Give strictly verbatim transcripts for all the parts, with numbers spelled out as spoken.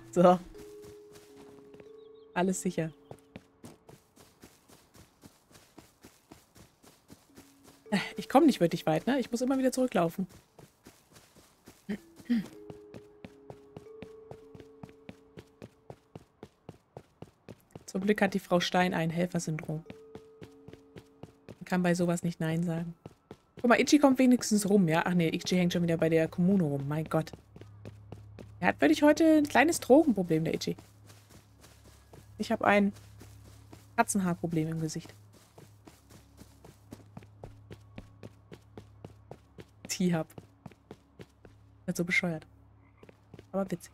So. Alles sicher. Ich komme nicht wirklich weit, ne? Ich muss immer wieder zurücklaufen. Zum Glück hat die Frau Stein ein Helfersyndrom. Man kann bei sowas nicht Nein sagen. Guck mal, Ichi kommt wenigstens rum, ja? Ach nee, Ichi hängt schon wieder bei der Kommune rum. Mein Gott. Er hat wirklich heute ein kleines Drogenproblem, der Ichi. Ich habe ein Katzenhaarproblem im Gesicht. T-Hub. Wird so bescheuert. Aber witzig.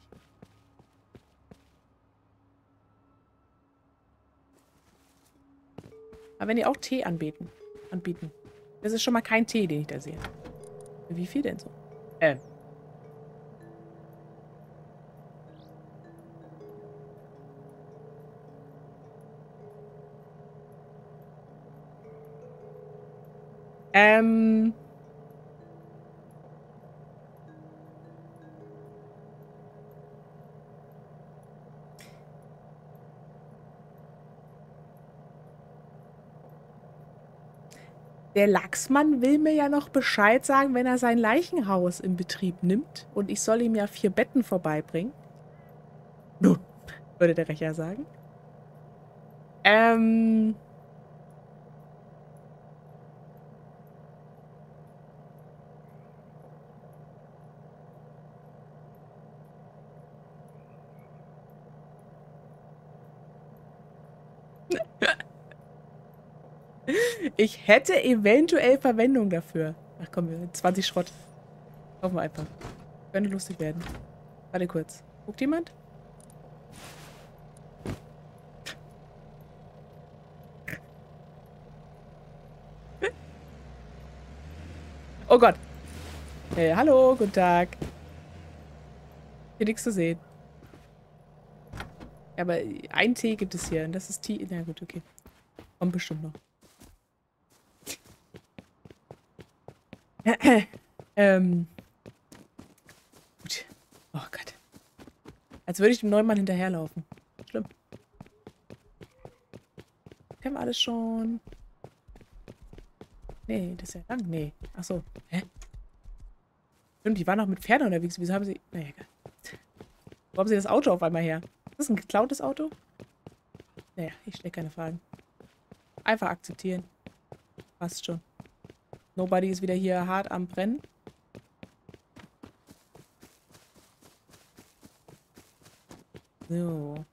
Aber wenn die auch Tee anbieten, anbieten. Das ist schon mal kein Tee, den ich da sehe. Wie viel denn so? Ähm. Ähm. Der Lachsmann will mir ja noch Bescheid sagen, wenn er sein Leichenhaus in Betrieb nimmt. Und ich soll ihm ja vier Betten vorbeibringen. Nun, würde der Rächer sagen. Ähm. Ich hätte eventuell Verwendung dafür. Ach komm, zwanzig Schrott. Kaufen wir einfach. Könnte lustig werden. Warte kurz. Guckt jemand? Oh Gott. Hey, hallo, guten Tag. Hier nichts zu sehen. Ja, aber ein Tee gibt es hier. Und das ist Tee. Na gut, okay. Kommt bestimmt noch. ähm. Gut. Oh Gott. Als würde ich dem neuen Mann hinterherlaufen. Schlimm. Kennen wir alles schon? Nee, das ist ja lang. Nee. Ach so. Hä? Stimmt, die waren noch mit Pferden unterwegs. Wieso haben sie... Naja, egal. Wo haben sie das Auto auf einmal her? Ist das ein geklautes Auto? Naja, ich stelle keine Fragen. Einfach akzeptieren. Passt schon. Nobody ist wieder hier hart am Brennen. So.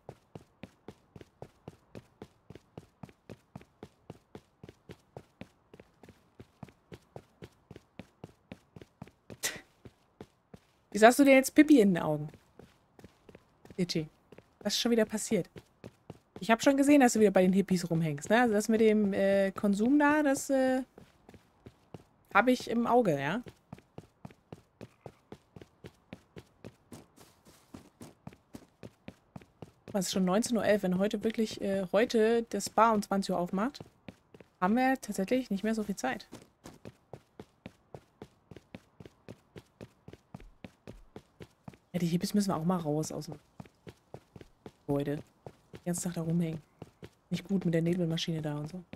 Wieso hast du dir jetzt Pipi in den Augen? Itchy. Was ist schon wieder passiert? Ich habe schon gesehen, dass du wieder bei den Hippies rumhängst, ne? Also das mit dem äh, Konsum da, das äh, habe ich im Auge, ja? Was ist schon neunzehn Uhr elf? Wenn heute wirklich, äh, heute das Bar um zwanzig Uhr aufmacht, haben wir tatsächlich nicht mehr so viel Zeit. Ja, die Hippies müssen wir auch mal raus aus dem Gebäude. Den ganzen Tag da rumhängen. Nicht gut mit der Nebelmaschine da und so.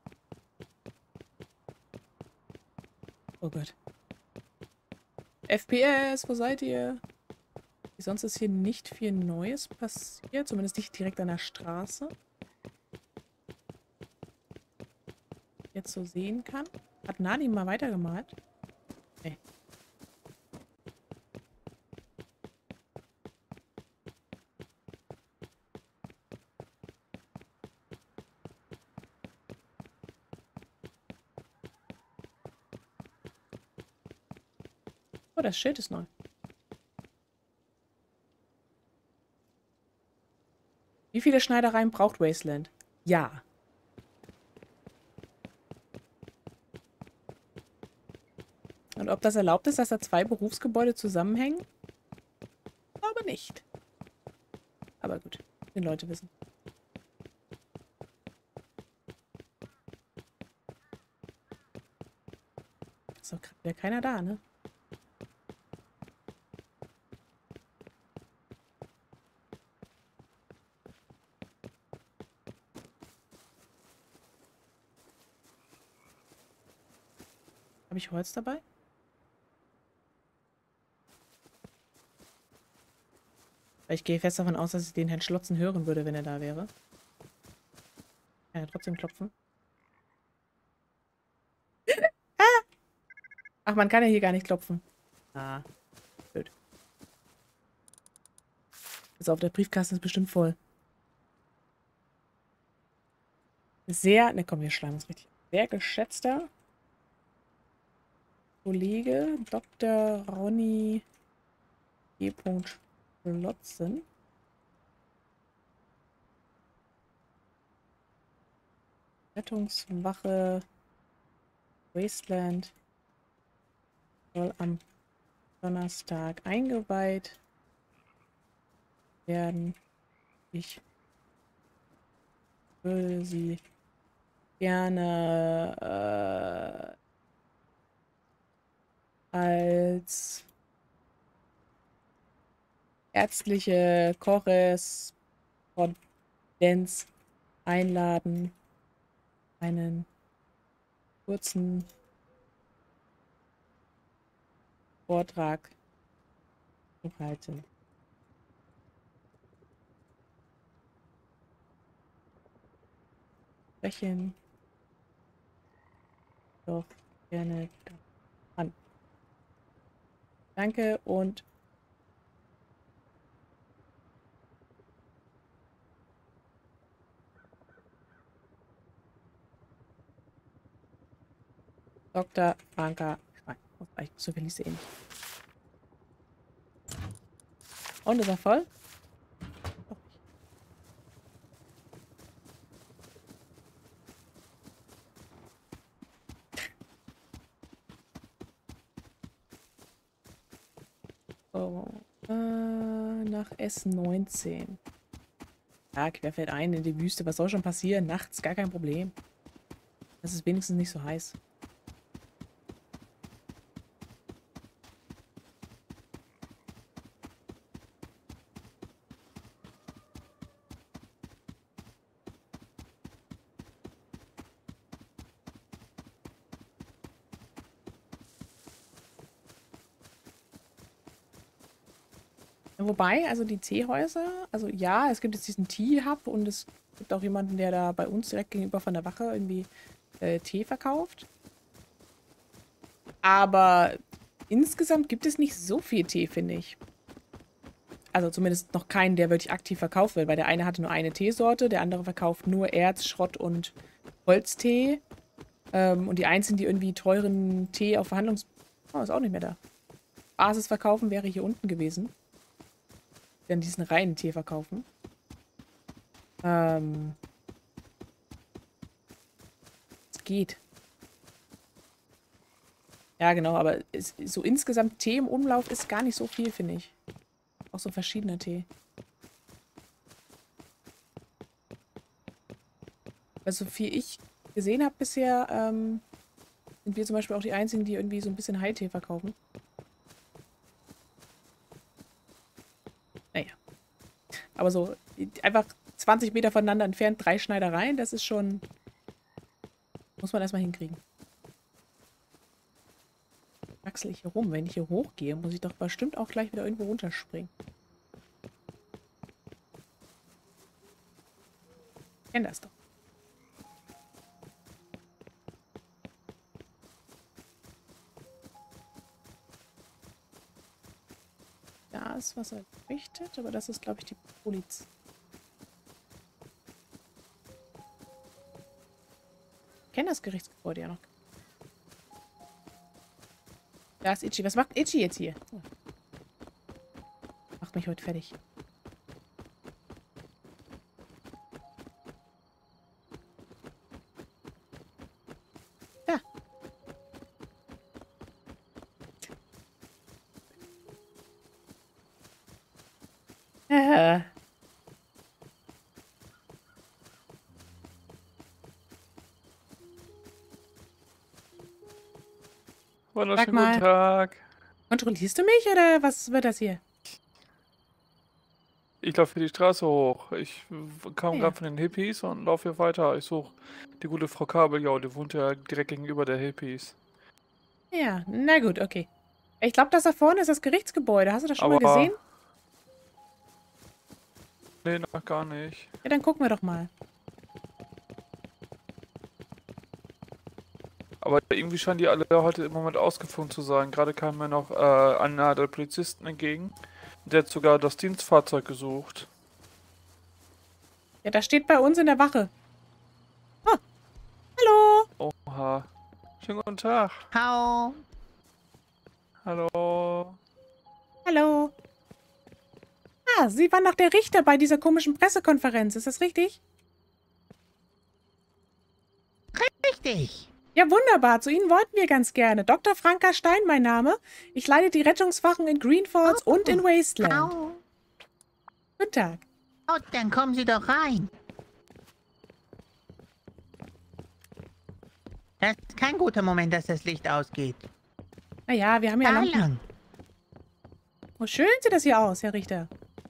Oh Gott. F P S, wo seid ihr? Sonst ist hier nicht viel Neues passiert. Zumindest nicht direkt an der Straße. Jetzt so sehen kann. Hat Nadi mal weitergemalt? Nee. Oh, das Schild ist neu. Wie viele Schneidereien braucht Wasteland? Ja. Und ob das erlaubt ist, dass da zwei Berufsgebäude zusammenhängen? Ich glaube nicht. Aber gut, die Leute wissen. Ist doch gerade wieder keiner da, ne? Habe ich Holz dabei? Ich gehe fest davon aus, dass ich den Herrn Schlotzen hören würde, wenn er da wäre. Kann ja trotzdem klopfen. Ach, man kann ja hier gar nicht klopfen. Ah, blöd. Also auf der Briefkasten ist bestimmt voll. Sehr, ne komm, wir schreiben uns richtig. Sehr geschätzter Kollege Doktor Ronny G. Schlotzen. Rettungswache Wasteland soll am Donnerstag eingeweiht werden. Ich würde sie gerne äh, als ärztliche Korrespondenz einladen, einen kurzen Vortrag zu halten. Sprechen doch gerne an. Danke und Doktor Franka Schwein. Oh, so viel liest er eh nicht. Und ist er voll? Oh, äh, nach S neunzehn. Ja, querfeld ein in die Wüste. Was soll schon passieren? Nachts gar kein Problem. Das ist wenigstens nicht so heiß. Wobei, also die Teehäuser, also ja, es gibt jetzt diesen Tea-Hub und es gibt auch jemanden, der da bei uns direkt gegenüber von der Wache irgendwie äh, Tee verkauft. Aber insgesamt gibt es nicht so viel Tee, finde ich. Also zumindest noch keinen, der wirklich aktiv verkauft wird, weil der eine hatte nur eine Teesorte, der andere verkauft nur Erz, Schrott und Holztee. Ähm, und die einzigen, die irgendwie teuren Tee auf Verhandlungs... Oh, ist auch nicht mehr da. Basis verkaufen wäre hier unten gewesen. Dann diesen reinen Tee verkaufen. Ähm... Es geht. Ja, genau, aber es, so insgesamt Tee im Umlauf ist gar nicht so viel, finde ich. Auch so verschiedener Tee. Also, so viel ich gesehen habe bisher, ähm, sind wir zum Beispiel auch die Einzigen, die irgendwie so ein bisschen High-Tee verkaufen. Naja. Aber so einfach zwanzig Meter voneinander entfernt, drei Schneidereien, das ist schon... Muss man erstmal hinkriegen. Wachsel ich hier rum? Wenn ich hier hochgehe, muss ich doch bestimmt auch gleich wieder irgendwo runterspringen. Ich kenne das doch. Da ist was errichtet, aber das ist, glaube ich, die Polizei. Ich kenne das Gerichtsgebäude ja noch. Da ist Itchy. Was macht Itchy jetzt hier? Oh. Macht mich heute fertig. Ja. Äh. Wunderschönen guten Tag. Kontrollierst du mich oder was wird das hier? Ich laufe hier die Straße hoch. Ich kam Ja. gerade von den Hippies und laufe hier weiter. Ich suche die gute Frau Kabeljau, die wohnt ja direkt gegenüber der Hippies. Ja, na gut, okay. Ich glaube, das da vorne ist das Gerichtsgebäude. Hast du das schon Aber, mal gesehen? Nee, noch gar nicht. Ja, dann gucken wir doch mal. Aber irgendwie scheinen die alle heute im Moment ausgeflogen zu sein. Gerade kam mir noch äh, einer der Polizisten entgegen. Der hat sogar das Dienstfahrzeug gesucht. Ja, das steht bei uns in der Wache. Oh, hallo. Oha. Schönen guten Tag. Hau. Hallo. Hallo. Ah, Sie waren doch der Richter bei dieser komischen Pressekonferenz. Ist das richtig? Richtig. Ja, wunderbar. Zu Ihnen wollten wir ganz gerne. Doktor Franka Stein, mein Name. Ich leite die Rettungswachen in Green Falls Oh. und in Wasteland. Hau. Guten Tag. Oh, dann kommen Sie doch rein. Das ist kein guter Moment, dass das Licht ausgeht. Naja, wir haben ja Da Lampen. lang. Oh, schön sieht das hier aus, Herr Richter.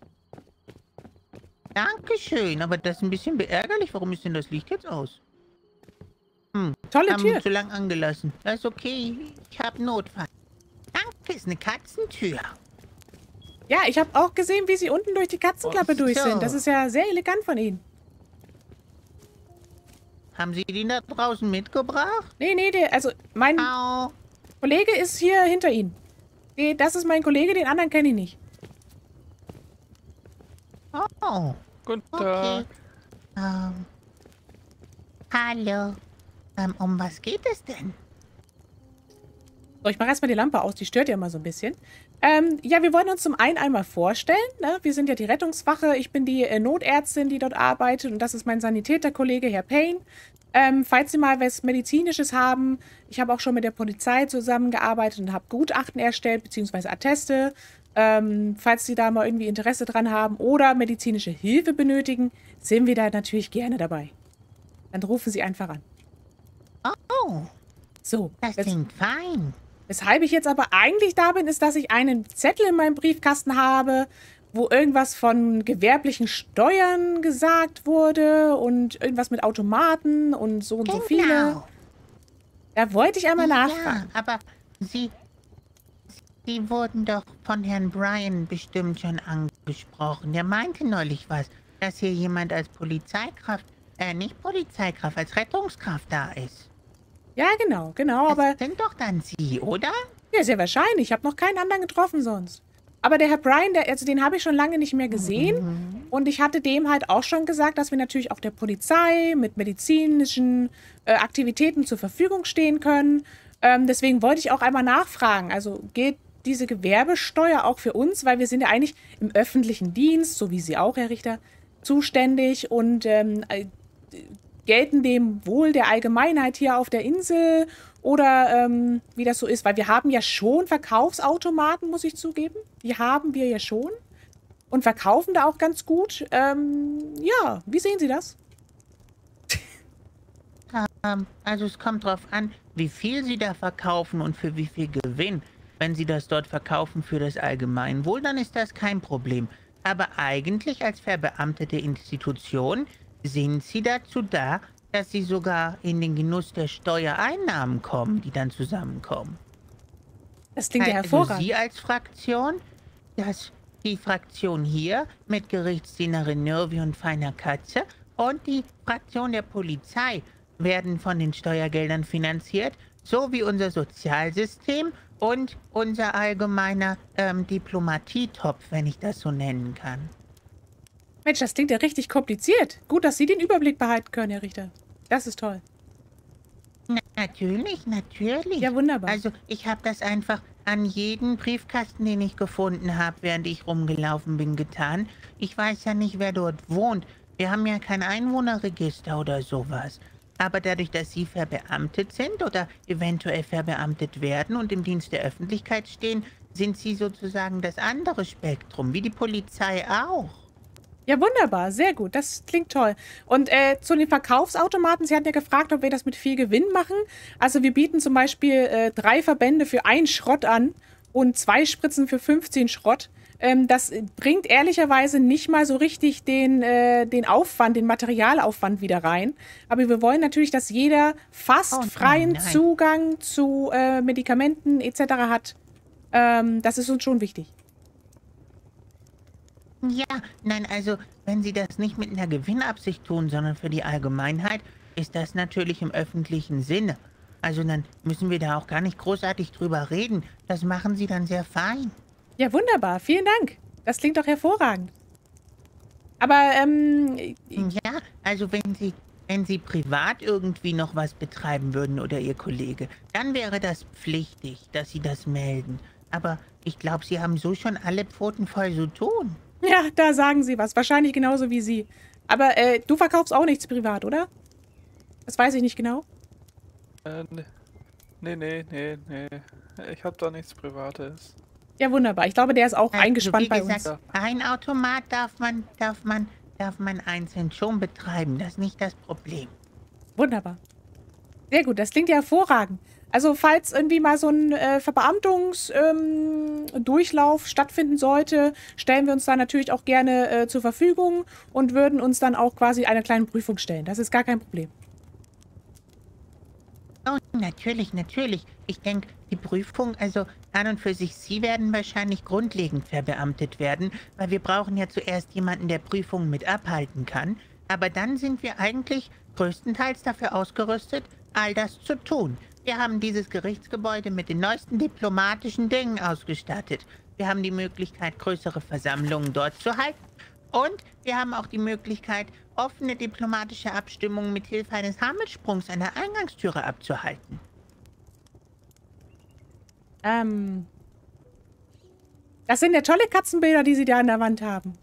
Dankeschön, aber das ist ein bisschen beärgerlich. Warum ist denn das Licht jetzt aus? Tolle Haben Tür. wir zu lang angelassen. Das ist okay. Ich habe Notfall. Danke, ist eine Katzentür. Ja, ich habe auch gesehen, wie Sie unten durch die Katzenklappe Ach durch so. sind. Das ist ja sehr elegant von Ihnen. Haben Sie den da draußen mitgebracht? Nee, nee, der, also mein Au. Kollege ist hier hinter Ihnen. Nee, das ist mein Kollege, den anderen kenne ich nicht. Oh, Guten okay. Tag. Ähm. Hallo. Ähm, um was geht es denn? So, ich mache erstmal die Lampe aus, die stört ja immer so ein bisschen. Ähm, ja, wir wollen uns zum einen einmal vorstellen. Ne? Wir sind ja die Rettungswache. Ich bin die äh, Notärztin, die dort arbeitet. Und das ist mein Sanitäterkollege, Herr Payne. Ähm, falls Sie mal was Medizinisches haben, ich habe auch schon mit der Polizei zusammengearbeitet und habe Gutachten erstellt, beziehungsweise Atteste. Ähm, falls Sie da mal irgendwie Interesse dran haben oder medizinische Hilfe benötigen, sind wir da natürlich gerne dabei. Dann rufen Sie einfach an. Oh, So, das jetzt- klingt fein. weshalb ich jetzt aber eigentlich da bin, ist, dass ich einen Zettel in meinem Briefkasten habe, wo irgendwas von gewerblichen Steuern gesagt wurde und irgendwas mit Automaten und so und so viele. Genau. Da wollte ich einmal nachfragen. Ja, aber Sie, Sie wurden doch von Herrn Bryan bestimmt schon angesprochen. Der meinte neulich was, dass hier jemand als Polizeikraft, äh, nicht Polizeikraft, als Rettungskraft da ist. Ja, genau, genau, aber Das sind doch dann Sie, oder? ja, sehr wahrscheinlich. Ich habe noch keinen anderen getroffen sonst. Aber der Herr Bryan, der, also den habe ich schon lange nicht mehr gesehen. Und ich hatte dem halt auch schon gesagt, dass wir natürlich auch der Polizei mit medizinischen äh, Aktivitäten zur Verfügung stehen können. Ähm, deswegen wollte ich auch einmal nachfragen. Also gilt diese Gewerbesteuer auch für uns? Weil wir sind ja eigentlich im öffentlichen Dienst, so wie Sie auch, Herr Richter, zuständig und ähm, äh, gelten dem Wohl der Allgemeinheit hier auf der Insel oder ähm, wie das so ist. Weil wir haben ja schon Verkaufsautomaten, muss ich zugeben. Die haben wir ja schon und verkaufen da auch ganz gut. Ähm, ja, wie sehen Sie das? Ähm, also es kommt drauf an, wie viel Sie da verkaufen und für wie viel Gewinn. Wenn Sie das dort verkaufen für das Allgemeinwohl, dann ist das kein Problem. Aber eigentlich als verbeamtete Institution sind Sie dazu da, dass Sie sogar in den Genuss der Steuereinnahmen kommen, die dann zusammenkommen. Das klingt ja Also hervorragend. Sie als Fraktion, das die Fraktion hier mit Gerichtsdienerin Nervi und Feiner Katze und die Fraktion der Polizei werden von den Steuergeldern finanziert, so wie unser Sozialsystem und unser allgemeiner ähm, Diplomatietopf, wenn ich das so nennen kann. Mensch, das klingt ja richtig kompliziert. Gut, dass Sie den Überblick behalten können, Herr Richter. Das ist toll. Na, natürlich, natürlich. Ja, wunderbar. Also ich habe das einfach an jeden Briefkasten, den ich gefunden habe, während ich rumgelaufen bin, getan. Ich weiß ja nicht, wer dort wohnt. Wir haben ja kein Einwohnerregister oder sowas. Aber dadurch, dass Sie verbeamtet sind oder eventuell verbeamtet werden und im Dienst der Öffentlichkeit stehen, sind Sie sozusagen das andere Spektrum, wie die Polizei auch. Ja, wunderbar. Sehr gut. Das klingt toll. Und äh, zu den Verkaufsautomaten, Sie hatten ja gefragt, ob wir das mit viel Gewinn machen. Also wir bieten zum Beispiel äh, drei Verbände für einen Schrott an und zwei Spritzen für fünfzehn Schrott. ähm, das bringt ehrlicherweise nicht mal so richtig den, äh, den Aufwand, den Materialaufwand wieder rein. Aber wir wollen natürlich, dass jeder fast Oh, nein, freien nein. Zugang zu äh, Medikamenten et cetera hat. Ähm, das ist uns schon wichtig. Ja, nein, also, wenn Sie das nicht mit einer Gewinnabsicht tun, sondern für die Allgemeinheit, ist das natürlich im öffentlichen Sinne. Also dann müssen wir da auch gar nicht großartig drüber reden. Das machen Sie dann sehr fein. Ja, wunderbar. Vielen Dank. Das klingt doch hervorragend. Aber, ähm, Ja, also wenn Sie, wenn Sie privat irgendwie noch was betreiben würden oder Ihr Kollege, dann wäre das pflichtig, dass Sie das melden. Aber ich glaube, Sie haben so schon alle Pfoten voll zu tun. ja, da sagen Sie was. Wahrscheinlich genauso wie Sie. Aber, äh, du verkaufst auch nichts privat, oder? Das weiß ich nicht genau. Äh, ne- nee, nee, nee, nee. Ich hab da nichts Privates. Ja, wunderbar. Ich glaube, der ist auch Also, eingespannt wie bei gesagt, uns. ein Automat darf man, darf man, darf man einzeln schon betreiben. Das ist nicht das Problem. Wunderbar. Sehr gut, das klingt ja hervorragend. Also, falls irgendwie mal so ein äh, Verbeamtungsdurchlauf ähm, stattfinden sollte, stellen wir uns da natürlich auch gerne äh, zur Verfügung und würden uns dann auch quasi einer kleinen Prüfung stellen. Das ist gar kein Problem. Oh, natürlich, natürlich. Ich denke, die Prüfung, also an und für sich, Sie werden wahrscheinlich grundlegend verbeamtet werden, weil wir brauchen ja zuerst jemanden, der Prüfungen mit abhalten kann. Aber dann sind wir eigentlich größtenteils dafür ausgerüstet, all das zu tun. Wir haben dieses Gerichtsgebäude mit den neuesten diplomatischen Dingen ausgestattet. Wir haben die Möglichkeit, größere Versammlungen dort zu halten. Und wir haben auch die Möglichkeit, offene diplomatische Abstimmungen mit Hilfe eines Hammelsprungs an der Eingangstüre abzuhalten. Ähm. Das sind ja tolle Katzenbilder, die Sie da an der Wand haben.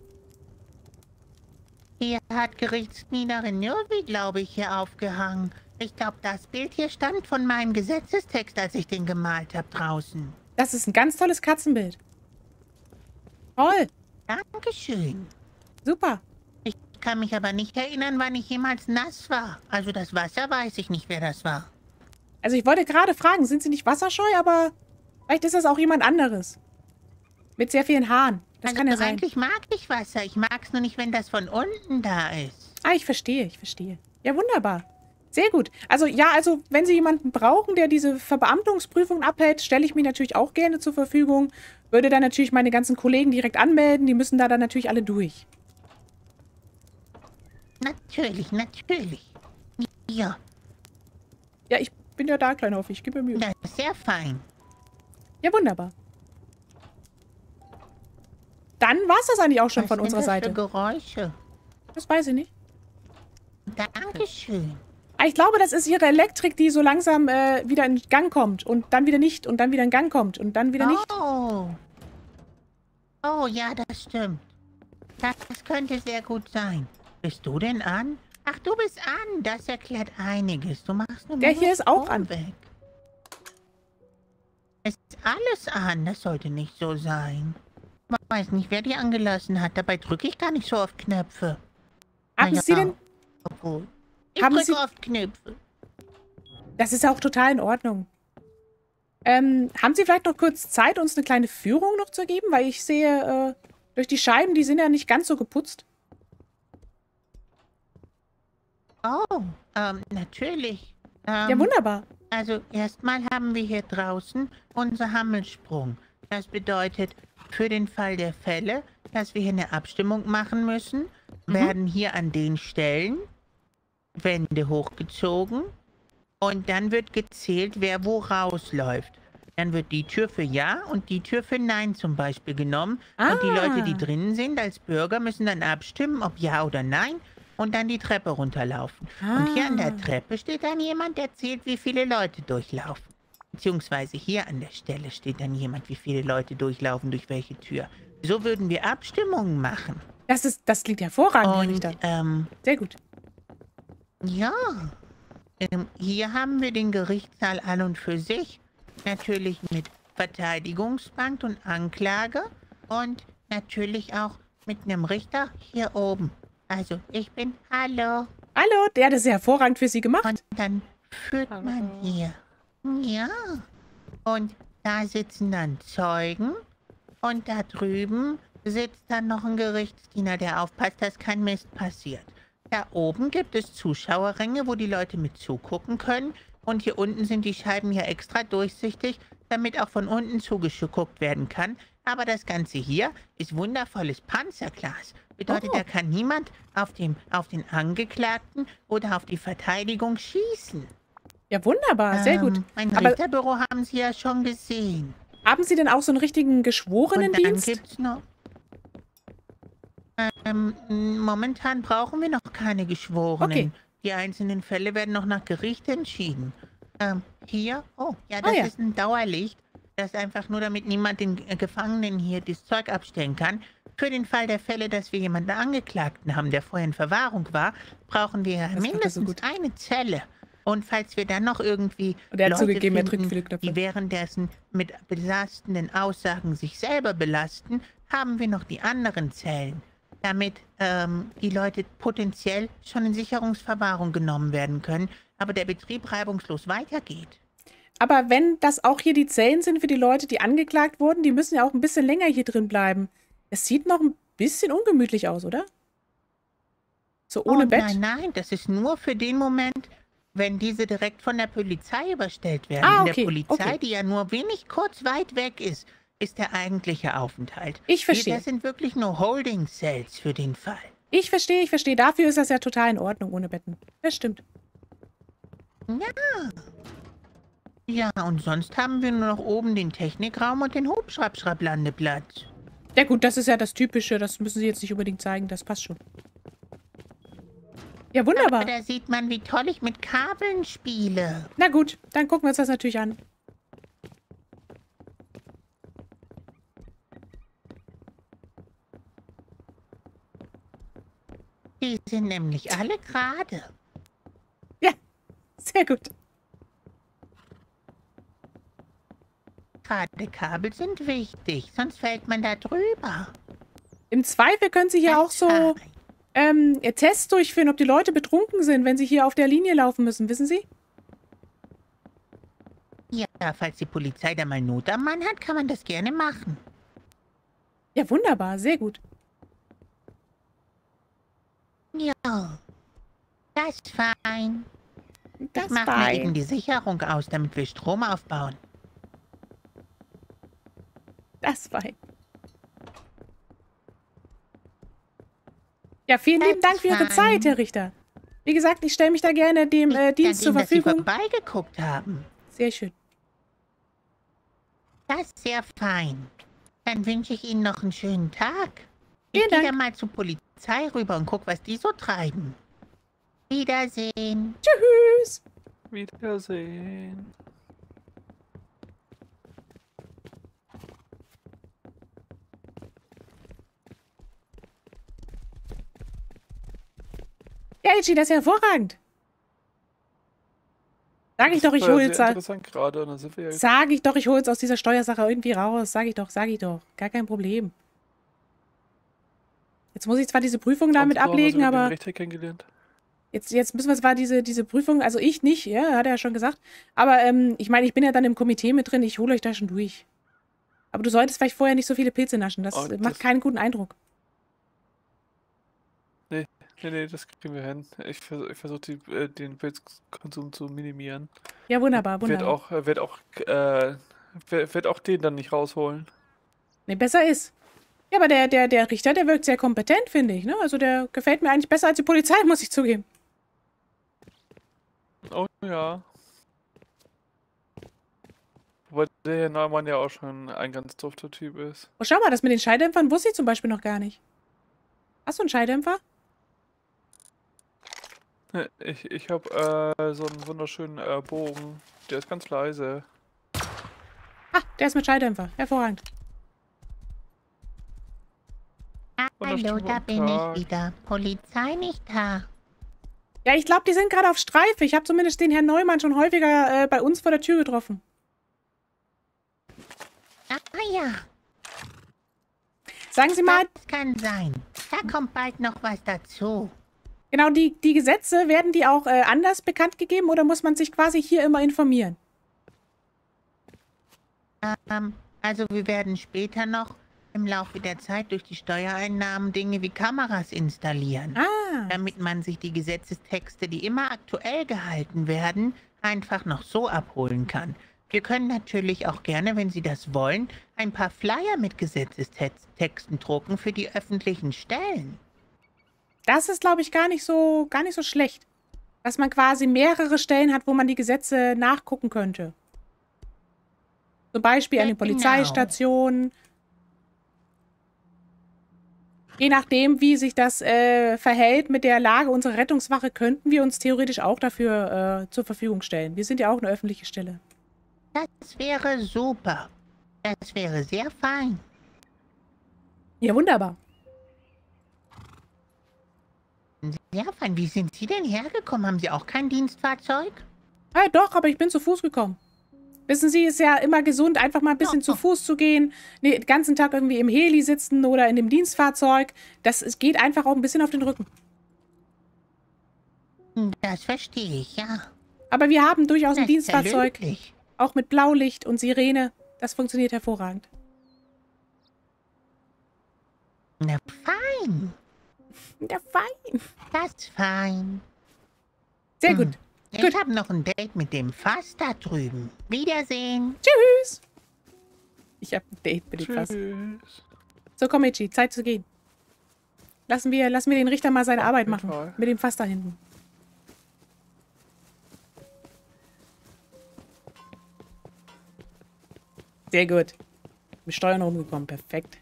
Hier hat Gerichtsdienerin Nürvi, glaube ich, hier aufgehangen. Ich glaube, das Bild hier stand von meinem Gesetzestext, als ich den gemalt habe draußen. Das ist ein ganz tolles Katzenbild. Toll. Dankeschön. Super. Ich kann mich aber nicht erinnern, wann ich jemals nass war. Also das Wasser weiß ich nicht, wer das war. Also ich wollte gerade fragen, sind Sie nicht wasserscheu, aber vielleicht ist das auch jemand anderes. Mit sehr vielen Haaren. Das also kann ja sein. eigentlich mag ich Wasser. Ich mag es nur nicht, wenn das von unten da ist. Ah, ich verstehe, ich verstehe. Ja, wunderbar. Sehr gut. Also ja, also wenn Sie jemanden brauchen, der diese Verbeamtungsprüfung abhält, stelle ich mich natürlich auch gerne zur Verfügung. Würde dann natürlich meine ganzen Kollegen direkt anmelden. Die müssen da dann natürlich alle durch. Natürlich, natürlich. Ja, Ja, ich bin ja da, kleiner Hoff. Ich gebe mir Mühe. das ist sehr fein. Ja, wunderbar. Dann war es das eigentlich auch schon Was von sind unserer das Seite. für Geräusche? Das weiß ich nicht. Dankeschön. Ah, ich glaube, das ist Ihre Elektrik, die so langsam äh, wieder in Gang kommt. Und dann wieder nicht. Und dann wieder in Gang kommt. Und dann wieder nicht. Oh. Oh, ja, das stimmt. Das könnte sehr gut sein. Bist du denn an? Ach, du bist an. Das erklärt einiges. Du machst nur Der mal hier ist auch Strom an. Weg. Es ist alles an. Das sollte nicht so sein. Ich weiß nicht, wer die angelassen hat. Dabei drücke ich gar nicht so oft Knöpfe. Haben Naja, Sie denn... Obwohl. Ich Haben drücke Sie- oft Knöpfe. Das ist ja auch total in Ordnung. Ähm, haben Sie vielleicht noch kurz Zeit, uns eine kleine Führung noch zu geben? Weil ich sehe, äh, durch die Scheiben, die sind ja nicht ganz so geputzt. Oh, ähm, natürlich. Ähm, Ja, wunderbar. Also erstmal haben wir hier draußen unser Hammelsprung. Das bedeutet, für den Fall der Fälle, dass wir hier eine Abstimmung machen müssen, Mhm. werden hier an den Stellen Wände hochgezogen und dann wird gezählt, wer wo rausläuft. Dann wird die Tür für Ja und die Tür für Nein zum Beispiel genommen. Und die Leute, die Ah. drinnen sind als Bürger, müssen dann abstimmen, ob Ja oder Nein und dann die Treppe runterlaufen. Und hier an der Ah. Treppe steht dann jemand, der zählt, wie viele Leute durchlaufen. Beziehungsweise hier an der Stelle steht dann jemand, wie viele Leute durchlaufen, durch welche Tür. So würden wir Abstimmungen machen. Das ist, das klingt hervorragend, Herr Und, Richter. ähm, Sehr gut. ja. Ähm, hier haben wir den Gerichtssaal an und für sich. Natürlich mit Verteidigungsbank und Anklage. Und natürlich auch mit einem Richter hier oben. Also, ich bin Hallo. Hallo, der hat es hervorragend für Sie gemacht. Und dann führt man hier. Ja. Und da sitzen dann Zeugen. Und da drüben sitzt dann noch ein Gerichtsdiener, der aufpasst, dass kein Mist passiert. Da oben gibt es Zuschauerränge, wo die Leute mit zugucken können. Und hier unten sind die Scheiben ja extra durchsichtig, damit auch von unten zugeguckt werden kann. Aber das Ganze hier ist wundervolles Panzerglas. Bedeutet, Oh. da kann niemand auf, dem, auf den Angeklagten oder auf die Verteidigung schießen. Ja, wunderbar, sehr gut. Ähm, mein Aber Richterbüro haben Sie ja schon gesehen. haben Sie denn auch so einen richtigen Und dann Geschworenendienst? gibt's noch... Ähm, momentan brauchen wir noch keine Geschworenen. Okay. Die einzelnen Fälle werden noch nach Gericht entschieden. Ähm, hier? Oh, ja, das Ah, ja. ist ein Dauerlicht. Das ist einfach nur, damit niemand den äh, Gefangenen hier das Zeug abstellen kann. Für den Fall der Fälle, dass wir jemanden Angeklagten haben, der vorher in Verwahrung war, brauchen wir macht er so mindestens gut. eine Zelle. Und falls wir dann noch irgendwie Und er hat Leute zugegeben, er drückt finden, viele Knöpfe. die währenddessen mit belastenden Aussagen sich selber belasten, haben wir noch die anderen Zellen, damit ähm, die Leute potenziell schon in Sicherungsverwahrung genommen werden können, aber der Betrieb reibungslos weitergeht. Aber wenn das auch hier die Zellen sind für die Leute, die angeklagt wurden, die müssen ja auch ein bisschen länger hier drin bleiben. Es sieht noch ein bisschen ungemütlich aus, oder? So ohne oh, Bett? Nein, nein, das ist nur für den Moment, wenn diese direkt von der Polizei überstellt werden. Ah, In okay, der Polizei, okay. die ja nur wenig kurz weit weg ist, ist der eigentliche Aufenthalt. Ich verstehe. Das sind wirklich nur Holding Cells für den Fall. Ich verstehe, ich verstehe. Dafür ist das ja total in Ordnung ohne Betten. Das stimmt. Ja, und sonst haben wir nur noch oben den Technikraum und den Hubschraubschraublandeplatz. Ja gut, das ist ja das Typische. Das müssen Sie jetzt nicht unbedingt zeigen. Das passt schon. Ja, Aber wunderbar. da sieht man, wie toll ich mit Kabeln spiele. Na gut, dann gucken wir uns das natürlich an. Die sind nämlich alle gerade. Ja, sehr gut. Gerade Kabel sind wichtig, sonst fällt man da drüber. Im Zweifel können Sie hier auch so fein. ähm, Tests durchführen, ob die Leute betrunken sind, wenn sie hier auf der Linie laufen müssen. Wissen Sie? Ja, falls die Polizei da mal Not am Mann hat, kann man das gerne machen. Ja, wunderbar. Sehr gut. Ja, das ist fein. Das Ich mache mir eben die Sicherung aus, damit wir Strom aufbauen. Das war. Ja, vielen lieben Das Dank für Ihre fein. Zeit, Herr Richter. Wie gesagt, ich stelle mich da gerne dem äh, Dienst zur Danke, dass Sie Verfügung. vorbeigeguckt haben. Sehr schön. Das ist sehr fein. Dann wünsche ich Ihnen noch einen schönen Tag. Ich Vielen gehe Dank. dann mal zur Polizei rüber und guck, was die so treiben. Wiedersehen. Tschüss. Wiedersehen. Ja, Ichi, das ist ja hervorragend. Sag ich doch, ich Das war hole ja jetzt. sehr interessant gerade. Und dann sind wir ja Sag ich doch, ich hole jetzt aus dieser Steuersache irgendwie raus. Sag ich doch, sag ich doch. Gar kein Problem. Jetzt muss ich zwar diese Prüfung damit Sonst noch ablegen, was über den aber Richter kennengelernt. jetzt, jetzt müssen wir zwar diese, diese Prüfung, also ich nicht, ja, hat er ja schon gesagt. Aber ähm, ich meine, ich bin ja dann im Komitee mit drin, ich hole euch da schon durch. Aber du solltest vielleicht vorher nicht so viele Pilze naschen. Das Oh, macht das- keinen guten Eindruck. Nee, nee, das kriegen wir hin. Ich, vers ich versuche äh, den Pilzkonsum zu minimieren. Ja, wunderbar, Wird wunderbar. auch, äh, wird auch, äh, wird, wird auch den dann nicht rausholen. Nee, besser ist. Ja, aber der, der, der Richter, der wirkt sehr kompetent, finde ich, ne? Also der gefällt mir eigentlich besser als die Polizei, muss ich zugeben. Oh ja. Wobei der Herr Neumann ja auch schon ein ganz dufter Typ ist. Oh, schau mal, das mit den Schalldämpfern wusste ich zum Beispiel noch gar nicht. Hast du einen Schalldämpfer? Ich, ich habe äh, so einen wunderschönen äh, Bogen. Der ist ganz leise. Ah, der ist mit Schalldämpfer. Hervorragend. Hallo, Wunderschönen da guten bin Tag. ich wieder. Polizei nicht da. Ja, ich glaube, die sind gerade auf Streife. Ich habe zumindest den Herrn Neumann schon häufiger äh, bei uns vor der Tür getroffen. Ah ja, Sagen Sie mal, das kann sein. Da kommt bald noch was dazu. genau, die, die Gesetze, werden die auch äh, anders bekannt gegeben oder muss man sich quasi hier immer informieren? Ähm, also wir werden später noch im Laufe der Zeit durch die Steuereinnahmen Dinge wie Kameras installieren, Ah, damit man sich die Gesetzestexte, die immer aktuell gehalten werden, einfach noch so abholen kann. Wir können natürlich auch gerne, wenn Sie das wollen, ein paar Flyer mit Gesetzestexten drucken für die öffentlichen Stellen. das ist, glaube ich, gar nicht so, gar nicht so schlecht. Dass man quasi mehrere Stellen hat, wo man die Gesetze nachgucken könnte. Zum Beispiel Ja, an den genau. Polizeistationen. Je nachdem, wie sich das äh, verhält mit der Lage unserer Rettungswache, könnten wir uns theoretisch auch dafür äh, zur Verfügung stellen. Wir sind ja auch eine öffentliche Stelle. Das wäre super. Das wäre sehr fein. Ja, wunderbar. Sehr fein. Wie sind Sie denn hergekommen? Haben Sie auch kein Dienstfahrzeug? Ja, doch, aber ich bin zu Fuß gekommen. Wissen Sie, ist ja immer gesund, einfach mal ein bisschen Ja. zu Fuß zu gehen, nee, den ganzen Tag irgendwie im Heli sitzen oder in dem Dienstfahrzeug. Das es geht einfach auch ein bisschen auf den Rücken. Das verstehe ich, ja. Aber wir haben durchaus ein Das ist ja Dienstfahrzeug, löblich. auch mit Blaulicht und Sirene. Das funktioniert hervorragend. Na fein. Ja, fein. Das ist fein. Sehr Hm. gut. Ich Gut. habe noch ein Date mit dem Fass da drüben. Wiedersehen. Tschüss. Ich habe ein Date mit dem Fass. Tschüss. So, komm, Ichi, Zeit zu gehen. Lassen wir, lassen wir den Richter mal seine Arbeit jeden machen. Fall. Mit dem Fass da hinten. Sehr gut. Mit Steuern rumgekommen. Perfekt.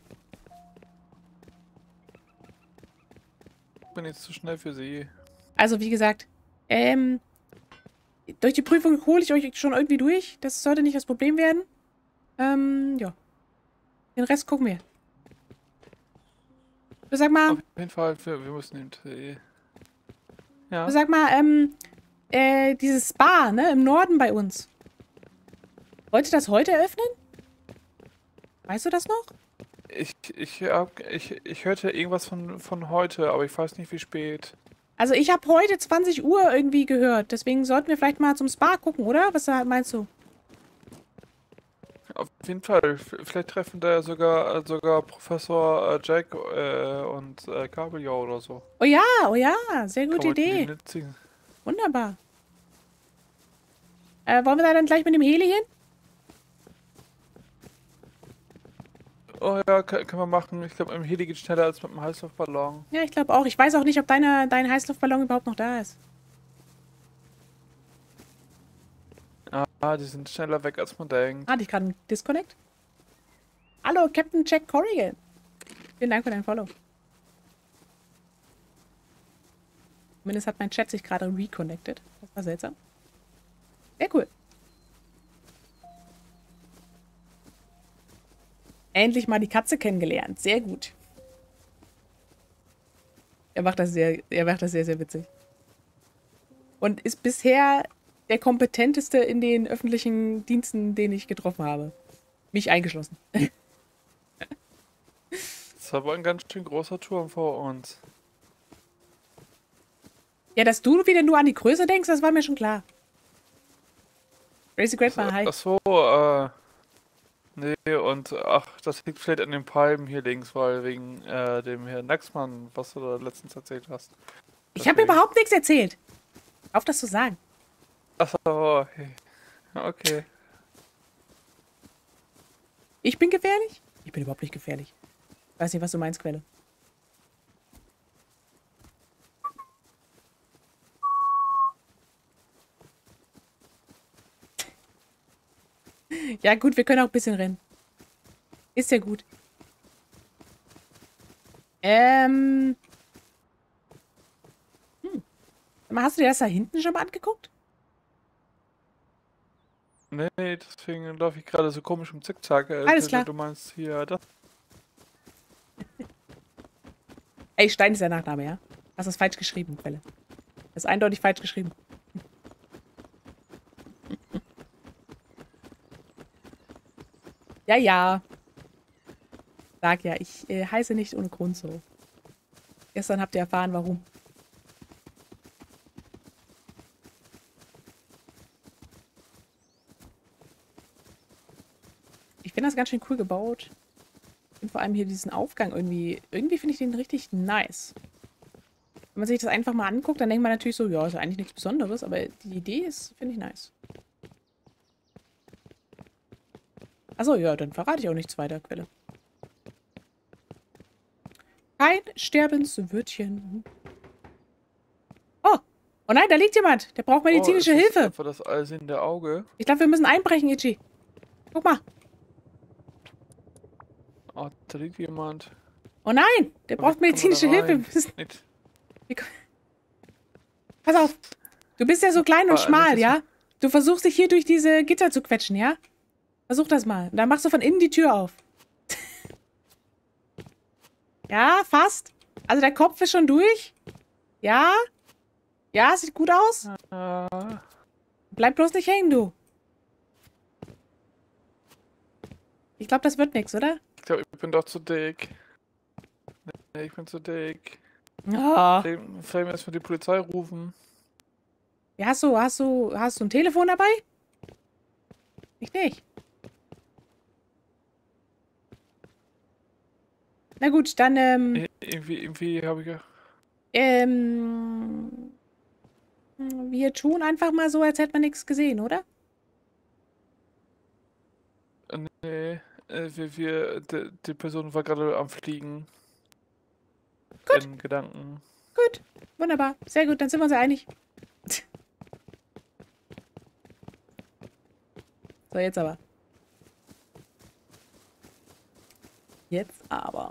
Ich bin jetzt zu schnell für Sie. Also, wie gesagt, ähm, durch die Prüfung hole ich euch schon irgendwie durch. Das sollte nicht das Problem werden. Ähm, ja. Den Rest gucken wir. Du sag mal, Auf jeden Fall, wir, wir müssen den Dreh. Ja. du sag mal, ähm, äh, dieses Spa, ne, im Norden bei uns. Wollt ihr das heute eröffnen? Weißt du das noch? Ich, ich, hab, ich, ich hörte irgendwas von, von heute, aber ich weiß nicht, wie spät. Also ich habe heute zwanzig Uhr irgendwie gehört. Deswegen sollten wir vielleicht mal zum Spa gucken, oder? Was meinst du? Auf jeden Fall. V- Vielleicht treffen da ja sogar, sogar Professor äh, Jack äh, und äh, Kabeljau oder so. Oh ja, oh ja. Sehr Kann gute man die Idee. nicht ziehen. Wunderbar. Äh, wollen wir da dann gleich mit dem Heli hin? Oh ja, kann, kann man machen. Ich glaube, im Heli geht schneller als mit dem Heißluftballon. Ja, ich glaube auch. Ich weiß auch nicht, ob deine, dein Heißluftballon überhaupt noch da ist. Ah, die sind schneller weg, als man denkt. Hatte ich gerade einen Disconnect? Hallo, Captain Jack Corrigan. Vielen Dank für dein Follow. Zumindest hat mein Chat sich gerade reconnected. Das war seltsam. Sehr cool. Endlich mal die Katze kennengelernt. Sehr gut. Er macht das sehr, er macht das sehr, sehr witzig. Und ist bisher der kompetenteste in den öffentlichen Diensten, den ich getroffen habe. Mich eingeschlossen. Das ist aber ein ganz schön großer Turm vor uns. Ja, dass du wieder nur an die Größe denkst, das war mir schon klar. Crazy Great mal, hi. Ach so, äh. Nee, und ach, das liegt vielleicht an den Palmen hier links, weil wegen äh, dem Herrn Naxmann, was du da letztens erzählt hast. Ich habe Deswegen. überhaupt nichts erzählt. Auf das zu sagen. Ach so, okay. Okay. Ich bin gefährlich? Ich bin überhaupt nicht gefährlich. Weiß nicht, was du meinst, Quelle. Ja gut, wir können auch ein bisschen rennen. Ist ja gut. Ähm. Hm. Sag mal, hast du dir das da hinten schon mal angeguckt? Nee, deswegen laufe ich gerade so komisch im Zickzack. Äh, Alles du- klar. Du meinst hier das? Ey, Stein ist der Nachname, ja? Hast das falsch geschrieben, Quelle. Das ist eindeutig falsch geschrieben. Ja, ja. Sag ja, ich äh, heiße nicht ohne Grund so. Gestern habt ihr erfahren, warum. Ich finde das ganz schön cool gebaut. finde vor allem hier diesen Aufgang irgendwie, irgendwie finde ich den richtig nice. Wenn man sich das einfach mal anguckt, dann denkt man natürlich so, ja, ist ja eigentlich nichts Besonderes, aber die Idee ist, finde ich nice. Achso, ja, dann verrate ich auch nichts weiter, Quelle. Kein Sterbenswürtchen. Oh, oh nein, da liegt jemand. Der braucht medizinische oh, ist Hilfe. das einfach das allsehende Auge? Ich glaube, wir müssen einbrechen, Itchy. Guck mal. Oh, da liegt jemand. Oh nein, der Aber braucht wie kommen wir medizinische da Hilfe. rein? Wir müssen- Nicht. Wie ko- Pass auf. Du bist ja so klein und Ah, schmal, nicht, ja? Du versuchst dich hier durch diese Gitter zu quetschen, ja? Versuch das mal. Und dann machst du von innen die Tür auf. Ja, fast. Also der Kopf ist schon durch. Ja. Ja, sieht gut aus. Ah, Bleib bloß nicht hängen, du. Ich glaube, das wird nichts, oder? ich glaube, ich bin doch zu dick. Nee, ich bin zu dick. Oh. Vielleicht vielleicht erstmal die Polizei rufen. Ja, hast du, hast du, hast du ein Telefon dabei? Ich nicht. Na gut, dann, ähm, Ir- Irgendwie, irgendwie habe ich ja. ähm, wir tun einfach mal so, als hätte man nichts gesehen, oder? äh, Nee, äh, wir, wir, die, die Person war gerade am Fliegen. Gut. In Gedanken. Gut, wunderbar. Sehr gut, dann sind wir uns ja einig. So, jetzt aber. Jetzt aber.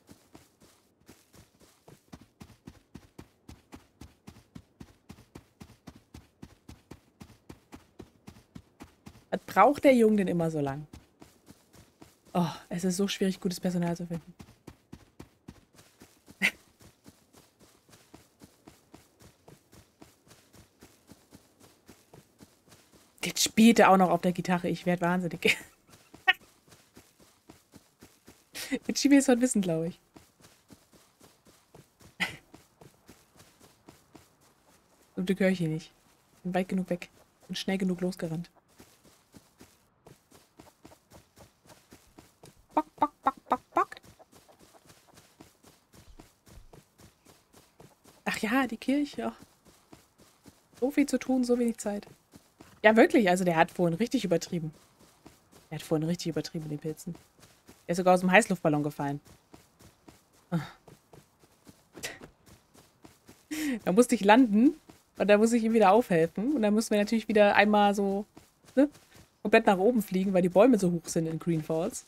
Was braucht der Junge denn immer so lang? Oh, es ist so schwierig, gutes Personal zu finden. Jetzt spielt er auch noch auf der Gitarre. Ich werde wahnsinnig. Jetzt schiebe ich es von Wissen, glaube ich. Zum Glück höre ich ihn nicht. Bin weit genug weg. Bin schnell genug losgerannt. Bock, bock, bock, bock, bock. Ach ja, die Kirche. Ach. So viel zu tun, so wenig Zeit. Ja, wirklich. Also der hat vorhin richtig übertrieben. Der hat vorhin richtig übertrieben mit den Pilzen. Der ist sogar aus dem Heißluftballon gefallen. Da musste ich landen und da musste ich ihm wieder aufhelfen. Und dann mussten wir natürlich wieder einmal so ne, komplett nach oben fliegen, weil die Bäume so hoch sind in Green Falls.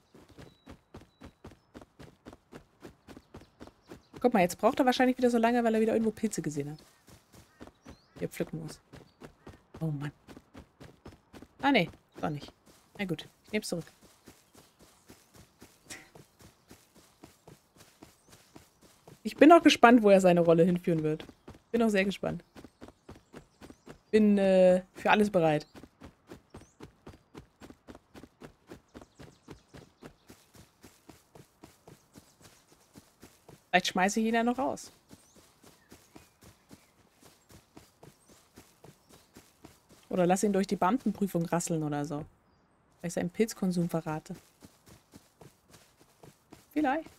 Guck mal, jetzt braucht er wahrscheinlich wieder so lange, weil er wieder irgendwo Pilze gesehen hat. Die er pflücken muss. Oh Mann. Ah, nee, doch nicht. Na gut, ich nehm's zurück. Ich bin auch gespannt, wo er seine Rolle hinführen wird. Bin auch sehr gespannt. Bin äh, für alles bereit. Vielleicht schmeiße ich ihn ja noch raus. Oder lass ihn durch die Beamtenprüfung rasseln oder so. Weil ich seinen Pilzkonsum verrate. Vielleicht.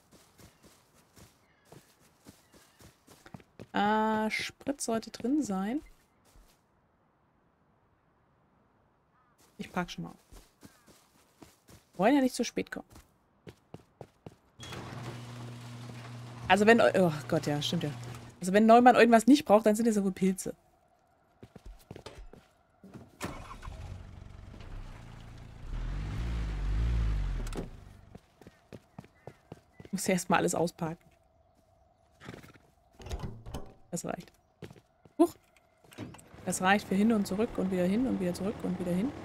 Äh, Sprit sollte drin sein. Ich park schon mal auf. Wollen ja nicht zu spät kommen. Also wenn... Oh Gott, ja, stimmt ja. Also wenn Neumann irgendwas nicht braucht, dann sind es ja wohl Pilze. Ich muss erstmal alles ausparken. Das reicht. Huch. Das reicht für hin und zurück und wieder hin und wieder zurück und wieder hin.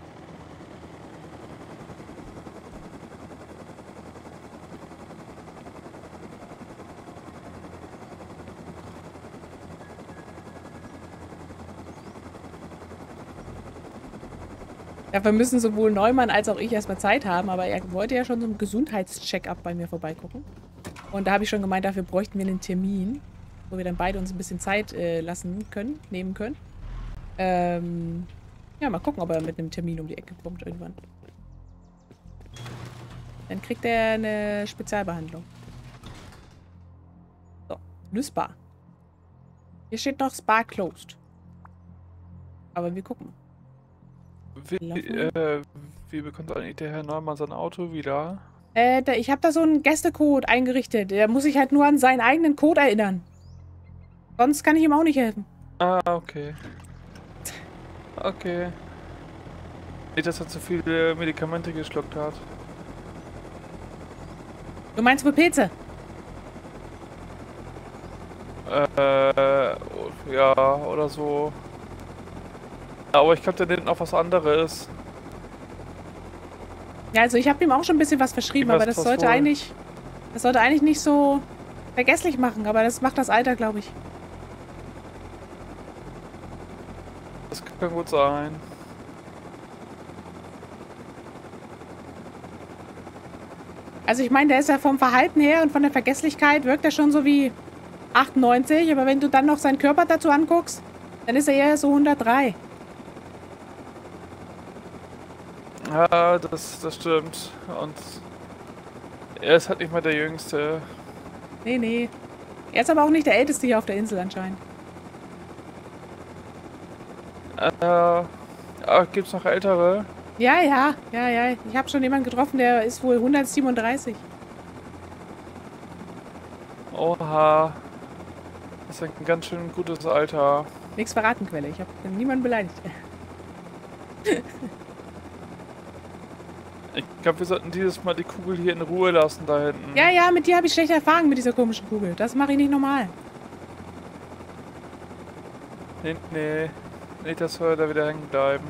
Dafür müssen sowohl Neumann als auch ich erstmal Zeit haben, aber er wollte ja schon so einen Gesundheitscheck-up bei mir vorbeigucken. Und da habe ich schon gemeint, dafür bräuchten wir einen Termin, wo wir dann beide uns ein bisschen Zeit äh, lassen können, nehmen können. Ähm, ja, mal gucken, ob er mit einem Termin um die Ecke kommt irgendwann. Dann kriegt er eine Spezialbehandlung. So, lösbar. Hier steht noch Spa closed. Aber wir gucken. Wie, äh, wie bekommt eigentlich der Herr Neumann sein Auto wieder? Äh, da, ich habe da so einen Gästecode eingerichtet. Der muss sich halt nur an seinen eigenen Code erinnern. Sonst kann ich ihm auch nicht helfen. Ah, okay. Okay. Nicht, dass er zu viele Medikamente geschluckt hat. Du meinst wohl Pilze? Äh, ja, oder so. Aber ich glaube, der nimmt noch was anderes. Ja, also ich habe ihm auch schon ein bisschen was verschrieben, Was- aber das was sollte wohl? eigentlich... Das sollte eigentlich nicht so vergesslich machen, aber das macht das Alter, glaube ich. Das kann gut sein. Also ich meine, der ist ja vom Verhalten her und von der Vergesslichkeit wirkt er schon so wie achtundneunzig, aber wenn du dann noch seinen Körper dazu anguckst, dann ist er eher so hundertdrei. Ja, das, das stimmt. Und er ist halt nicht mal der Jüngste. Nee, nee. Er ist aber auch nicht der Älteste hier auf der Insel anscheinend. Äh, ah, gibt's noch ältere? Ja, ja, ja, ja. Ich habe schon jemanden getroffen, der ist wohl hundertsiebenunddreißig. Oha. Das ist ein ganz schön gutes Alter. Nichts verraten, Quelle. Ich habe niemanden beleidigt. Ich glaube, wir sollten dieses Mal die Kugel hier in Ruhe lassen da hinten. Ja, ja, mit dir habe ich schlechte Erfahrungen mit dieser komischen Kugel. Das mache ich nicht normal. Nee, nee. Nicht, dass wir da wieder hängen bleiben.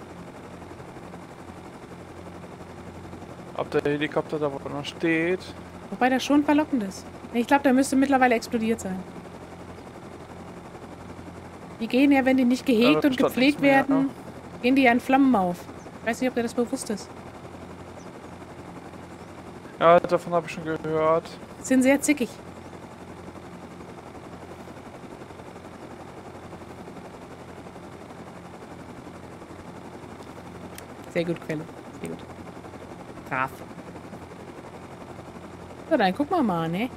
Ob der Helikopter da wo noch steht. Wobei das schon verlockend ist. Ich glaube, der müsste mittlerweile explodiert sein. Die gehen ja, wenn die nicht Ja, gehegt da und stand gepflegt nichts mehr, werden, ne? gehen die ja in Flammen auf. Ich weiß nicht, ob dir das bewusst ist. Ja, davon habe ich schon gehört. Sind sehr zickig. Sehr gut, Quelle. Sehr gut. Brav. So, dann gucken wir mal, ne?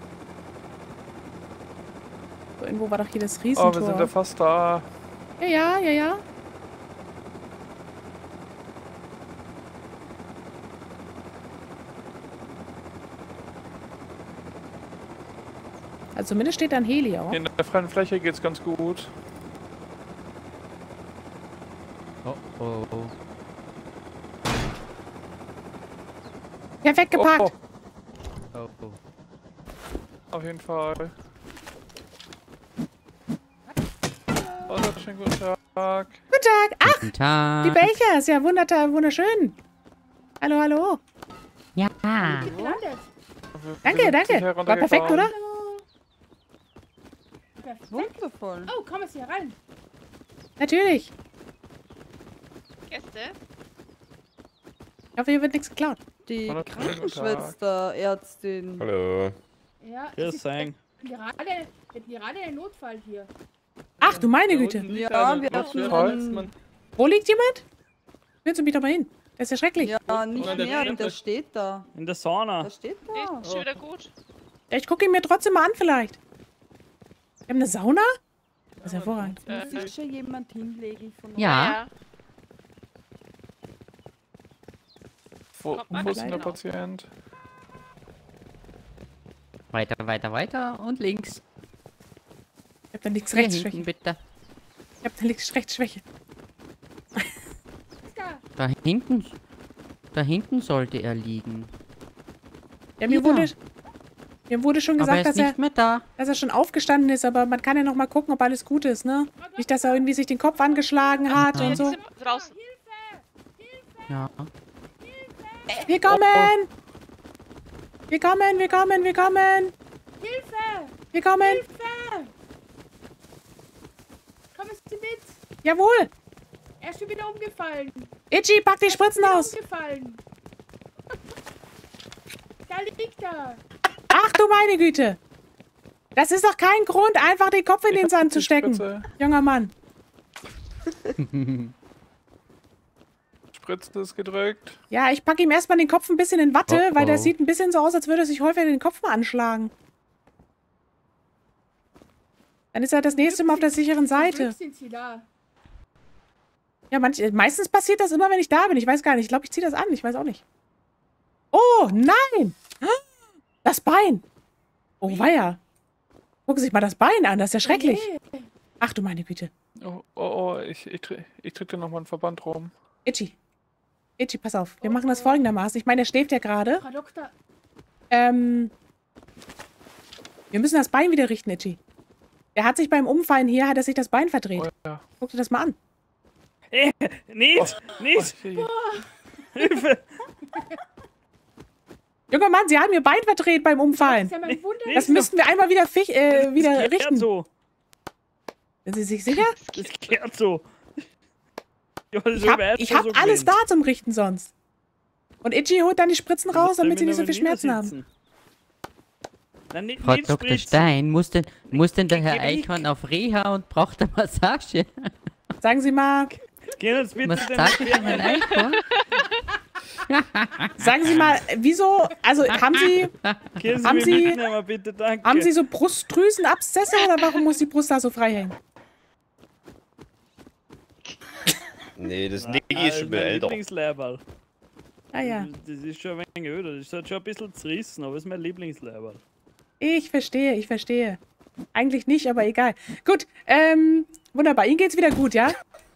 So, irgendwo war doch hier das Oh, Riesentor. wir sind ja fast da. Ja, ja, ja, ja. Also zumindest steht da ein Heli auch. Hier in der freien Fläche geht's ganz gut. Oh, oh, oh. Perfekt geparkt. Oh, Oh, oh. oh, auf jeden Fall. Oh, schönen guten Tag. Guten Tag. Ach, Guten Tag. die Belcher. Ist ja wunderta- wunderschön. Hallo, hallo. Ja. Gelandet. Wir- wir Danke, sind danke. sicher War perfekt, runtergefahren. oder? Perfekt. Wundervoll. Oh, komm jetzt hier rein. Natürlich. Gäste? Ich hoffe, hier wird nichts geklaut. Die Hallo, Krankenschwester-Ärztin. Hallo. Ja, Grüß es ist euch. gerade, wir hatten gerade einen Notfall hier. Ach, du meine Güte. Ja, wir hatten einen, Wo liegt jemand? Führen Sie mich doch mal hin. Das ist ja schrecklich. ja, nicht Oder der mehr, Fremde. der steht da. In der Sauna. Der steht Nee, da. ist schon wieder gut. Ich gucke ihn mir trotzdem mal an vielleicht. Wir haben eine Sauna? Das ist hervorragend. Muss sich schon jemand hinlegen von uns? Ja. Wo, Kommt man wo ist denn der leider. Patient? Weiter, weiter, weiter und links. Ich hab da links Hier rechts hinten, Schwäche. bitte. Ich hab da links rechts Schwäche. Da. Da hinten. Da hinten sollte er liegen. Ja, mir Ja. wurde, mir wurde schon Aber er gesagt, ist dass er, nicht mehr da. dass er schon aufgestanden ist, aber man kann ja noch mal gucken, ob alles gut ist, ne? Nicht, dass er irgendwie sich den Kopf angeschlagen hat und Jetzt so. sind wir draußen. Ja. Wir kommen! Wir kommen, wir kommen, wir kommen! Hilfe! Wir kommen! Hilfe! Kommen Sie mit! Jawohl! Er ist schon wieder umgefallen. Itchy, pack die Spritzen Wieder aus! umgefallen. Da liegt er. Ach du meine Güte! Das ist doch kein Grund, einfach den Kopf in den Ich hab Sand zu die stecken. Spritze. Junger Mann. Spritze ist gedrückt. Ja, ich packe ihm erstmal den Kopf ein bisschen in Watte, Oh, weil der oh. sieht ein bisschen so aus, als würde er sich häufiger den Kopf mal anschlagen. Dann ist er das nächste Mal auf der sicheren Seite. Glück sind sie da. Ja, manch, meistens passiert das immer, wenn ich da bin. Ich weiß gar nicht. Ich glaube, ich ziehe das an. Ich weiß auch nicht. Oh, nein! Das Bein! Oh, weia. Gucken Sie sich mal das Bein an. Das ist ja schrecklich. Ach du meine Güte. Oh, oh, oh ich, ich, dreh- ich drücke dir nochmal einen Verband rum. Itchy. Itchy, pass auf. Wir machen das folgendermaßen. Ich meine, der schläft ja gerade. Frau Doktor, Ähm, wir müssen das Bein wieder richten, Itchy. Der hat sich beim Umfallen hier, hat er sich das Bein verdreht. Oh, ja. Guck dir das mal an. Nicht! Nicht! Oh, Hilfe! Junger Mann, Sie haben Ihr Bein verdreht beim das Umfallen. ist ja mein Wunder. Das müssten wir einmal wieder, fich, äh, wieder Das gehört richten. so. Sind Sie sich sicher? Das gehört so. Ja, das Ich hab, weiß ich schon hab so alles da gewesen. zum Richten sonst. Und Itchy holt dann die Spritzen raus, Das damit sie nicht so soll viel mir Schmerzen aber haben. niedersitzen. Nein, nicht, Frau nicht Doktor spritzen. Stein, muss denn, muss denn der Herr Geh weg. Eichhorn auf Reha und braucht eine Massage? Sagen Sie mal, Gehen uns bitte den Massage für Herrn Eichhorn? sagen Sie mal, wieso, also haben Sie, Gehen Sie haben mich Sie- mitnehmen, bitte, danke. haben Sie so Brustdrüsenabszesse oder warum muss die Brust da so frei hängen? Nee, das Ah, Niggi ist schon mein wieder älter. Lieblingsleiberl. Ah ja, Das ist schon ein wenig öder. Das hat schon ein bisschen zerrissen, aber es ist mein Lieblingsleiberl. ich verstehe, ich verstehe. Eigentlich nicht, aber egal. Gut, ähm, wunderbar, Ihnen geht's wieder gut, ja?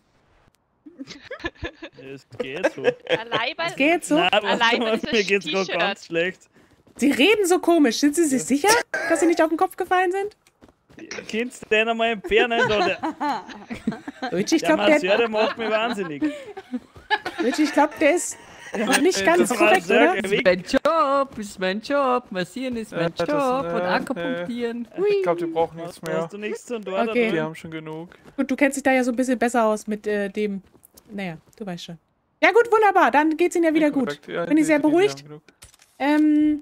Es geht so. Leiberl. Geht so? Nein, was Allein du, dieses mir geht's gerade T-Shirt. ganz schlecht. Sie reden so komisch. Sind Sie sich sicher, dass Sie nicht auf den Kopf gefallen sind? Kannst du den einmal entfernen? Da? Der, Luigi, ich der glaube, Masseur, der, der macht mich wahnsinnig. Luigi, ich glaub, der ist noch nicht ganz Das korrekt, Masseur, oder? geh Das ist weg. mein Job, ist mein Job. Massieren ist Ja, mein das, Job äh, und äh, Akupunktieren. Ich glaube, die brauchen nichts Hast, mehr. hast du nichts zu tun dort? Okay. Die oder? haben schon genug. Gut, du kennst dich da ja so ein bisschen besser aus mit äh, dem... Naja, du weißt schon. Ja gut, wunderbar. Dann geht's Ihnen ja wieder gut. Korrekt, ja, Bin ich die- sehr die- die beruhigt. haben genug. Ähm,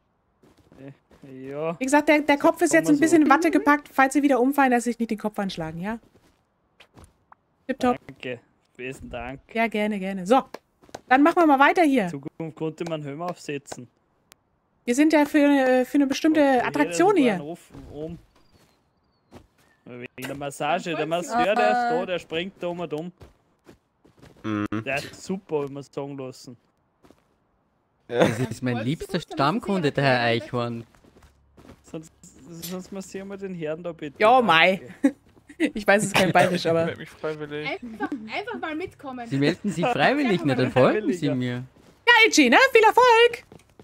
Ja. wie gesagt, der, der Kopf ist jetzt ein so. bisschen in Watte gepackt. Falls Sie wieder umfallen, dass Sie sich nicht den Kopf anschlagen, ja? Tipptopp. Danke. Besten Dank. Ja, gerne, gerne. So, dann machen wir mal weiter hier. In Zukunft konnte man Helm aufsetzen. Wir sind ja für, eine- für eine bestimmte Attraktion hier. Um. Wegen der Massage. Der Masseur, der ist da, der springt da um und um. Mhm. Der ist super, wenn man es sagen lassen. Das ist mein liebster Stammkunde, der Herr Eichhorn. Sonst, sonst massieren wir den Herrn da bitte. Jo, Mai. Ich weiß, es ist kein Bayerisch, Ich aber... melde mich freiwillig. Einfach, einfach mal mitkommen. Sie melden sich freiwillig, nicht, dann folgen Sie mir. Ja, Itchy, ne? Viel Erfolg!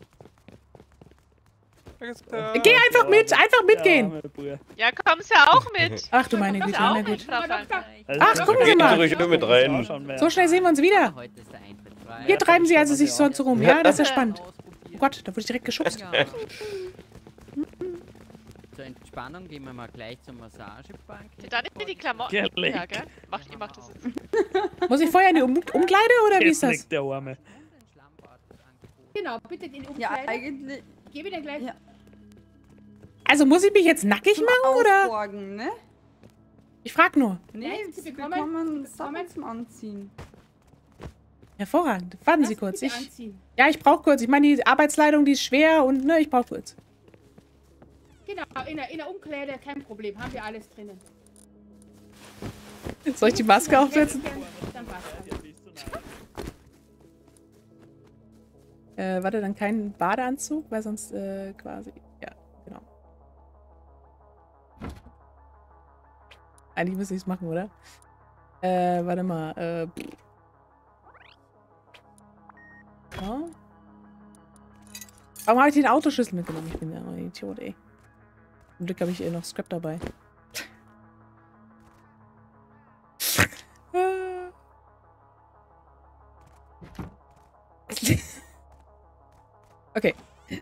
Geh einfach mit, einfach mitgehen. Ja, kommst ja auch mit. Ach du meine Güte, Ist auch na gut. mit, Frau Doktor. Ach, gucken Sie mal. Ruhig mit rein. So schnell sehen wir uns wieder. Heute ist der Eintritt frei. Hier treiben Sie also sich sonst rum. Ja, das ist ja spannend. Oh Gott, da wurde ich direkt geschubst. Ja. Zur Entspannung gehen wir mal gleich zur Massagebank. Dann in die Klamotten. Geh weg. Ja, gell? Macht, ihr macht das jetzt. Muss ich vorher in die um Umkleide oder wie ist das? Der Arme. Genau, bitte den Ja, Umkleider. eigentlich Gebe dir gleich. Ja. Also muss ich mich jetzt nackig machen oder? ausborgen, ne? Ich frag nur. Nee, Nein, sie sie bekommen, bekommen- Sachen zum Anziehen. Hervorragend. Warten Sie Lass kurz. bitte Ich, anziehen. ja, ich brauche kurz. Ich meine, die Arbeitskleidung, die ist schwer und ne, ich brauche kurz. Genau, in der, in der Umkleide, kein Problem. Haben wir alles drinnen. Soll ich die Maske aufsetzen? Dann passt das. Äh, warte, dann kein Badeanzug, weil sonst äh, quasi. Ja, genau. Eigentlich müsste ich es machen, oder? Äh, warte mal. Äh, pff. So. Warum habe ich den Autoschlüssel mitgenommen? Ich bin ja ein Idiot, ey. Zum Glück habe ich eh noch Scrap dabei. Okay.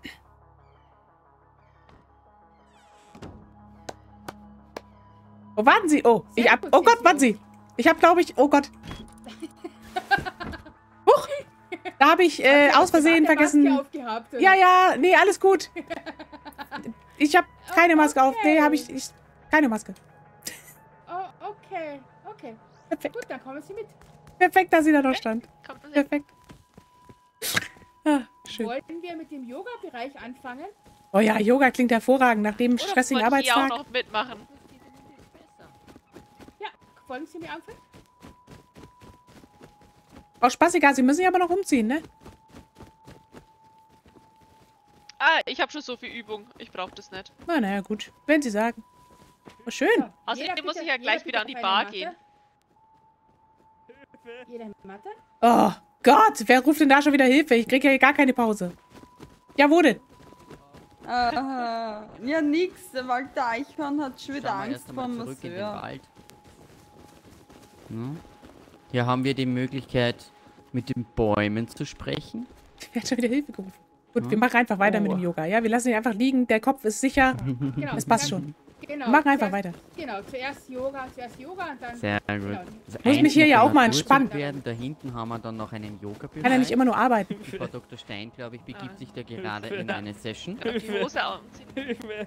Oh, warten Sie. Oh, ich Sehr hab. gut, Oh Gott, sehr warten Sie. Ich habe, glaube ich. Oh Gott. Huch. Da habe ich äh, aus Versehen Hat der vergessen. Maske aufgehabt, oder? Ja, ja, nee, alles gut. Ich habe keine Maske auf. Nee, Okay. habe ich, ich. Keine Maske. Oh, okay, okay. Perfekt. Gut, dann kommen Sie mit. Perfekt, dass sie da noch stand. Kommt das Perfekt. Ah, schön. Wollen wir mit dem Yoga-Bereich anfangen? Oh ja, Yoga klingt hervorragend nach dem Oder stressigen wollt ihr auch Arbeitstag. noch mitmachen? Ja, wollen Sie mir anfangen? Frau Spassiger, Sie müssen sich aber noch umziehen, ne? Ah, ich habe schon so viel Übung. Ich brauche das nicht. Na, naja, gut. Wenn Sie sagen. Oh, schön. So, Außerdem jeder muss bitte- ich ja jeder gleich bitte wieder an die auf eine Bar Matte. gehen. Jeder eine Matte? Oh Gott, wer ruft denn da schon wieder Hilfe? Ich kriege ja hier gar keine Pause. Ja, wo denn? Äh, ja, nix. Der Walter Eichhorn hat schon wieder Schauen wir Angst erst vor einmal dem zurück in den Masseur. Wald. Hm. Hier haben wir die Möglichkeit, mit den Bäumen zu sprechen. Wer hat schon wieder Hilfe gerufen? Gut, Hm? wir machen einfach weiter Oh. mit dem Yoga. Ja, wir lassen ihn einfach liegen. Der Kopf ist sicher. Genau. Das passt dann- schon. Genau. Wir machen einfach zuerst, weiter. Genau, zuerst Yoga, zuerst Yoga und dann... Sehr gut. Genau. Also Muss mich hier eins ja muss auch mal Natur entspannen. werden. Da hinten haben wir dann noch einen Yoga-Bereich. Kann er nicht immer nur arbeiten. Frau Doktor Stein, glaube ich, begibt Ah. sich da gerade in eine Session. Genau, die Hose anziehen. Hilfe.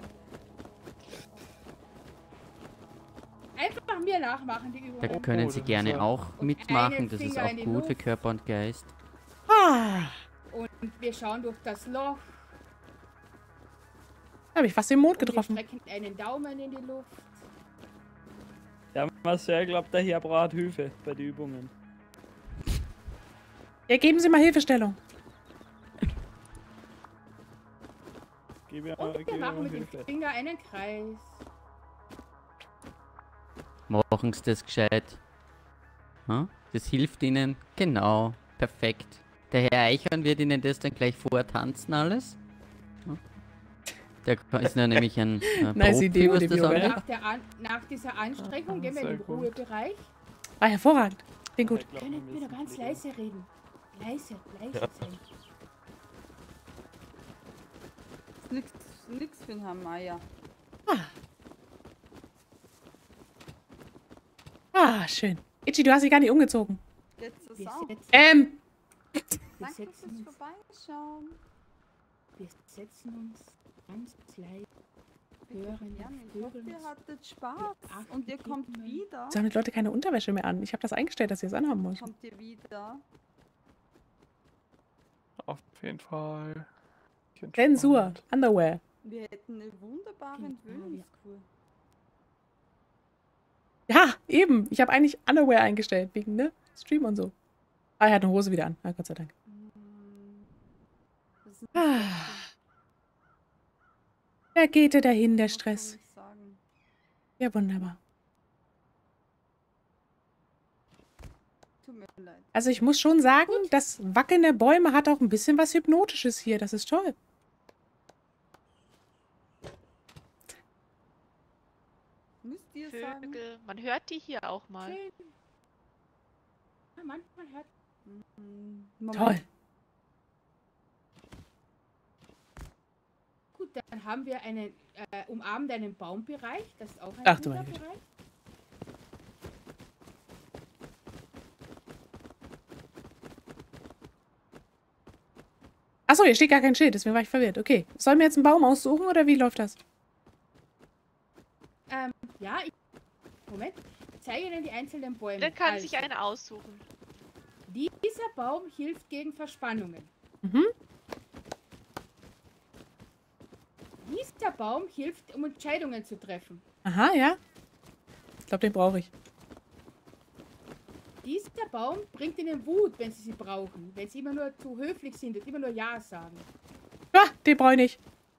Einfach mir nachmachen, die Übung. Da können Sie das gerne ist ja- auch Und mitmachen. einen Das ist Finger auch in die gut für Luft. Körper und Geist. Ah, Und wir schauen durch das Loch. da habe ich fast den Mond Und wir getroffen. strecken einen Daumen in die Luft. Der Masseur glaubt, der hier braucht Hilfe bei den Übungen. Ja, geben Sie mal Hilfestellung. Gib mir, Und gib wir mir machen mal mit dem Hilfe. Finger einen Kreis. Machen Sie das gescheit. Hm? Das hilft Ihnen. Genau. Perfekt. Der Herr Eichhorn wird Ihnen das dann gleich vortanzen alles. Hm? Der ist ja nämlich ein äh, Nice Profi, Idee was mit dem das Yoga. angeht. Nach, der An nach dieser Anstrengung gehen wir in sehr den gut. Ruhebereich. Ah, hervorragend. Klingt gut. Ich glaub, Können wir wir nur müssen ganz wieder- leise reden. Leise, leise sein. Nix, nix für den Herrn Meier. Ah, schön. Itchy, du hast dich gar nicht umgezogen. Geht's das Wir auch? setzen, Ähm, wir Danke setzen, fürs uns, Vorbeischauen. wir setzen uns ganz leise. Hören Ja, die ich hoffe, Vögel. ihr hattet Spaß. achten Und ihr kommt Kinder. wieder. jetzt haben die Leute keine Unterwäsche mehr an. Ich habe das eingestellt, dass sie es anhaben müssen. Kommt ihr wieder. Auf jeden Fall. Zensur. Entspannt. Underwear. Wir hätten eine wunderbare Genau, Entwöhnungskur. Ja, eben. Ich habe eigentlich Underwear eingestellt, wegen, ne? Stream und so. Ah, er hat eine Hose wieder an. Ah, Gott sei Dank. Mm, das ist nicht Ah. schlecht. Da geht er dahin, der Was soll Stress. ich sagen? Ja, wunderbar. Tut mir leid. Also ich muss schon sagen, das Wackeln der Bäume hat auch ein bisschen was Hypnotisches hier. Das ist toll. Müsst ihr sagen? Vögel. Man hört die hier auch mal. Schön. Ja, manchmal hört Mm, Moment. Toll. Gut, dann haben wir einen äh, umarmt einen Baumbereich. Das ist auch ein Ach, du meine guter Güte. Bereich. Achso, hier steht gar kein Schild, deswegen war ich verwirrt. Okay. Sollen wir jetzt einen Baum aussuchen oder wie läuft das? Ähm, ja, ich, Moment. Ich zeige Ihnen die einzelnen Bäume. Dann kann Also, sich einer aussuchen. Dieser Baum hilft gegen Verspannungen. Mhm. Dieser Baum hilft, um Entscheidungen zu treffen. Aha, ja. Ich glaube, den brauche ich. Dieser Baum bringt Ihnen Wut, wenn Sie sie brauchen. Wenn Sie immer nur zu höflich sind und immer nur Ja sagen. Ah, den brauche ich nicht.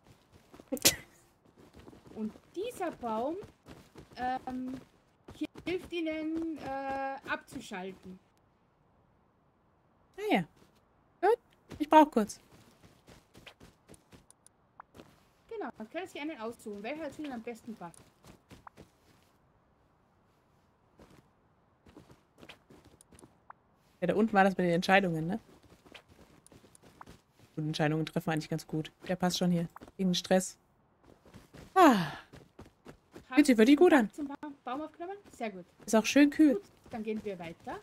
Und dieser Baum ähm, hilft Ihnen äh, abzuschalten. Ah ja. Gut. Ich brauche kurz. Genau, dann können Sie einen aussuchen. Welcher zu Ihnen am besten passt. Ja, da unten war das mit den Entscheidungen, ne? Gute Entscheidungen treffen wir eigentlich ganz gut. Der passt schon hier. Gegen den Stress. Ah, Haben Fühlt sich wirklich gut an. Zum Baum, Baum aufgenommen? Sehr gut. ist auch schön kühl. Gut, dann gehen wir weiter.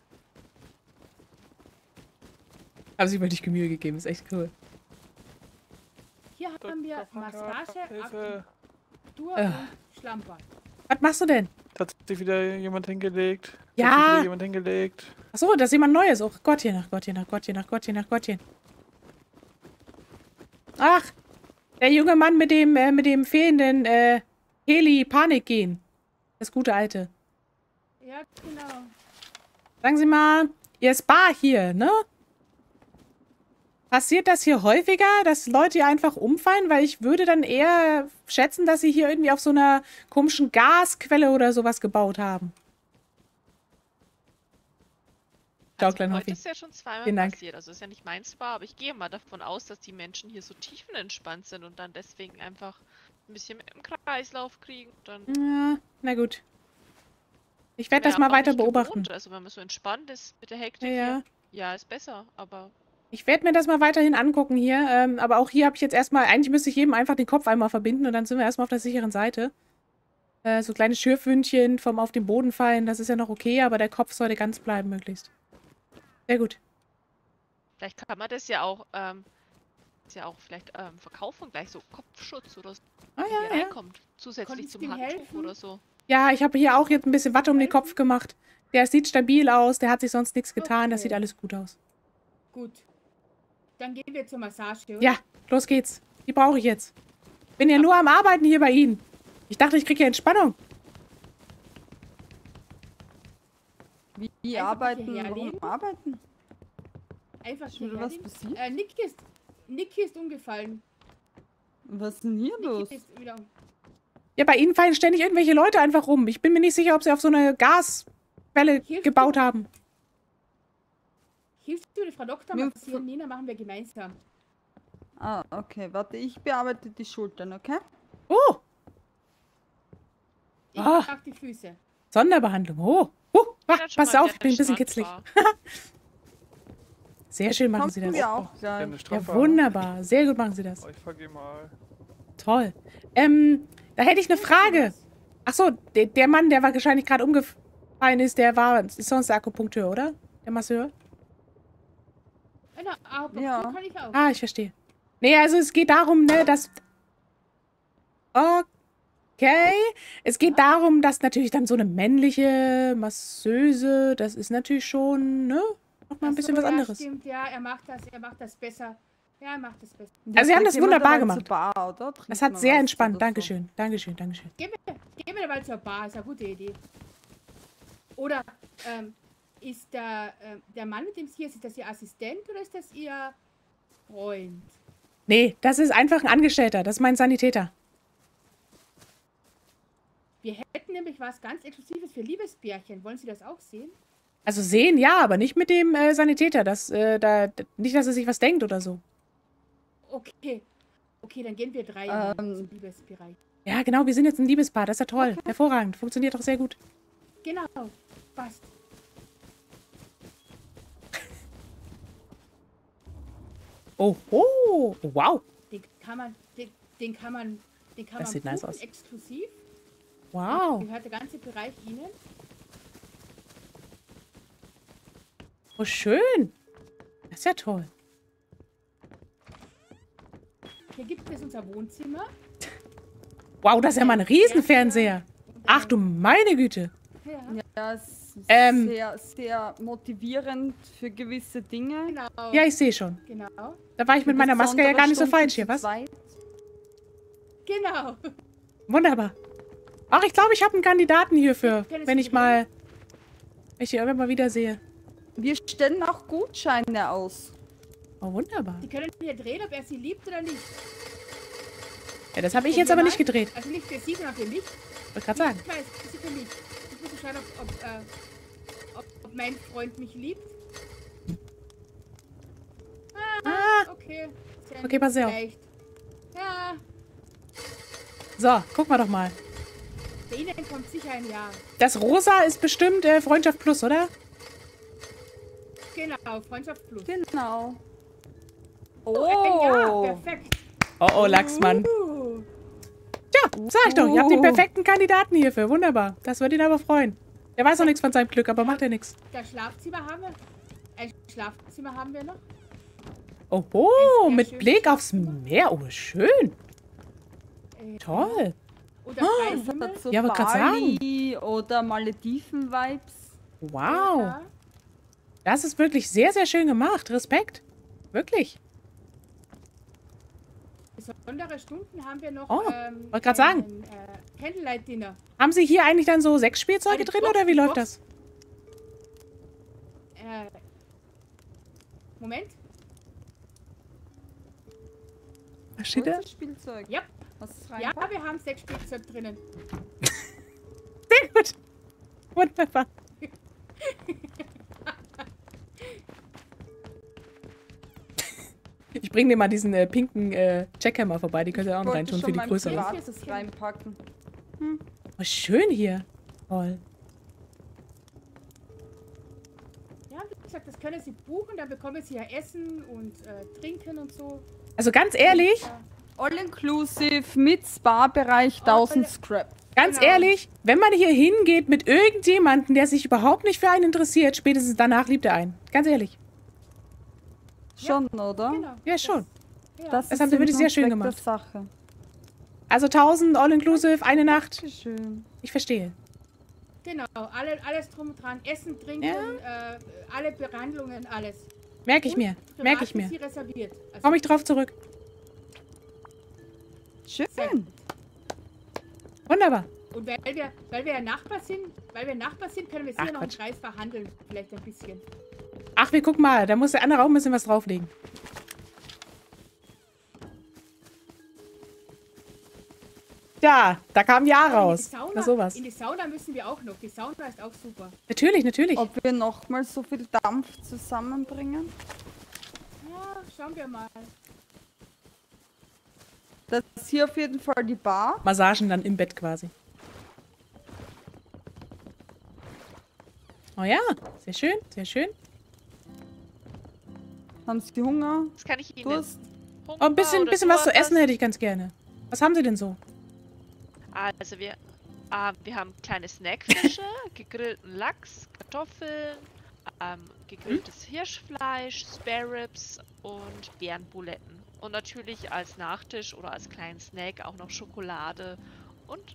Haben sie wirklich Mühe gegeben. Ist echt cool. Hier haben wir Massage, Hilfe. Akupunktur Äh. und Schlammbad. Was machst du denn? Hat sich wieder jemand hingelegt? Ja. Hat sich wieder jemand hingelegt? Achso, da ist jemand Neues. Oh Gottchen, ach Gottchen, ach Gottchen, ach Gottchen, ach Gottchen. Ach, der junge Mann mit dem, äh, mit dem fehlenden, äh, Heli-Panik-Gen. Das gute alte. Ja, genau. Sagen Sie mal, Ihr Spa hier, ne? Passiert das hier häufiger, dass Leute hier einfach umfallen? Weil ich würde dann eher schätzen, dass sie hier irgendwie auf so einer komischen Gasquelle oder sowas gebaut haben. Ciao, Also kleiner heute Hoffi. ist ja schon zweimal Vielen Dank. passiert. Also ist ja nicht mein Spa, aber ich gehe mal davon aus, dass die Menschen hier so tiefenentspannt sind und dann deswegen einfach ein bisschen im Kreislauf kriegen. Dann Ja, na gut. Ich werde das Ja, mal auch weiter nicht beobachten. gewohnt. Also wenn man so entspannt ist mit der Hektik Ja, ja. hier, ja, ist besser, aber Ich werde mir das mal weiterhin angucken hier. Ähm, aber auch hier habe ich jetzt erstmal, eigentlich müsste ich jedem einfach den Kopf einmal verbinden und dann sind wir erstmal auf der sicheren Seite. Äh, so kleine Schürfwündchen vom auf den Boden fallen, das ist ja noch okay, aber der Kopf sollte ganz bleiben möglichst. Sehr gut. vielleicht kann man das ja auch, ähm, ist ja auch vielleicht ähm, verkaufen, gleich so Kopfschutz oder so, Ah, der ja, hier ja. reinkommt. Zusätzlich Konntest zum du ihm Handtuch helfen? oder so. Ja, ich habe hier auch jetzt ein bisschen Watte um den Kopf gemacht. Der sieht stabil aus, der hat sich sonst nichts getan, das Okay. sieht alles gut aus. Gut. Dann gehen wir zur Massage, oder? Ja, los geht's. Die brauche ich jetzt. Bin ja nur am Arbeiten hier bei Ihnen. Ich dachte, ich kriege ja Entspannung. Wie, wie Einfach arbeiten? hierher Warum legen. arbeiten? Einfach Ist wieder hierher was legen. passiert? Äh, Nick ist, Nick ist umgefallen. Was ist denn hier los? Nick ist wieder um. Ja, bei Ihnen fallen ständig irgendwelche Leute einfach rum. Ich bin mir nicht sicher, ob Sie auf so eine Gasquelle Hilft gebaut dir- haben. Hilfst du, die Frau Doktor Wir- massieren? Nina, machen wir gemeinsam. Ah, okay, warte, ich bearbeite die Schultern, okay? Oh, Ich Ah. mach die Füße. Sonderbehandlung. Oh, oh ah, dann schon pass mal auf, der ich bin ein bisschen Strand kitzlig. war. Sehr schön machen Sie Kommen das. wir auch Ja, gleich. eine Ja, Strafe. wunderbar. Sehr gut machen Sie das. Oh, ich vergeh mal. Toll. Ähm, da hätte ich eine Frage. Ach so, der, der Mann, der war wahrscheinlich gerade umgefallen ist, der war, ist sonst der Akupunkteur, oder? Der Masseur? Äh, na, aber Ja. so kann ich auch. Ah, ich verstehe. Nee, also es geht darum, ne, dass... Okay. Es geht darum, dass natürlich dann so eine männliche Masseuse, das ist natürlich schon, ne, nochmal ein Ach bisschen so, was ja, anderes. Stimmt, ja, er macht das, er macht das besser. Ja, er macht das besser. Also Sie haben das Gehen wir wunderbar dabei zur gemacht. Bar, oder? Trinken Das hat wir sehr was entspannt. oder so. Dankeschön, Dankeschön, Dankeschön. Gehen wir, gehen wir mal zur Bar, ist eine gute Idee. Oder ähm, ist der, ähm, der Mann, mit dem Sie hier ist, ist das Ihr Assistent oder ist das Ihr Freund? Nee, das ist einfach ein Angestellter. Das ist mein Sanitäter. Wir hätten nämlich was ganz Exklusives für Liebespärchen. Wollen Sie das auch sehen? Also sehen, ja, aber nicht mit dem äh, Sanitäter. Das, äh, da, d- nicht, dass er sich was denkt oder so. Okay. Okay, dann gehen wir drei Ähm. zum Liebesbereich. Ja, genau, wir sind jetzt ein Liebespaar. Das ist ja toll. Hervorragend. Funktioniert doch sehr gut. Genau, passt. Oh, oh, wow. Den kann man, den, den kann man, den kann Das man sieht nice buchen, aus. exklusiv. Wow. Gehört der ganze Bereich Ihnen. Oh, schön. Das ist ja toll. Hier gibt es unser Wohnzimmer. Wow, das ist ja mal ein Riesenfernseher. Ach du meine Güte. Ja, Ja, es ist Ähm. sehr, sehr motivierend für gewisse Dinge. genau. Ja, ich sehe schon. Genau. Da war ich mit meiner Maske ja gar nicht so falsch hier, was? Genau. Wunderbar. Ach, ich glaube, ich habe einen Kandidaten hierfür, Können Sie wenn ich die mal, wenn ich die irgendwann mal wieder sehe. Wir stellen auch Gutscheine aus. Oh, wunderbar. Sie können hier drehen, ob er Sie liebt oder nicht. Ja, das habe ich Probier jetzt aber mal. nicht gedreht. Also nicht für Sie, sondern für mich. Wollte gerade sagen. Ich weiß, das ist für mich. Ich muss schauen, ob, ob, äh, ob, ob mein Freund mich liebt. Ah, Okay. Sehr Okay, pass auf. vielleicht. Ja, so, guck mal doch mal. bei Ihnen kommt sicher ein Ja. Das Rosa ist bestimmt äh, Freundschaft Plus, oder? Genau, Freundschaft plus. Genau. Ein Ja, Oh, perfekt. Oh, oh, Lachsmann. Uh, Tja, sag ich doch, ihr habt den Oh. perfekten Kandidaten hierfür. Wunderbar. Das wird ihn aber freuen. Der weiß noch nichts von seinem Glück, aber macht ja nichts. das Schlafzimmer haben wir. Ein Schlafzimmer haben wir noch. Oh, oh, Ein sehr mit schönes Blick aufs Schlafzimmer. Meer. Oh, schön. Äh, Toll. Oder Ah, das Freihimmel. hat so Ja, wollte grad Bali oder Malediven-Vibes. Wow. Ja. Das ist wirklich sehr, sehr schön gemacht. Respekt. Wirklich. Besondere Stunden haben wir noch. Oh, ähm, wollte gerade sagen. ein, Äh, Candlelight-Dinner. Haben Sie hier eigentlich dann so Sexspielzeuge Ah, die drin Box, oder wie die läuft Box. das? Äh, Moment. Was steht da? Großes Spielzeug. Ja. Was Ja, reinpackt? wir haben Sexspielzeug drinnen. Sehr gut. Wunderbar. Ich bringe dir mal diesen äh, pinken äh, Jackhammer vorbei. Die könnt ihr auch noch Wollte reintun schon für die mein größere. Privates reinpacken. Oh, schön hier. Toll. Ja, wie gesagt, das können Sie buchen, da bekommen Sie ja Essen und äh, Trinken und so. Also ganz ehrlich, All inclusive mit Spa-Bereich tausend Scrap. ganz Genau. ehrlich, wenn man hier hingeht mit irgendjemandem, der sich überhaupt nicht für einen interessiert, spätestens danach liebt er einen. Ganz ehrlich. Schon, oder? Genau. Ja, schon. Ja. Das, Das ist haben sie Sinn wirklich sehr und schön Zweck gemacht. der Sache. Also tausend all-inclusive, eine Nacht. Schön. Ich verstehe. Genau, alle, alles drum und dran. Essen, Trinken, äh, alle Behandlungen, alles. Merke ich Und mir. privat Merke ich ist mir. sie reserviert. Also, Komme ich drauf zurück. Schön. Wunderbar. und weil wir, weil wir ja Nachbar sind, weil wir Nachbar sind, können wir Ach, sicher noch einen Quatsch. Preis verhandeln. Vielleicht ein bisschen. Ach, wir gucken mal. Da muss der andere auch ein bisschen was drauflegen. Ja, da kam Ja Aber in die raus. Sauna, Na sowas. In die Sauna müssen wir auch noch. Die Sauna ist auch super. Natürlich, natürlich. Ob wir nochmal so viel Dampf zusammenbringen? Ja, schauen wir mal. Das ist hier auf jeden Fall die Bar. Massagen dann im Bett quasi. Oh ja, sehr schön, sehr schön. Haben Sie Hunger? Das kann ich Ihnen. Durst? Oh, ein bisschen, oder bisschen was zu sowas. essen hätte ich ganz gerne. Was haben Sie denn so? Also wir, ah, wir haben kleine Snackfische, gegrillten Lachs, Kartoffeln, ähm, gegrilltes Hirschfleisch, Spare Ribs und Bärenbuletten. Und natürlich als Nachtisch oder als kleinen Snack auch noch Schokolade und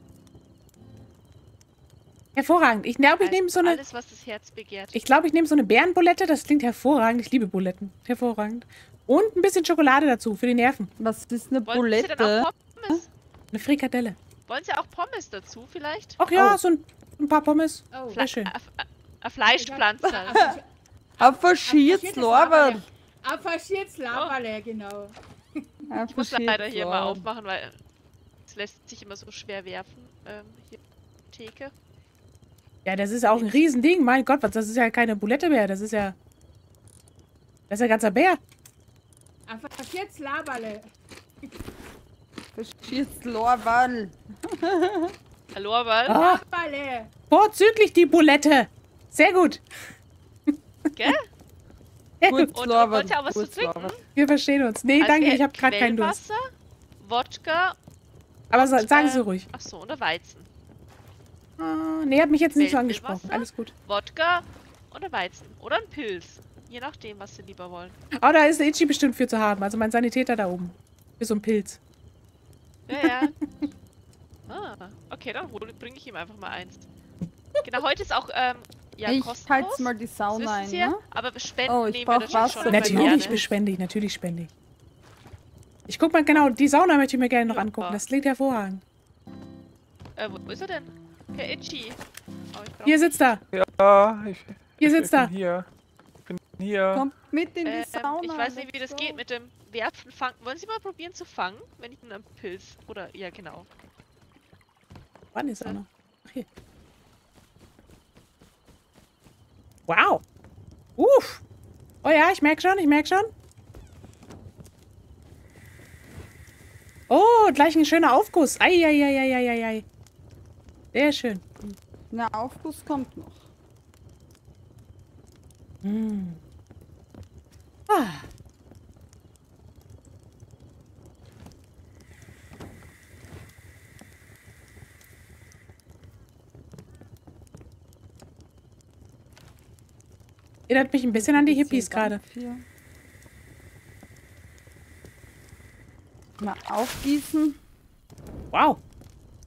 Hervorragend. Ich glaube, ich alles, nehme so eine. alles, was das Herz begehrt. Ich glaube, ich nehme so eine Bärenbulette. Das klingt hervorragend. Ich liebe Buletten. Hervorragend. Und ein bisschen Schokolade dazu für die Nerven. Was ist eine Wollen Sie denn Bulette? auch Pommes? Eine Frikadelle. Wollen Sie auch Pommes dazu vielleicht? Ach ja, Oh. so ein, ein paar Pommes. Oh. Sehr schön. Ein Fleischpflanzer. Ein verschiertes Lorbeer. Ah, verschiertes Laberle, genau. Ein Ich muss leider hier mal Lorbeer. aufmachen, weil es lässt sich immer so schwer werfen. Ähm, hier, Theke. Ja, das ist auch ein Riesending. Mein Gott, was, das ist ja keine Bulette mehr. Das ist ja. Das ist ja ein ganzer Bär. Ah, verschiertes Laberle. Verschiertes Lorbeer. Hallo, aber Ah, Laberle. vorzüglich die Bulette. Sehr gut. gell? Sehr Gut. gut. Und, Lorbeer, und wollt ihr auch was zu gut, trinken? Lorbeer. Wir verstehen uns. Nee, Also danke, wir ich habe hätten gerade keinen Durst. Quellwasser, Wodka, Aber sa sagen Sie äh, ruhig. achso, oder Weizen. Ah, nee, hat mich jetzt nicht so Quellwasser? angesprochen. Alles gut. Wodka oder Weizen. Oder ein Pilz. Je nachdem, was Sie lieber wollen. Oh, da ist der Itchy bestimmt für zu haben. Also mein Sanitäter da oben. Für so einen Pilz. Ja, ja. Ah, okay, dann bringe ich ihm einfach mal eins. Genau, heute ist auch ähm, ja, Ich kostenlos. heiz mal die Das Sauna wissen ein, Sie ja, ne? aber Spenden Oh, ich nehmen brauch wir natürlich Wasser. schon immer Natürlich gerne. spende ich, natürlich spende ich. Ich guck mal genau, die Sauna möchte ich mir gerne noch Ja. angucken. Das klingt hervorragend. Äh, wo ist er denn? Der Itchy. Oh, ich brauch- Hier sitzt er. Ja, ich, Hier ich, sitzt ich er. bin hier. Ich bin hier. Kommt mit in die Ähm, Sauna. ich weiß nicht, wie let's das go. geht mit dem Werfen, Fangen. Wollen Sie mal probieren zu fangen, wenn ich einen Pilz oder ja genau. Wann ist er noch? Ach, hier. Wow. Uff. Oh ja, ich merke schon, ich merke schon. Oh, gleich ein schöner Aufguss. Eieieiei. Sehr schön. Na, Aufguss kommt noch. Mm. Ah. Erinnert mich ein bisschen an die Hippies gerade. Hier. Mal aufgießen. Wow.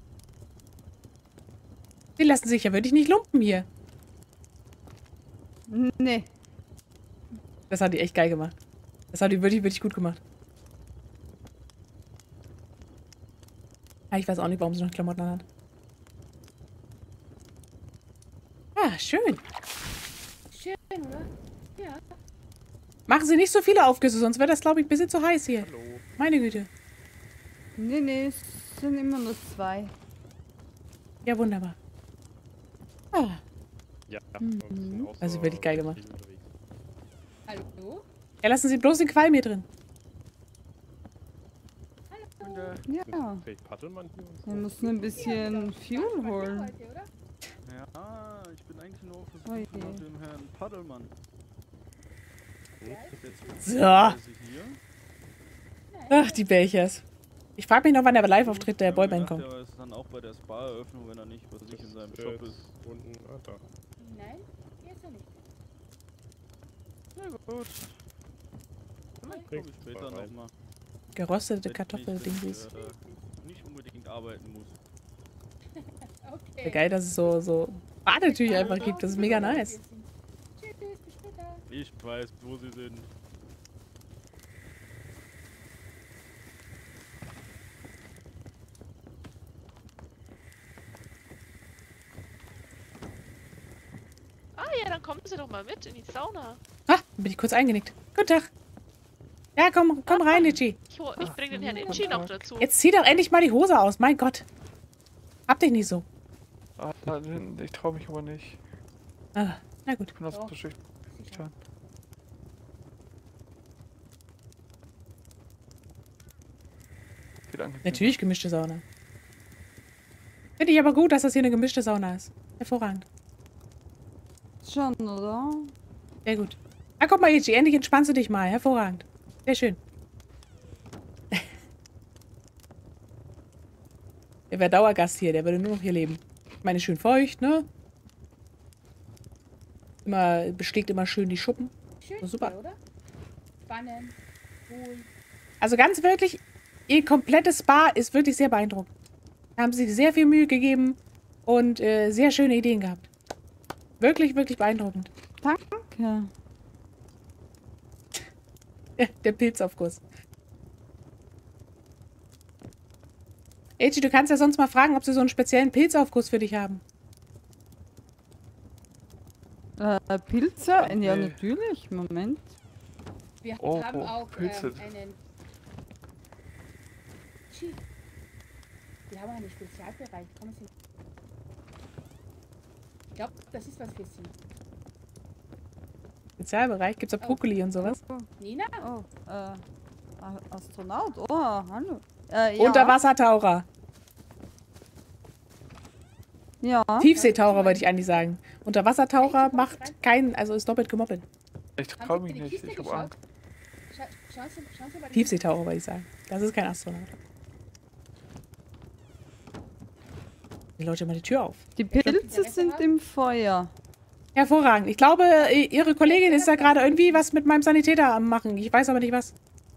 Die lassen sich ja wirklich nicht lumpen hier. Nee. Das hat die echt geil gemacht. Das hat die wirklich, wirklich gut gemacht. Ah, ich weiß auch nicht, warum sie noch Klamotten hat. Ah, schön. Schön, oder? Ja. Machen Sie nicht so viele Aufgüsse, sonst wäre das, glaube ich, ein bisschen zu heiß hier. Hallo. Meine Güte. Nee, nee, es sind immer nur zwei. Ja, wunderbar. Ah, Ja, Mhm. Also wirklich geil gemacht. Hallo? ja, lassen Sie bloß den Qualm hier drin. Ja. Vielleicht paddelt man hier und Wir müssen ein bisschen Fuel holen. Heute, oder? Ja, ich bin eigentlich nur auf der Ui. Suche nach dem Herrn Paddelmann. So. Ist sie hier? Ach, die Bärchers. Ich frage mich noch, wann der Live-Auftritt der Ja, Boyband ich dachte, kommt. Er ist dann auch bei der Spa-Eröffnung, wenn er nicht bei sich in seinem Shop ist. unten. Ah, da. Nein, hier ist er nicht. Na gut. Vielleicht komme ich später Rein. nochmal. Geröstete Wenn Kartoffel-Dingies. ich äh, nicht unbedingt arbeiten muss. Okay. Wäre geil, dass es so, so Badetücher einfach gibt. Das ist mega nice. Tschüss, bis später. Ich weiß, wo sie sind. Ah ja, dann kommen Sie doch mal mit in die Sauna. Ah, bin ich kurz eingenickt. Guten Tag. Ja, komm, komm rein, Itchy. Ich, hol- ich bringe den Herrn Itchy noch dazu. Jetzt zieh doch endlich mal die Hose aus. Mein Gott. Hab dich nicht so. Ah, nein, ich traue mich aber nicht. Ah, na gut. Ich bin das Doch. beschäftigt. Geht angenehm. Natürlich gemischte Sauna. Finde ich aber gut, dass das hier eine gemischte Sauna ist. Hervorragend. Schon, oder? Sehr gut. Ah, guck mal, Itchy, endlich entspannst du dich mal. Hervorragend. Sehr schön. Der wäre Dauergast hier, der würde nur noch hier leben. Ich meine, schön feucht, ne? Immer, beschlägt immer schön die Schuppen. Schön, Oh, super. hier, oder? Spannend. Cool. Also ganz wirklich, ihr komplettes Spa ist wirklich sehr beeindruckend. Da haben sie sich sehr viel Mühe gegeben und äh, sehr schöne Ideen gehabt. Wirklich, wirklich beeindruckend. Danke. Ja, der Pilzaufguss. Eiji, du kannst ja sonst mal fragen, ob sie so einen speziellen Pilzaufguss für dich haben. Äh, Pilze? Ja, nee. natürlich. Moment. Wir Oh, haben oh, auch Pilze. ähm, einen... Tschü. Wir haben einen Spezialbereich. Kommen Sie. Ich glaube, das ist was für Sie. Spezialbereich, gibt's da Brokkoli und sowas? Nina? Oh, äh, A- Astronaut? Oh, hallo. Äh, ja. Unterwassertaucher. Ja. Tiefseetaucher wollte ich eigentlich sagen. Unterwassertaucher macht keinen, also ist doppelt gemoppelt. Ich Haben traue Sie mich in die nicht. Kiste Ich habe geschaut? Angst. Scha schauen Sie, schauen Sie mal die Tiefseetaucher wollte ich sagen. Das ist kein Astronaut. Die Leute mal die Tür auf. Die Pilze sind im Feuer. Hervorragend. Ich glaube, Ihre Kollegin ist da gerade irgendwie was mit meinem Sanitäter am machen. Ich weiß aber nicht was.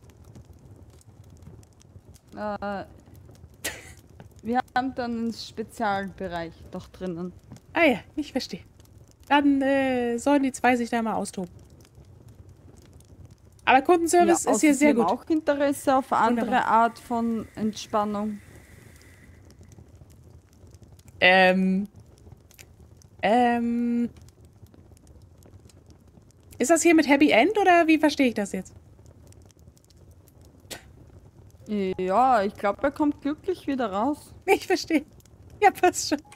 Äh, wir haben dann einen Spezialbereich doch drinnen. Ah ja, ich verstehe. Dann äh, sollen die zwei sich da mal austoben. Aber Kundenservice Ja, ist hier sehr außerdem gut. auch Interesse auf andere Wunderbar. Art von Entspannung. Ähm. Ähm. Ist das hier mit Happy End oder wie verstehe ich das jetzt? Ja, ich glaube, er kommt glücklich wieder raus. Ich verstehe. Ja, passt schon.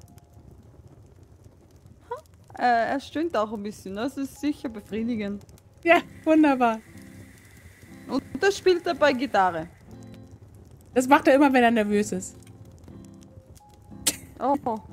Äh, er stöhnt auch ein bisschen, das ist sicher befriedigend. Ja, wunderbar. Und das spielt er bei Gitarre. Das macht er immer, wenn er nervös ist. Oh,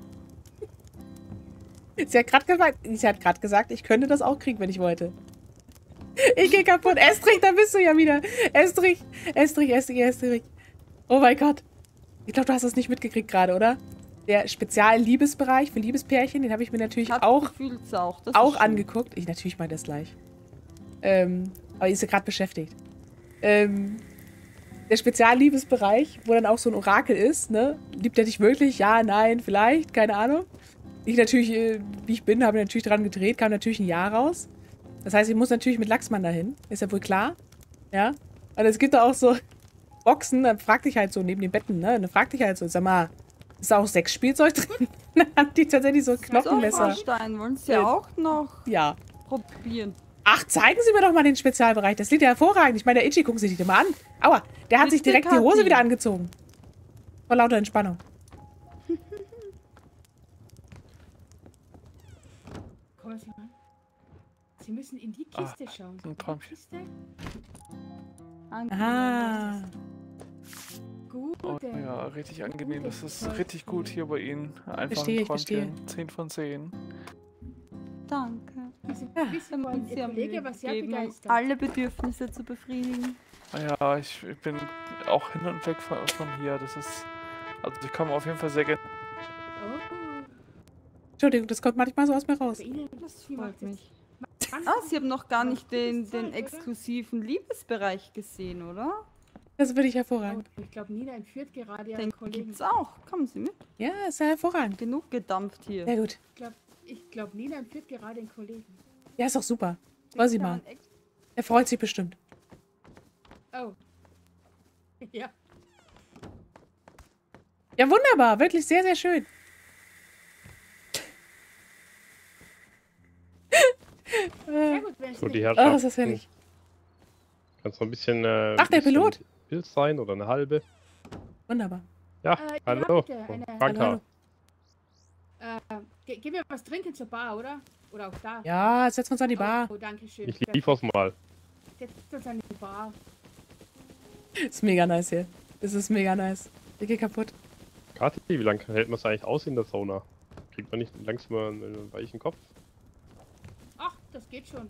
Sie hat gerade gesagt, sie hat gerade gesagt, ich könnte das auch kriegen, wenn ich wollte. Ich gehe kaputt. Estrich, da bist du ja wieder. Estrich, Estrich, Estrich, Estrich. Oh mein Gott. Ich glaube, du hast das nicht mitgekriegt gerade, oder? Der Spezial-Liebesbereich für Liebespärchen, den habe ich mir natürlich hat auch, gefühlt's auch, das auch ist schön. angeguckt. Ich natürlich mal das gleich. Ähm, aber ist ja gerade beschäftigt. Ähm, der Spezial-Liebesbereich, wo dann auch so ein Orakel ist, ne? Liebt er dich wirklich? Ja, nein, vielleicht, keine Ahnung. ich natürlich, äh, wie ich bin, habe natürlich dran gedreht, kam natürlich ein Ja raus. Das heißt, ich muss natürlich mit Lachsmann dahin. Ist ja wohl klar. Ja. Und es gibt da auch so Boxen, dann fragt dich halt so neben den Betten, ne? Dann fragt dich halt so, sag mal, ist da auch Sexspielzeug drin? Dann haben die tatsächlich so Knochenmesser. So, Frau Stein, wollen Sie ja auch noch ja. probieren? Ach, zeigen Sie mir doch mal den Spezialbereich. Das sieht ja hervorragend. Ich meine, der Itchy, gucken Sie sich den mal an. Aua, der hat Bitte, sich direkt die Hose Kathi. wieder angezogen. Vor lauter Entspannung. Kommen Sie mal. Sie müssen in die Kiste Ah, schauen. ein In die Träumchen. Kiste? Ah. Gut. Oh, ja, richtig angenehm. Das ist Toll. richtig gut hier bei Ihnen. Einfach Verstehe, ein ich verstehe. Träumchen. zehn von zehn. Danke. Sie sind Ja. ein bisschen Sie wollen. Ihr haben Kollege mir war sehr gegeben, um begeistert. alle Bedürfnisse zu befriedigen. Ja, ich, ich bin auch hin und weg von, von hier. Das ist. Also ich komme auf jeden Fall sehr gerne. Oh, Entschuldigung, das kommt manchmal so aus mir raus. bei Ihnen Das wie macht freut mich. Wann- Ah, Sie haben noch gar nicht den, Gute Zeit, den oder? exklusiven Liebesbereich gesehen, oder? Das würde ich Oh, hervorragend. ich glaube, Nina entführt gerade ihren Den Kollegen. gibt's auch. Kommen Sie mit. Ja, ist ja hervorragend. Genug gedampft hier. Sehr gut. Ich glaube, ich glaub, Nina entführt gerade den Kollegen. Ja, ist doch super. Soll sie mal. Dann ex- Er freut sich bestimmt. Oh. Ja. Ja, wunderbar. Wirklich sehr, sehr schön. Sehr gut, wenn So, es die nicht- Oh, Herrschaft. ist das herrlich. Kannst noch ein bisschen. Äh, Ach, der bisschen Pilot. Pilz sein oder eine halbe. Wunderbar. Ja, Äh, ja, hallo. bitte, eine- Franka. Hallo, Äh, ge gib mir was trinken zur Bar, oder? Oder auch da. Ja, setzen wir uns an die Bar. Oh, danke schön. Ich liefer's mal. Setzt uns an die Bar. Ist mega nice hier. Das ist mega nice. Ich geh kaputt. Kathi, wie lange hält man es eigentlich aus in der Sauna? Kriegt man nicht langsam mal einen weichen Kopf? Ach, das geht schon.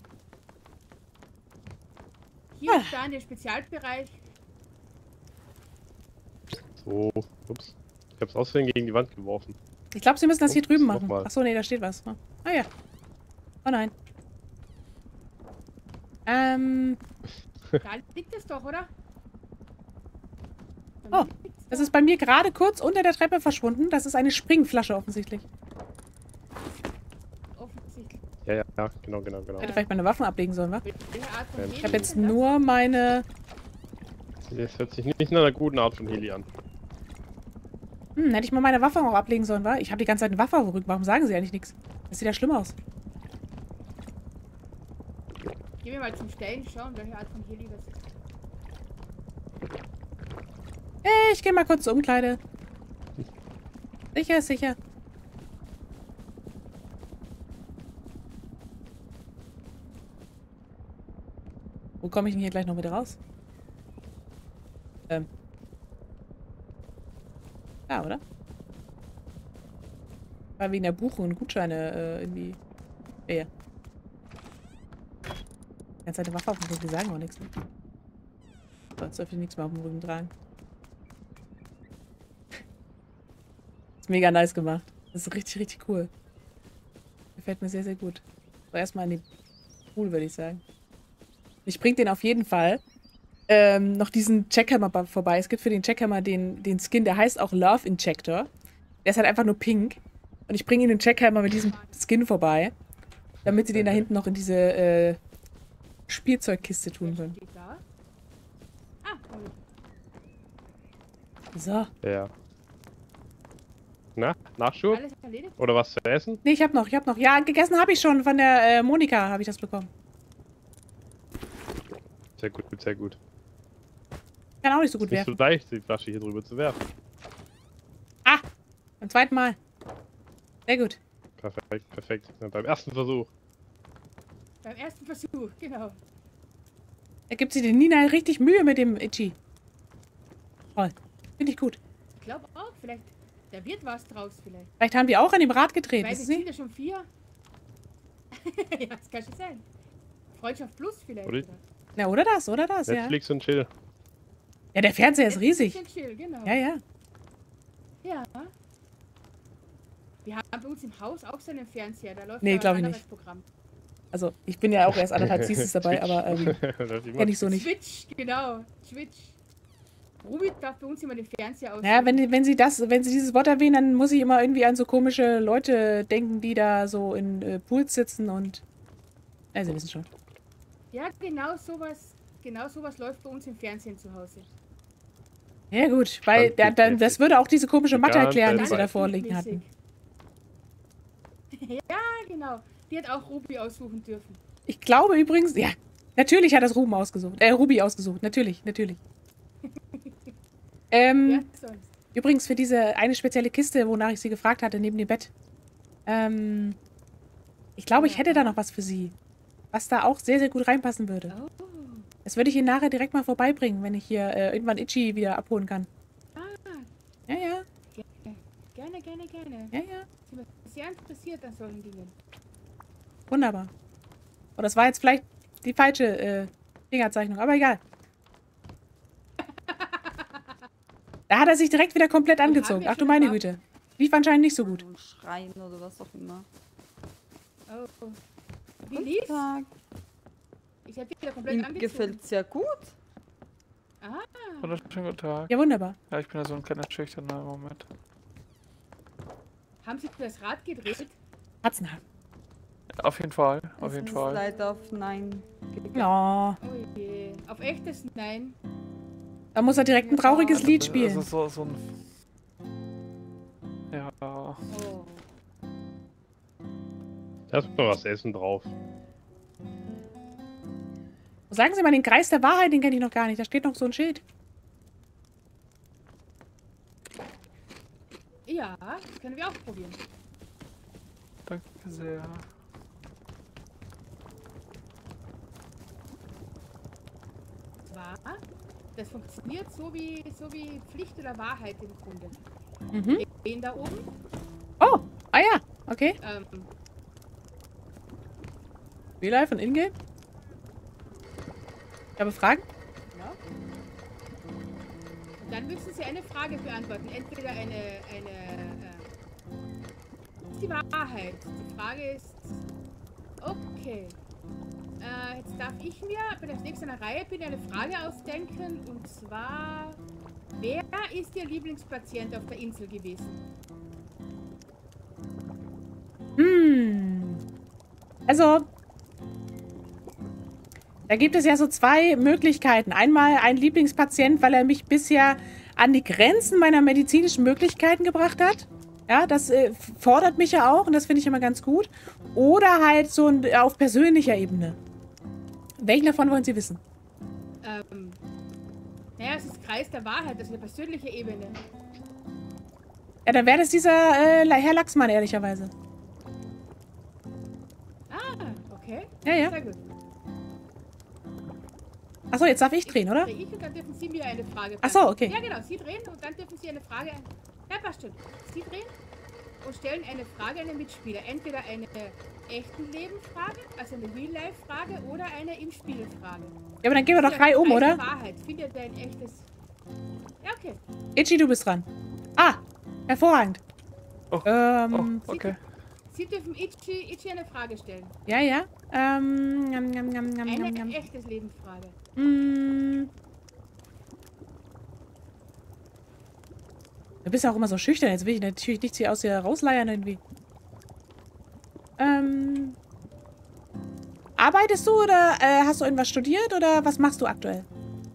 Hier Ah. ist da in der Spezialbereich. So, ups. Ich hab's aus Versehen gegen die Wand geworfen. Ich glaube, sie müssen das hier Ups, drüben machen. nochmal. Achso, nee, da steht was. Ah ja. Oh nein. Ähm, Da liegt es doch, oder? Oh, das ist bei mir gerade kurz unter der Treppe verschwunden. Das ist eine Springflasche offensichtlich. Offensichtlich. Ja, ja, ja, genau, genau, genau. Ich hätte vielleicht meine Waffen ablegen sollen, wa? Welche Art von Ähm, Heli Ich habe jetzt ist das? nur meine... Das hört sich nicht nach einer guten Art von Heli an. Hm, hätte ich mal meine Waffe auch ablegen sollen, wa? Ich habe die ganze Zeit eine Waffe auf dem Rücken. Warum sagen sie eigentlich nichts? Das sieht ja schlimm aus. Gehen wir mal zum Stellen schauen, welche Art von Heli das ist. Hey, ich gehe mal kurz zur Umkleide. Sicher, ist sicher. Wo komme ich denn hier gleich noch wieder raus? Ähm. Ja, oder? War wegen der Buchung und Gutscheine äh, irgendwie. Ja, ja. Die ganze Zeit eine Waffe auf dem Rücken, die sagen auch nichts. Ne? So, jetzt darf ich nichts mehr auf dem Rücken tragen. Ist mega nice gemacht. Das ist richtig, richtig cool. Gefällt mir sehr, sehr gut. So, erstmal in den Pool, würde ich sagen. Ich bring den auf jeden Fall ähm, noch diesen Jackhammer vorbei. Es gibt für den Jackhammer den, den Skin, der heißt auch Love Injector. Der ist halt einfach nur pink. Und ich bringe ihn den Jackhammer mit diesem Skin vorbei, damit sie den da hinten noch in diese äh, Spielzeugkiste tun können. Steht da. Ah, komm. So. Ja. Na, Nachschub? Alles erledigt? Oder was zu essen? Nee, ich hab noch, ich hab noch. Ja, gegessen habe ich schon. Von der äh, Monika habe ich das bekommen. Sehr gut, sehr gut. Kann auch nicht so gut Nicht so werfen. leicht, die Flasche hier drüber zu werfen. Ah! Beim zweiten Mal. Sehr gut. Perfekt, perfekt. Ja, beim ersten Versuch. Beim ersten Versuch, genau. Da gibt sie den Nina richtig Mühe mit dem Itchy. Toll. Finde ich gut. Ich glaube auch, vielleicht, da wird was draus vielleicht. Vielleicht haben die auch an dem Rad gedreht, Weil wissen wir Sie? sind ja schon vier. Ja, das kann schon sein. Freundschaft plus vielleicht. Oder- Oder? Na, oder das, oder das, ja. Netflix und Chill. Ja, der Fernseher ist riesig. Bisschen chill, genau. Ja, ja. Ja. Wir haben bei uns im Haus auch so einen Fernseher, da läuft Nee, ja ein glaub ich anderes nicht. Programm. Also, ich bin ja auch erst anderthalb Seasons dabei, aber ähm, Das ist immer- kenn ich so nicht. Switch, genau. Switch. Ruby darf bei uns immer den Fernseher aus. Ja, wenn, wenn sie das, wenn sie dieses Wort erwähnen, dann muss ich immer irgendwie an so komische Leute denken, die da so in äh, Pools sitzen und. Ja, Sie wissen schon. Ja, genau sowas, genau sowas läuft bei uns im Fernsehen zu Hause. Ja gut, weil da, dann, das würde auch diese komische Mathe Egal, erklären, die dann sie da weiß vorliegen hatten. Ja, genau. Die hat auch Ruby aussuchen dürfen. Ich glaube übrigens, ja, natürlich hat das Ruben ausgesucht, äh, Ruby ausgesucht, natürlich, natürlich. ähm, Ja, sonst. übrigens für diese eine spezielle Kiste, wonach ich sie gefragt hatte, neben dem Bett. Ähm, ich glaube, ich hätte da noch was für sie, was da auch sehr, sehr gut reinpassen würde. Oh. Das würde ich Ihnen nachher direkt mal vorbeibringen, wenn ich hier äh, irgendwann Itchy wieder abholen kann. Ah, Ja, ja, gerne, gerne, gerne. ja, ja. Ich bin sehr interessiert an solchen Dingen. Wunderbar. Oh, das war jetzt vielleicht die falsche äh, Fingerzeichnung, aber egal. Da hat er sich direkt wieder komplett angezogen. Ach du meine Güte. Lief anscheinend nicht so gut. Und Schreien oder was auch immer. Oh. Wie Guten lief's? Tag. Ich hätte wieder komplett Ihm angezogen. gefällt sehr gut. Ah, Wunderschönen guten Tag. Ja, wunderbar. Ja, ich bin ja so ein kleiner Schüchterner im Moment. haben Sie das Rad gedreht? Katzenhaar. Auf jeden Fall, auf Es jeden ist Fall. leider auf Nein. Ja. Oh je. Auf echtes Nein. Da muss er direkt ein trauriges Lied Das spielen. ist so, so ein... Ja... Oh. Da ist noch was Essen drauf. Sagen Sie mal, den Kreis der Wahrheit, den kenne ich noch gar nicht. Da steht noch so ein Schild. Ja, das können wir auch probieren. Danke sehr. Zwar, das funktioniert so wie, so wie Pflicht oder Wahrheit im Grunde. Mhm. Den da oben. Oh, ah ja, okay. Ähm, Real von Ingame? Ich habe Fragen? ja. Und dann müssen Sie eine Frage beantworten. Entweder eine, eine, äh, die Wahrheit. Die Frage ist, okay. Äh, jetzt darf ich mir, wenn ich nächste in der Reihe bin, eine Frage ausdenken. Und zwar, wer ist Ihr Lieblingspatient auf der Insel gewesen? Hm. Also, da gibt es ja so zwei Möglichkeiten. Einmal ein Lieblingspatient, weil er mich bisher an die Grenzen meiner medizinischen Möglichkeiten gebracht hat. Ja, das äh, fordert mich ja auch und das finde ich immer ganz gut. Oder halt so ein, auf persönlicher Ebene. Welchen davon wollen Sie wissen? Ähm, naja, es ist Kreis der Wahrheit, das ist eine persönliche Ebene. Ja, dann wäre das dieser äh, Herr Lachsmann, ehrlicherweise. Ah, okay. Ja, ja. Sehr gut. Achso, jetzt darf ich drehen, oder? Ich und dann dürfen Sie mir eine Frage Ach so, okay. Ja, genau. Sie drehen und dann dürfen Sie eine Frage... Ja, passt schon. Sie drehen und stellen eine Frage an den Mitspieler. Entweder eine echten Leben-Frage, also eine Real-Life-Frage oder eine im Spiel-Frage. Ja, aber dann gehen wir doch drei um, oder? Wahrheit. Findet ein echtes... Ja, okay. Itchy, du bist dran. Ah, hervorragend. Oh, ähm, oh, okay. Sie dürfen Itchy, Itchy eine Frage stellen. Ja, ja. Ähm, njam, njam, njam, njam, Eine njam, njam. echtes Leben-Frage. Mm. Du bist ja auch immer so schüchtern. Jetzt will ich natürlich nichts hier aus dir rausleiern irgendwie. Ähm. Arbeitest du oder äh, hast du irgendwas studiert oder was machst du aktuell?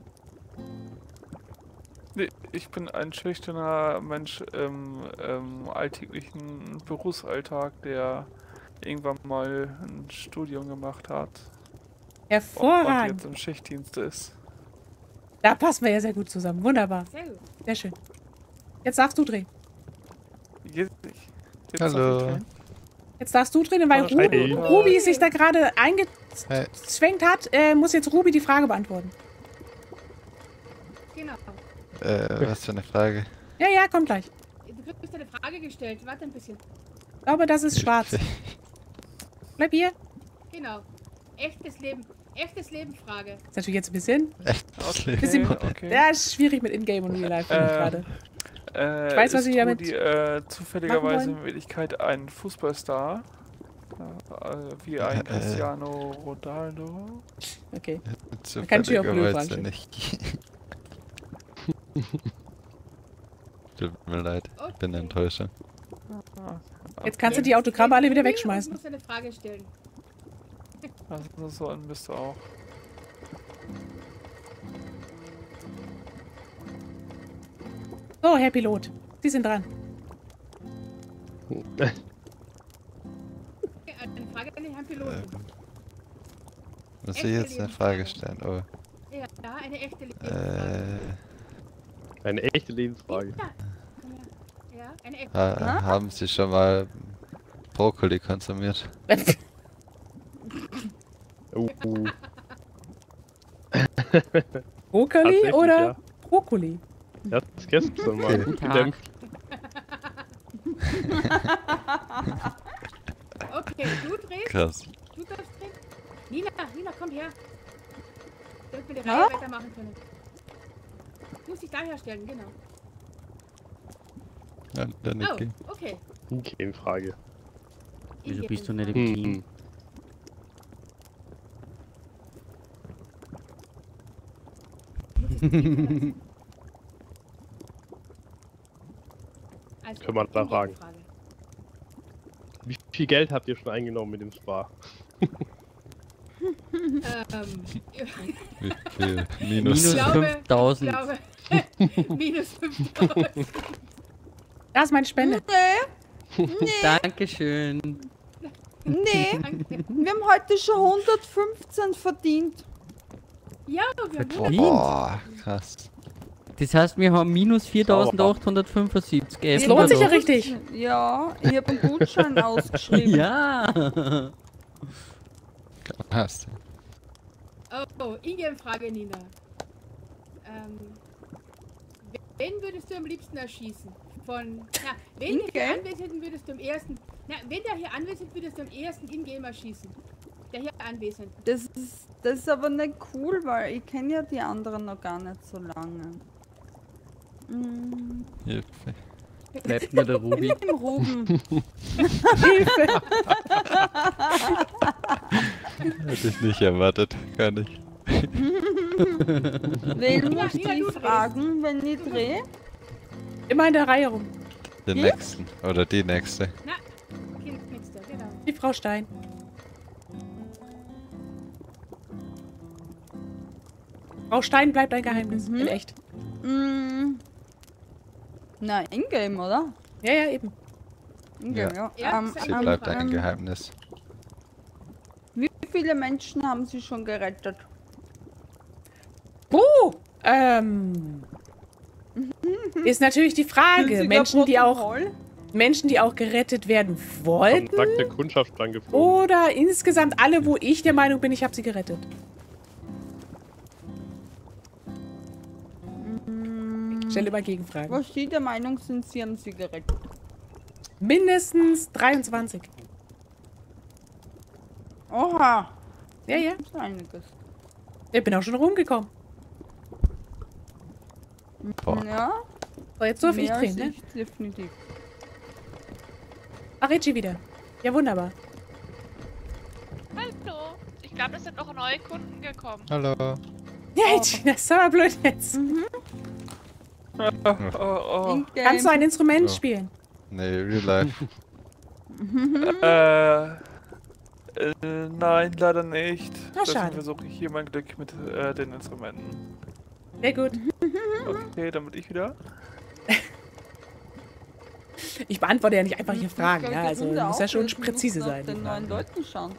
Nee, ich bin ein schüchterner Mensch im, im alltäglichen Berufsalltag, der irgendwann mal ein Studium gemacht hat. Und Hervorragend. jetzt im Schichtdienst ist. Da passen wir ja sehr gut zusammen. Wunderbar. Sehr gut. Sehr schön. Jetzt darfst du drehen. Jetzt, jetzt Hallo. darf ich drehen. Jetzt darfst du drehen, weil Hi. Ruby, Ruby sich da gerade eingezwängt hat, äh, muss jetzt Ruby die Frage beantworten. Genau. Äh, was für eine Frage? Ja, ja, kommt gleich. Du kriegst eine Frage gestellt. Warte ein bisschen. Ich glaube, das ist schwarz. Bleib hier. Genau. Echtes Leben. Echtes Leben Frage. Ist natürlich jetzt ein bisschen. Okay, bisschen okay. Ja, ist schwierig mit Ingame und Real Life, finde ich Äh, gerade. Äh, Ich weiß, was ist Sie damit Rudi, äh, zufälligerweise machen wollen? in Wirklichkeit ein Fußballstar? Äh, wie ein Äh, Cristiano Ronaldo? Okay. Man kann natürlich auch blöd Zufälligerweise fragen. nicht. Tut mir leid, ich bin enttäuscht. Jetzt kannst du die Autogramme alle wieder Ich wegschmeißen. muss eine Frage stellen. Also so ein bist du auch. So, Herr Pilot, Sie sind dran. Eine Frage an den Herrn Piloten. Ähm, muss ich jetzt eine Frage stellen? Oh. Ja, eine echte Lebensfrage. Äh, Eine echte Lebensfrage. Ja, ja, eine echte ha haben Sie schon mal Brokkoli konsumiert? Uh. Brokkoli Tatsächlich, oder ja. Brokkoli? Ja, das gestern mal. Okay. Gut gedämpft. Okay, du drehst. Krass. Du darfst drehen. Nina, Nina, komm her. Damit wir die Reihe weitermachen können. Du musst dich da herstellen, genau. Ja, dann nicht Oh, gehen. okay. Keine Frage. Wieso bist du nicht im Hm. Team? Also, Können wir da die fragen. Frage. Wie viel Geld habt ihr schon eingenommen mit dem Spar? Ähm, Wie viel? Minus. Minus Ich glaube- fünftausend. Ich glaube, minus fünftausend. Da ist meine Spende. Nee, nee, Dankeschön. nee. Danke. Wir haben heute schon hundertfünfzehn verdient. Ja, wir haben Verdient? Boah, krass. Das heißt, wir haben minus viertausendachthundertfünfundsiebzig. Das lohnt sich ja richtig. Ja, ich habe einen Gutschein ausgeschrieben. Ja. Hast du. Oh, Ingame-Frage, Nina. Ähm, wen würdest du am liebsten erschießen? Von, na, wen der hier Ingame? Anwesenden würdest du am ersten, na, wen der hier anwesend würdest du am ersten Ingame erschießen? Der hier anwesend. Das ist, das ist aber nicht cool, weil ich kenne ja die anderen noch gar nicht so lange. Mm. Hilfe. Bleibt nur der Ruby. Im Ruben. Hilfe! Hätte ich nicht erwartet, gar nicht. Wen Ja, musst Nina, du du fragen, wenn ich drehe? Immer in der Reihe rum. Den Hm? nächsten. Oder die nächste. Na, Kind, nächster, genau. Die Frau Stein. Frau Stein bleibt ein Geheimnis. Mhm. In echt. Mm. Na, Ingame, oder? Ja, ja, eben. Ingame, ja. Ja, Ähm, Sie ähm, bleibt ein ähm, Geheimnis. Wie viele Menschen haben Sie schon gerettet? Oh, ähm. Ist natürlich die Frage. Menschen, die auch, Menschen, die auch gerettet werden wollten. Kontakt der Kundschaft dran geflogen. Oder insgesamt alle, wo ich der Meinung bin, ich habe sie gerettet. Mm, Stelle mal Gegenfragen. Was Sie der Meinung sind, Sie haben sie gerettet? Mindestens dreiundzwanzig. Oha, Ja, ja. das ist einiges. Ich bin auch schon rumgekommen. Boah. Ja, So, jetzt darf ich mehr drehen, als ne? ich, definitiv. Ach, Richie wieder. Ja, wunderbar. Hallo. Ich glaube, es sind noch neue Kunden gekommen. Hallo. Ja, Richie, das ist aber blöd jetzt. Mhm. Oh, oh. Ingame. Kannst du ein Instrument Ja. spielen? Nee, real life. Äh, äh, nein, leider nicht. Na, Deswegen schade. versuche ich hier mein Glück mit äh, den Instrumenten. Sehr gut. Okay, damit ich wieder. Ich beantworte ja nicht einfach hier Ich Fragen, glaub, ja, die also Runde muss ja schon auflösen, präzise muss nach sein. die den neuen Fragen. Leuten schauen.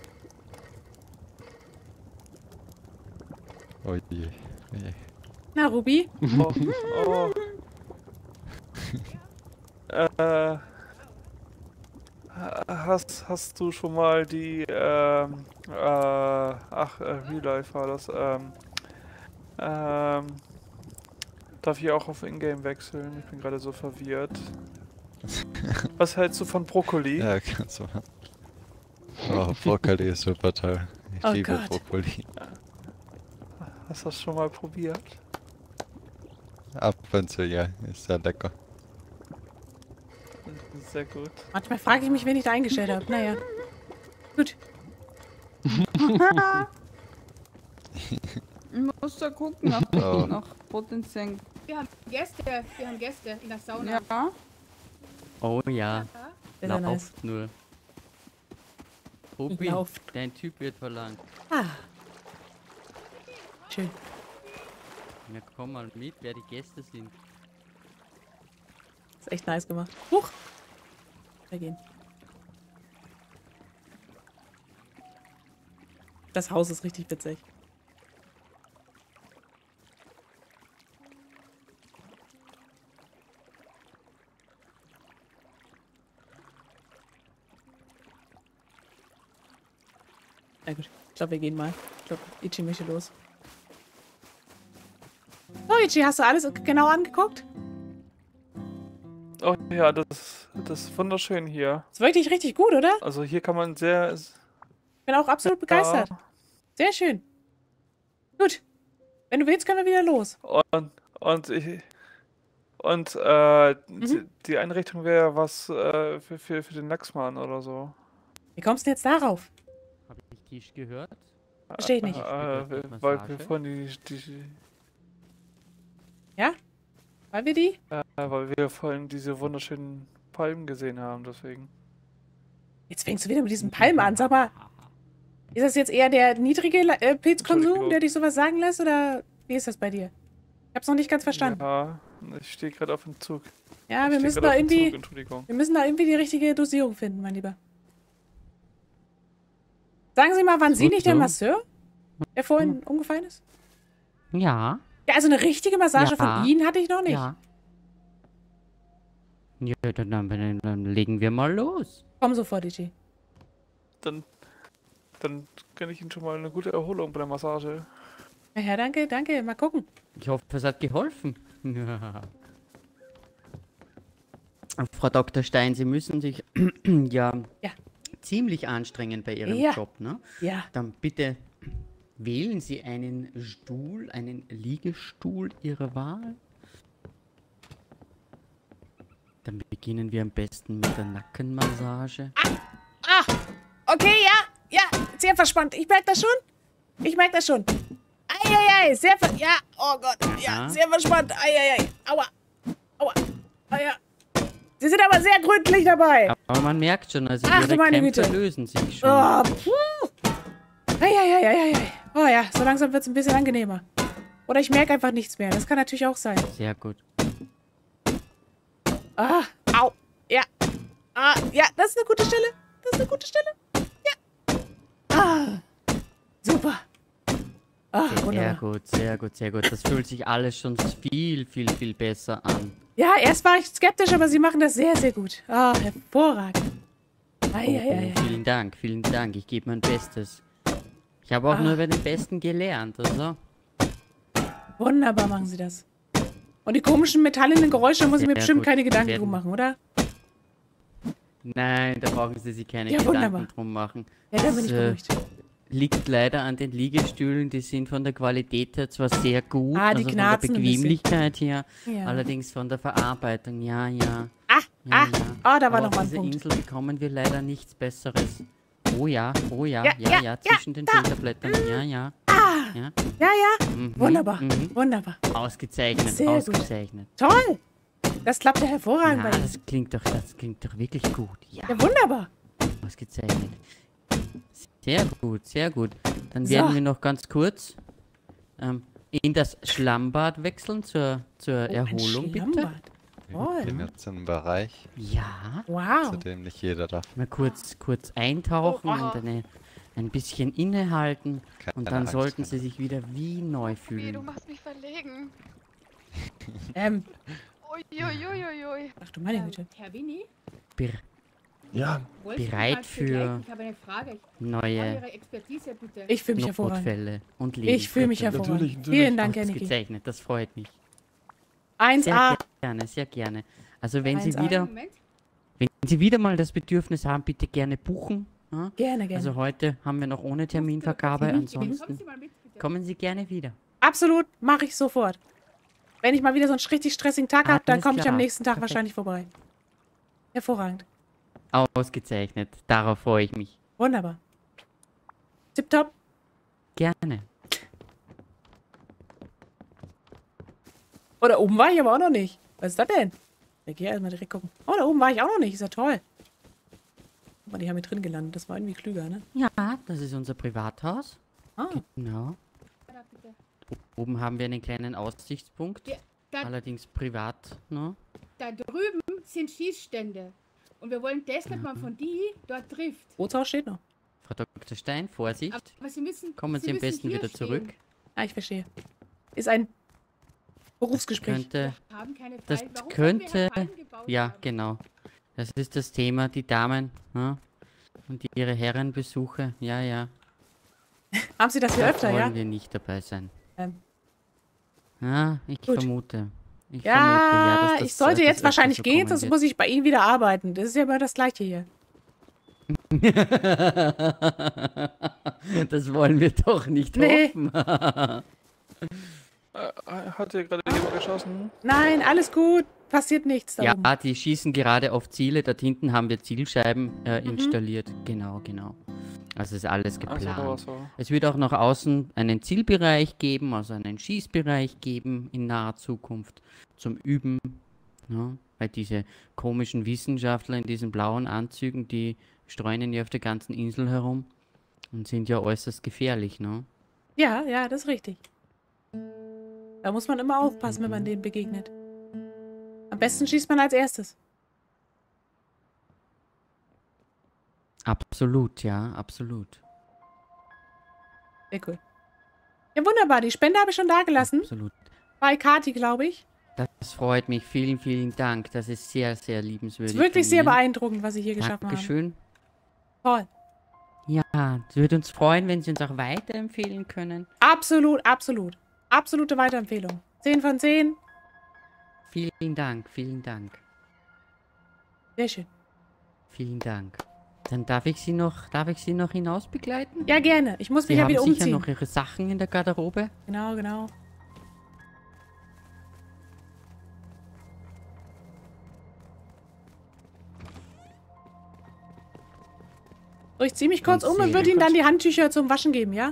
Oh je. je. Na, Ruby? Oh, oh. äh, hast, hast du schon mal die, ähm, äh, ach, äh, Real Life war das, ähm, ähm, darf ich auch auf Ingame wechseln? Ich bin gerade so verwirrt. Was hältst du von Brokkoli? Ja, kannst du machen. Oh, Brokkoli ist super toll. Ich Oh liebe Gott. Brokkoli. Hast du das schon mal probiert? Ab und zu, ja. Ist sehr lecker. Sehr gut. Manchmal frage ich mich, wen ich da eingestellt habe. Naja. Gut. Ich muss da gucken nach, Oh. nach potenziellen. Wir haben Gäste, wir haben Gäste in der Sauna. Ja. Oh ja. Sehr, sehr nice. Lauft nur. Obi, Lauft. dein Typ wird verlangt. Ah. Schön. Ja, komm mal mit, wer die Gäste sind. Ist echt nice gemacht. Huch. Wir gehen. Das Haus ist richtig witzig. Na gut, ich glaube, wir gehen mal. Ich glaube, Ichi möchte los. So, Ichi, hast du alles genau angeguckt? Oh ja, das, das ist wunderschön hier. Ist wirklich richtig gut, oder? Also hier kann man sehr... Ich bin auch absolut begeistert. Ja. Sehr schön. Gut. Wenn du willst, können wir wieder los. Und, und ich... Und äh, Mhm. die, die Einrichtung wäre was äh, für, für, für den Lachsmann oder so. Wie kommst du jetzt darauf? Hab ich Tisch gehört? Verstehe ich nicht. Äh, äh, weil wir vorhin die, die Ja? Weil wir die? äh, weil wir vorhin diese wunderschönen Palmen gesehen haben, deswegen. Jetzt fängst du wieder mit diesen Palmen an. Sag mal, ist das jetzt eher der niedrige La- äh, Pilzkonsum, Entschuldigung. der dich sowas sagen lässt? Oder wie ist das bei dir? Ich hab's noch nicht ganz verstanden. Ja, ich stehe gerade auf dem Zug. Ja, Ich wir steh müssen grad da auf dem irgendwie. Zug, Entschuldigung. Wir müssen da irgendwie die richtige Dosierung finden, mein Lieber. Sagen Sie mal, waren Sie Gut nicht der so. Masseur, der vorhin umgefallen ist? Ja. Ja, also eine richtige Massage Ja. von Ihnen hatte ich noch nicht. Ja. Ja, dann, dann, dann legen wir mal los. Komm sofort, Ichi. Dann, dann gönne ich Ihnen schon mal eine gute Erholung bei der Massage. Ja, ja, danke, danke. Mal gucken. Ich hoffe, es hat geholfen. Frau Doktor Stein, Sie müssen sich ja, Ja. ziemlich anstrengen bei Ihrem Ja. Job, ne? Ja. Dann bitte wählen Sie einen Stuhl, einen Liegestuhl Ihrer Wahl. Dann beginnen wir am besten mit der Nackenmassage. Ah, okay, ja, ja, sehr verspannt. Ich merke das schon. Ich merke das schon. Eieiei, sehr ver... Ja, oh Gott, ja, Ja. sehr verspannt. Eieiei, aua, aua, ah, ja. Sie sind aber sehr gründlich dabei. Aber man merkt schon, also Ach, du Ihre meine Kämpfe Güte. lösen sich schon. Oh, puh. Eieiei, oh ja, so langsam wird es ein bisschen angenehmer. Oder ich merke einfach nichts mehr. Das kann natürlich auch sein. Sehr gut. Ah, au, ja. Ah, ja, das ist eine gute Stelle. Das ist eine gute Stelle. Ja. Ah, super. Ah, Sehr wunderbar. gut, sehr gut, sehr gut. Das fühlt sich alles schon viel, viel, viel besser an. Ja, erst war ich skeptisch, aber Sie machen das sehr, sehr gut. Ah, hervorragend. Eieiei. Oh, vielen Dank, vielen Dank. Ich gebe mein Bestes. Ich habe auch Ah. nur über den Besten gelernt, also. Wunderbar machen Sie das. Und die komischen metallenen Geräusche muss ich mir Sehr bestimmt gut. keine Gedanken Werden- drum machen, oder? Nein, da brauchen Sie sich keine Ja, Gedanken wunderbar. drum machen. Ja, da bin ich Das, äh, beruhigt. liegt leider an den Liegestühlen, die sind von der Qualität her zwar sehr gut, Ah, die also von der knarzen ein bisschen. Bequemlichkeit her, Ja. allerdings von der Verarbeitung, ja, ja. Ah, ja, ah, ja. ah, da war Aber noch mal auf ein dieser Punkt. Insel bekommen wir leider nichts Besseres. Oh ja, oh ja, Ja, ja, ja, ja, ja, zwischen den da. Schulterblättern, ja, ja. Ah, ja. ja, ja. Mhm, Wunderbar, mhm. wunderbar. Ausgezeichnet, Sehr gut. ausgezeichnet. Toll. Das klappt ja hervorragend Na, bei Ihnen. das klingt doch, das klingt doch wirklich gut. Ja, Ja, wunderbar. ausgezeichnet. Sehr gut, sehr gut. Dann So. werden wir noch ganz kurz ähm, in das Schlammbad wechseln zur, zur Oh, Erholung, ein bitte. Schlammbad. Wir Toll. gehen jetzt in einen Bereich, Ja, Wow. zu dem nicht jeder darf. mal kurz, kurz eintauchen Oh, oh. und eine, ein bisschen innehalten. Keine Und dann Angst, sollten keine sie sich wieder wie neu Wie, du fühlen. machst mich verlegen. Ähm, Uiuiuiui. ach du meine Ähm, Güte. Herr Winnie, Ber Ja, wollen Sie mich Bereit mal für begleiten? Ich habe eine Frage. Ich brauche neue Ihre Expertise, bitte. Ich fühle mich hervorragend. Notfälle und Ich fühle mich Lebensrettende. hervorragend. Natürlich, natürlich. Vielen Dank, Herr Niki. Ausgezeichnet, das freut mich. eins Sehr A. gerne, sehr gerne. Also wenn Sie eins A. wieder, Moment. wenn Sie wieder mal das Bedürfnis haben, bitte gerne buchen. Ja? Gerne, gerne. Also heute haben wir noch ohne Terminvergabe, Termin- ansonsten Kommen Sie mal mit, bitte. kommen Sie gerne wieder. Absolut, mache ich sofort. Wenn ich mal wieder so einen richtig stressigen Tag habe, dann Alles komme ich am klar. nächsten Tag Perfekt. wahrscheinlich vorbei. Hervorragend. Ausgezeichnet, darauf freue ich mich. Wunderbar. Tipptopp. Gerne. Oh, da oben war ich aber auch noch nicht. Was ist das denn? Ich gehe erstmal direkt gucken. Oh, da oben war ich auch noch nicht. Ist ja toll. Guck mal, die haben hier drin gelandet. Das war irgendwie klüger, ne? Ja, das ist unser Privathaus. Ah. Genau. Da, bitte. Oben haben wir einen kleinen Aussichtspunkt. Ja, da, Allerdings privat, ne? da drüben sind Schießstände. Und wir wollen das, dass man von die dort trifft. Bootshaus steht noch. Frau Doktor Stein, Vorsicht. Aber Sie müssen. Kommen Sie, am müssen besten hier wieder stehen. zurück. Ah, ich verstehe. Ist ein Berufsgespräch. Könnte, Wir haben keine das Fallen. Warum könnte, sollen wir Fallen gebaut ja, haben? genau. Das ist das Thema, die Damen, ne? Und ihre Herrenbesuche, ja, ja. Haben Sie das hier Da öfter, ja? wollen wir nicht dabei sein. Ähm. Ja, ich Gut. vermute. Ich Ja, vermute, ja, dass das, ich sollte dass jetzt das wahrscheinlich öfter so gehen, kommen sonst wird. muss ich bei Ihnen wieder arbeiten. Das ist ja immer das Gleiche hier. Das wollen wir doch nicht Nee. hoffen. Äh, hat hier gerade jemand geschossen? Nein, alles gut. Passiert nichts da Ja, oben. die schießen gerade auf Ziele. Dort hinten haben wir Zielscheiben äh, Mhm. installiert. Genau, genau. Also ist alles geplant. Also, so. Es wird auch nach außen einen Zielbereich geben, also einen Schießbereich geben in naher Zukunft zum Üben. Ne? Weil diese komischen Wissenschaftler in diesen blauen Anzügen, die streunen ja auf der ganzen Insel herum und sind ja äußerst gefährlich. Ne? Ja, ja, das ist richtig. Da muss man immer aufpassen, wenn man denen begegnet. Am besten schießt man als erstes. Absolut, ja, absolut. Sehr cool. Ja, wunderbar. Die Spende habe ich schon da gelassen. Absolut. Bei Kati, glaube ich. Das freut mich. Vielen, vielen Dank. Das ist sehr, sehr liebenswürdig. Ist wirklich von sehr Ihnen. beeindruckend, was Sie hier geschaffen haben. Dankeschön. Toll. Ja, es würde uns freuen, wenn Sie uns auch weiterempfehlen können. Absolut, absolut. Absolute Weiterempfehlung. zehn von zehn. Vielen Dank, vielen Dank. Sehr schön. Vielen Dank. Dann darf ich Sie noch, darf ich Sie noch hinaus begleiten? Ja, gerne. Ich muss Sie mich ja haben wieder sicher umziehen. noch Ihre Sachen in der Garderobe. Genau, genau. So, ich ziehe mich kurz Und um und Sie- würde Ihnen dann die Handtücher zum Waschen geben, ja?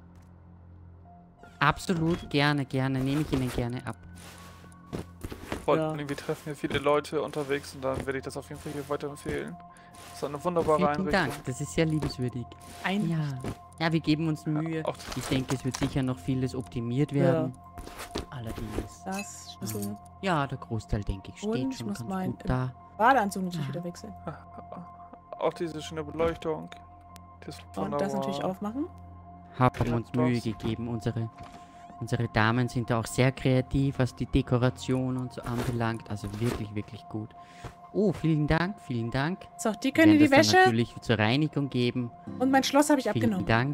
Absolut, gerne, gerne. Nehme ich Ihnen gerne ab. Vor Ja. allem, wir treffen hier viele Leute unterwegs und dann werde ich das auf jeden Fall hier weiterempfehlen. Das ist eine wunderbare Vielen Einrichtung. Dank, das ist sehr liebenswürdig. Ein. Ja. Ja, wir geben uns Mühe. Auch Ich denke, es wird sicher noch vieles optimiert werden. Allerdings. Das, Schlüssel. Ja, der Großteil, denke ich, steht Und ich schon muss ganz meinen gut da. Badeanzug natürlich Ja. wieder wechseln. auch diese schöne Beleuchtung. Das ist Und das natürlich wunderbar. aufmachen. Haben Ja, uns Mühe das- gegeben. Unsere, unsere Damen sind da auch sehr kreativ, was die Dekoration und so anbelangt. Also wirklich, wirklich gut. Oh, vielen Dank, vielen Dank. So, die Wir können werden die das dann Wäsche natürlich zur Reinigung geben. und mein Schloss habe ich Vielen abgenommen. Dank.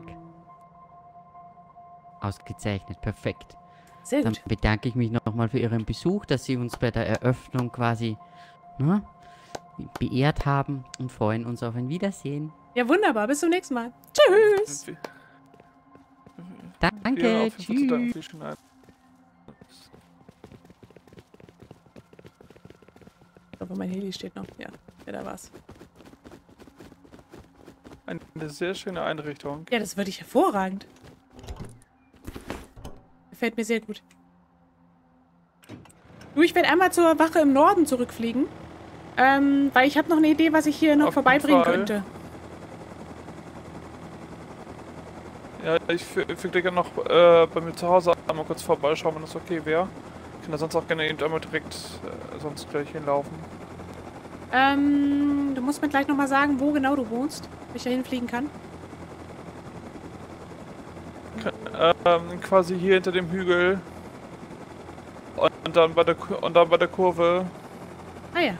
Ausgezeichnet, perfekt. Sehr Dann gut. bedanke ich mich nochmal für Ihren Besuch, dass Sie uns bei der Eröffnung quasi ne, beehrt haben und freuen uns auf ein Wiedersehen. Ja, wunderbar. Bis zum nächsten Mal. Tschüss. Wir- Danke, Ja, auf jeden Fall zu danken tschüss. für die schöne Ein- Ich glaube, mein Heli steht noch. Ja, ja, da war's. Eine sehr schöne Einrichtung. Ja, das würde ich hervorragend. Gefällt mir sehr gut. Du, ich werde einmal zur Wache im Norden zurückfliegen. Ähm, weil ich habe noch eine Idee, was ich hier noch Auf jeden vorbeibringen Fall. könnte. Ja, ich wür- ich würde gerne noch äh, bei mir zu Hause einmal kurz vorbeischauen, wenn das okay wäre. Ich kann da sonst auch gerne eben einmal direkt äh, sonst gleich hinlaufen. Ähm, du musst mir gleich nochmal sagen, wo genau du wohnst, ob ich da hinfliegen kann. Ähm, quasi hier hinter dem Hügel. Und dann bei der Ku- und dann bei der Kurve. Ah ja.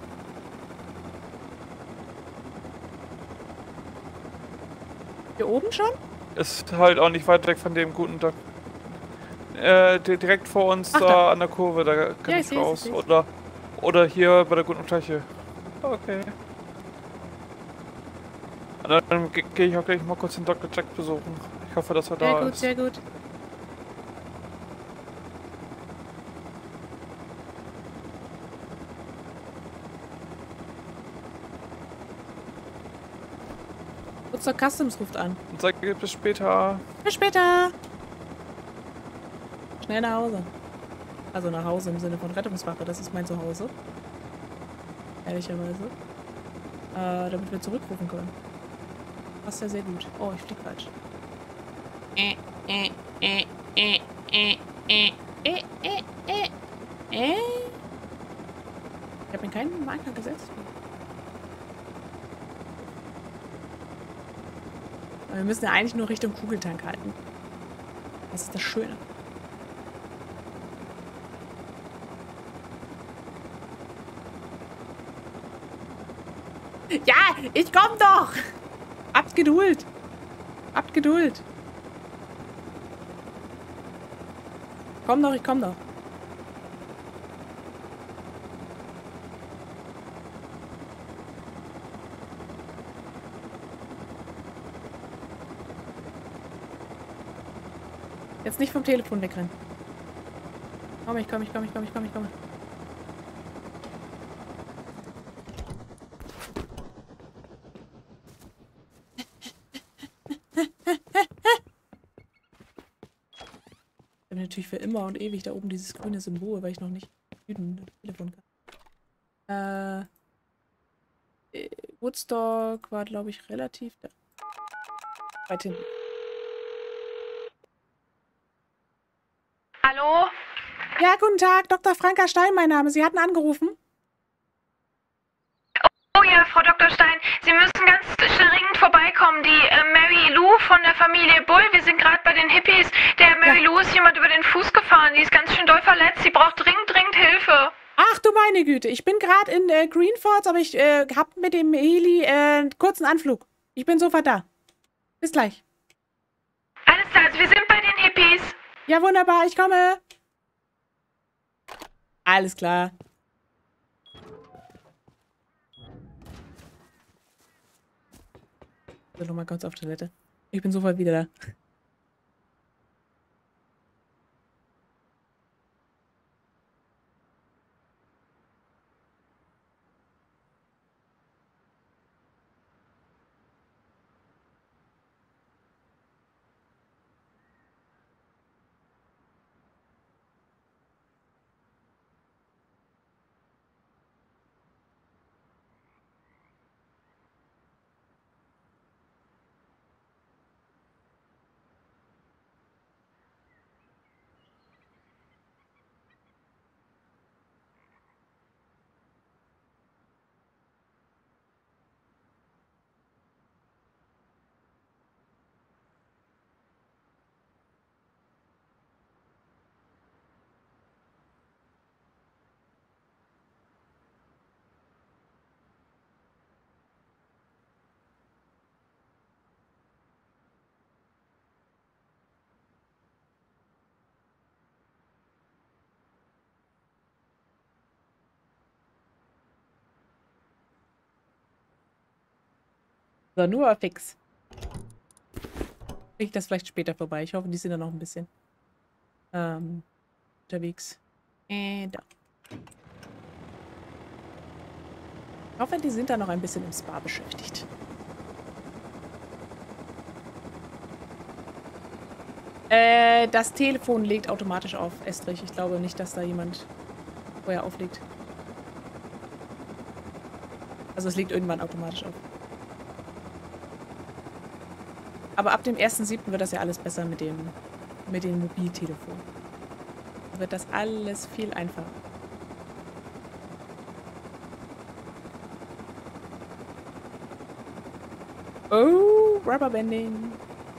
Hier oben schon? Ist halt auch nicht weit weg von dem guten Tag. Äh, di- direkt vor uns Ach, da, da. an der Kurve, da kann Ja, ich ich seh's, ich raus. seh's. Oder, oder hier bei der guten Fläche. Okay. Und dann ge- gehe ich auch gleich mal kurz den Doktor Jack besuchen. Ich hoffe, dass er Sehr da gut, ist. sehr gut. Kurzer Customs ruft an. Und sage bis später. Bis später. Schnell nach Hause. Also nach Hause im Sinne von Rettungswache. Das ist mein Zuhause. Ehrlicherweise. Äh, damit wir zurückrufen können. Passt ja sehr gut. Oh, ich flieg falsch. Äh, äh, äh, äh, äh, äh, äh, äh, äh, äh. Ich habe mir keinen Marker gesetzt. Aber wir müssen ja eigentlich nur Richtung Kugeltank halten. Das ist das Schöne. Ja, ich komm doch! Habt Geduld! Habt Geduld! Komm doch, ich komm doch. Jetzt nicht vom Telefon wegrennen. Komm, ich komm, ich komm, ich komm, ich komm, ich komm. Ich habe natürlich für immer und ewig da oben dieses grüne Symbol, weil ich noch nicht Süden Telefon kann. Äh, Woodstock war, glaube ich, relativ da. Weit hinten. Hallo? Ja, guten Tag, Doktor Franka Stein, mein Name. Sie hatten angerufen? Oh ja, Frau Doktor Stein, Sie müssen ganz dringend vorbeikommen. Die äh, Mary Lou von der Familie Bull, wir sind gerade bei den Hippies. Der Mary ja. Lou ist jemand über den Fuß gefahren. Die ist ganz schön doll verletzt. Sie braucht dringend, dringend Hilfe. Ach du meine Güte, ich bin gerade in äh, Greenfords, aber ich äh, hab mit dem Heli äh, einen kurzen Anflug. Ich bin sofort da. Bis gleich. Alles klar, also wir sind bei den Hippies. Ja, wunderbar, ich komme. Alles klar. Ich will noch mal kurz auf Toilette. Ich bin sofort wieder da. So, nur fix. Kriege ich das vielleicht später vorbei. Ich hoffe, die sind dann noch ein bisschen ähm, unterwegs. Äh, da. Ich hoffe, die sind da noch ein bisschen im Spa beschäftigt. Äh, das Telefon legt automatisch auf, Estrich. Ich glaube nicht, dass da jemand vorher auflegt. Also es legt irgendwann automatisch auf. Aber ab dem ersten siebten wird das ja alles besser mit dem, mit dem Mobiltelefon. Da wird das alles viel einfacher. Oh, Rubberbanding.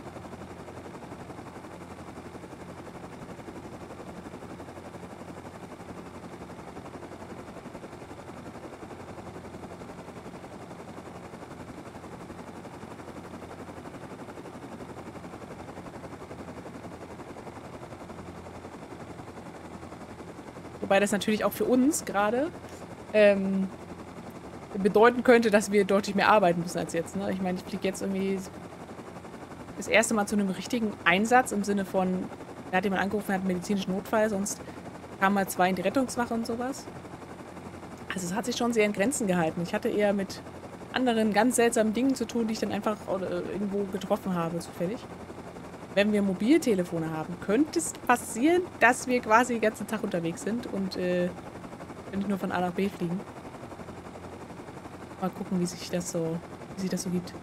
Wobei das natürlich auch für uns gerade ähm, bedeuten könnte, dass wir deutlich mehr arbeiten müssen als jetzt. Ne? Ich meine, ich fliege jetzt irgendwie das erste Mal zu einem richtigen Einsatz im Sinne von, da hat jemand angerufen, hat einen medizinischen Notfall, sonst kamen mal zwei in die Rettungswache und sowas. Also es hat sich schon sehr in Grenzen gehalten. Ich hatte eher mit anderen ganz seltsamen Dingen zu tun, die ich dann einfach irgendwo getroffen habe, zufällig. wenn wir Mobiltelefone haben, könnte es passieren, dass wir quasi den ganzen Tag unterwegs sind und äh, nicht nur von A nach B fliegen. Mal gucken, wie sich das so, wie sich das so gibt.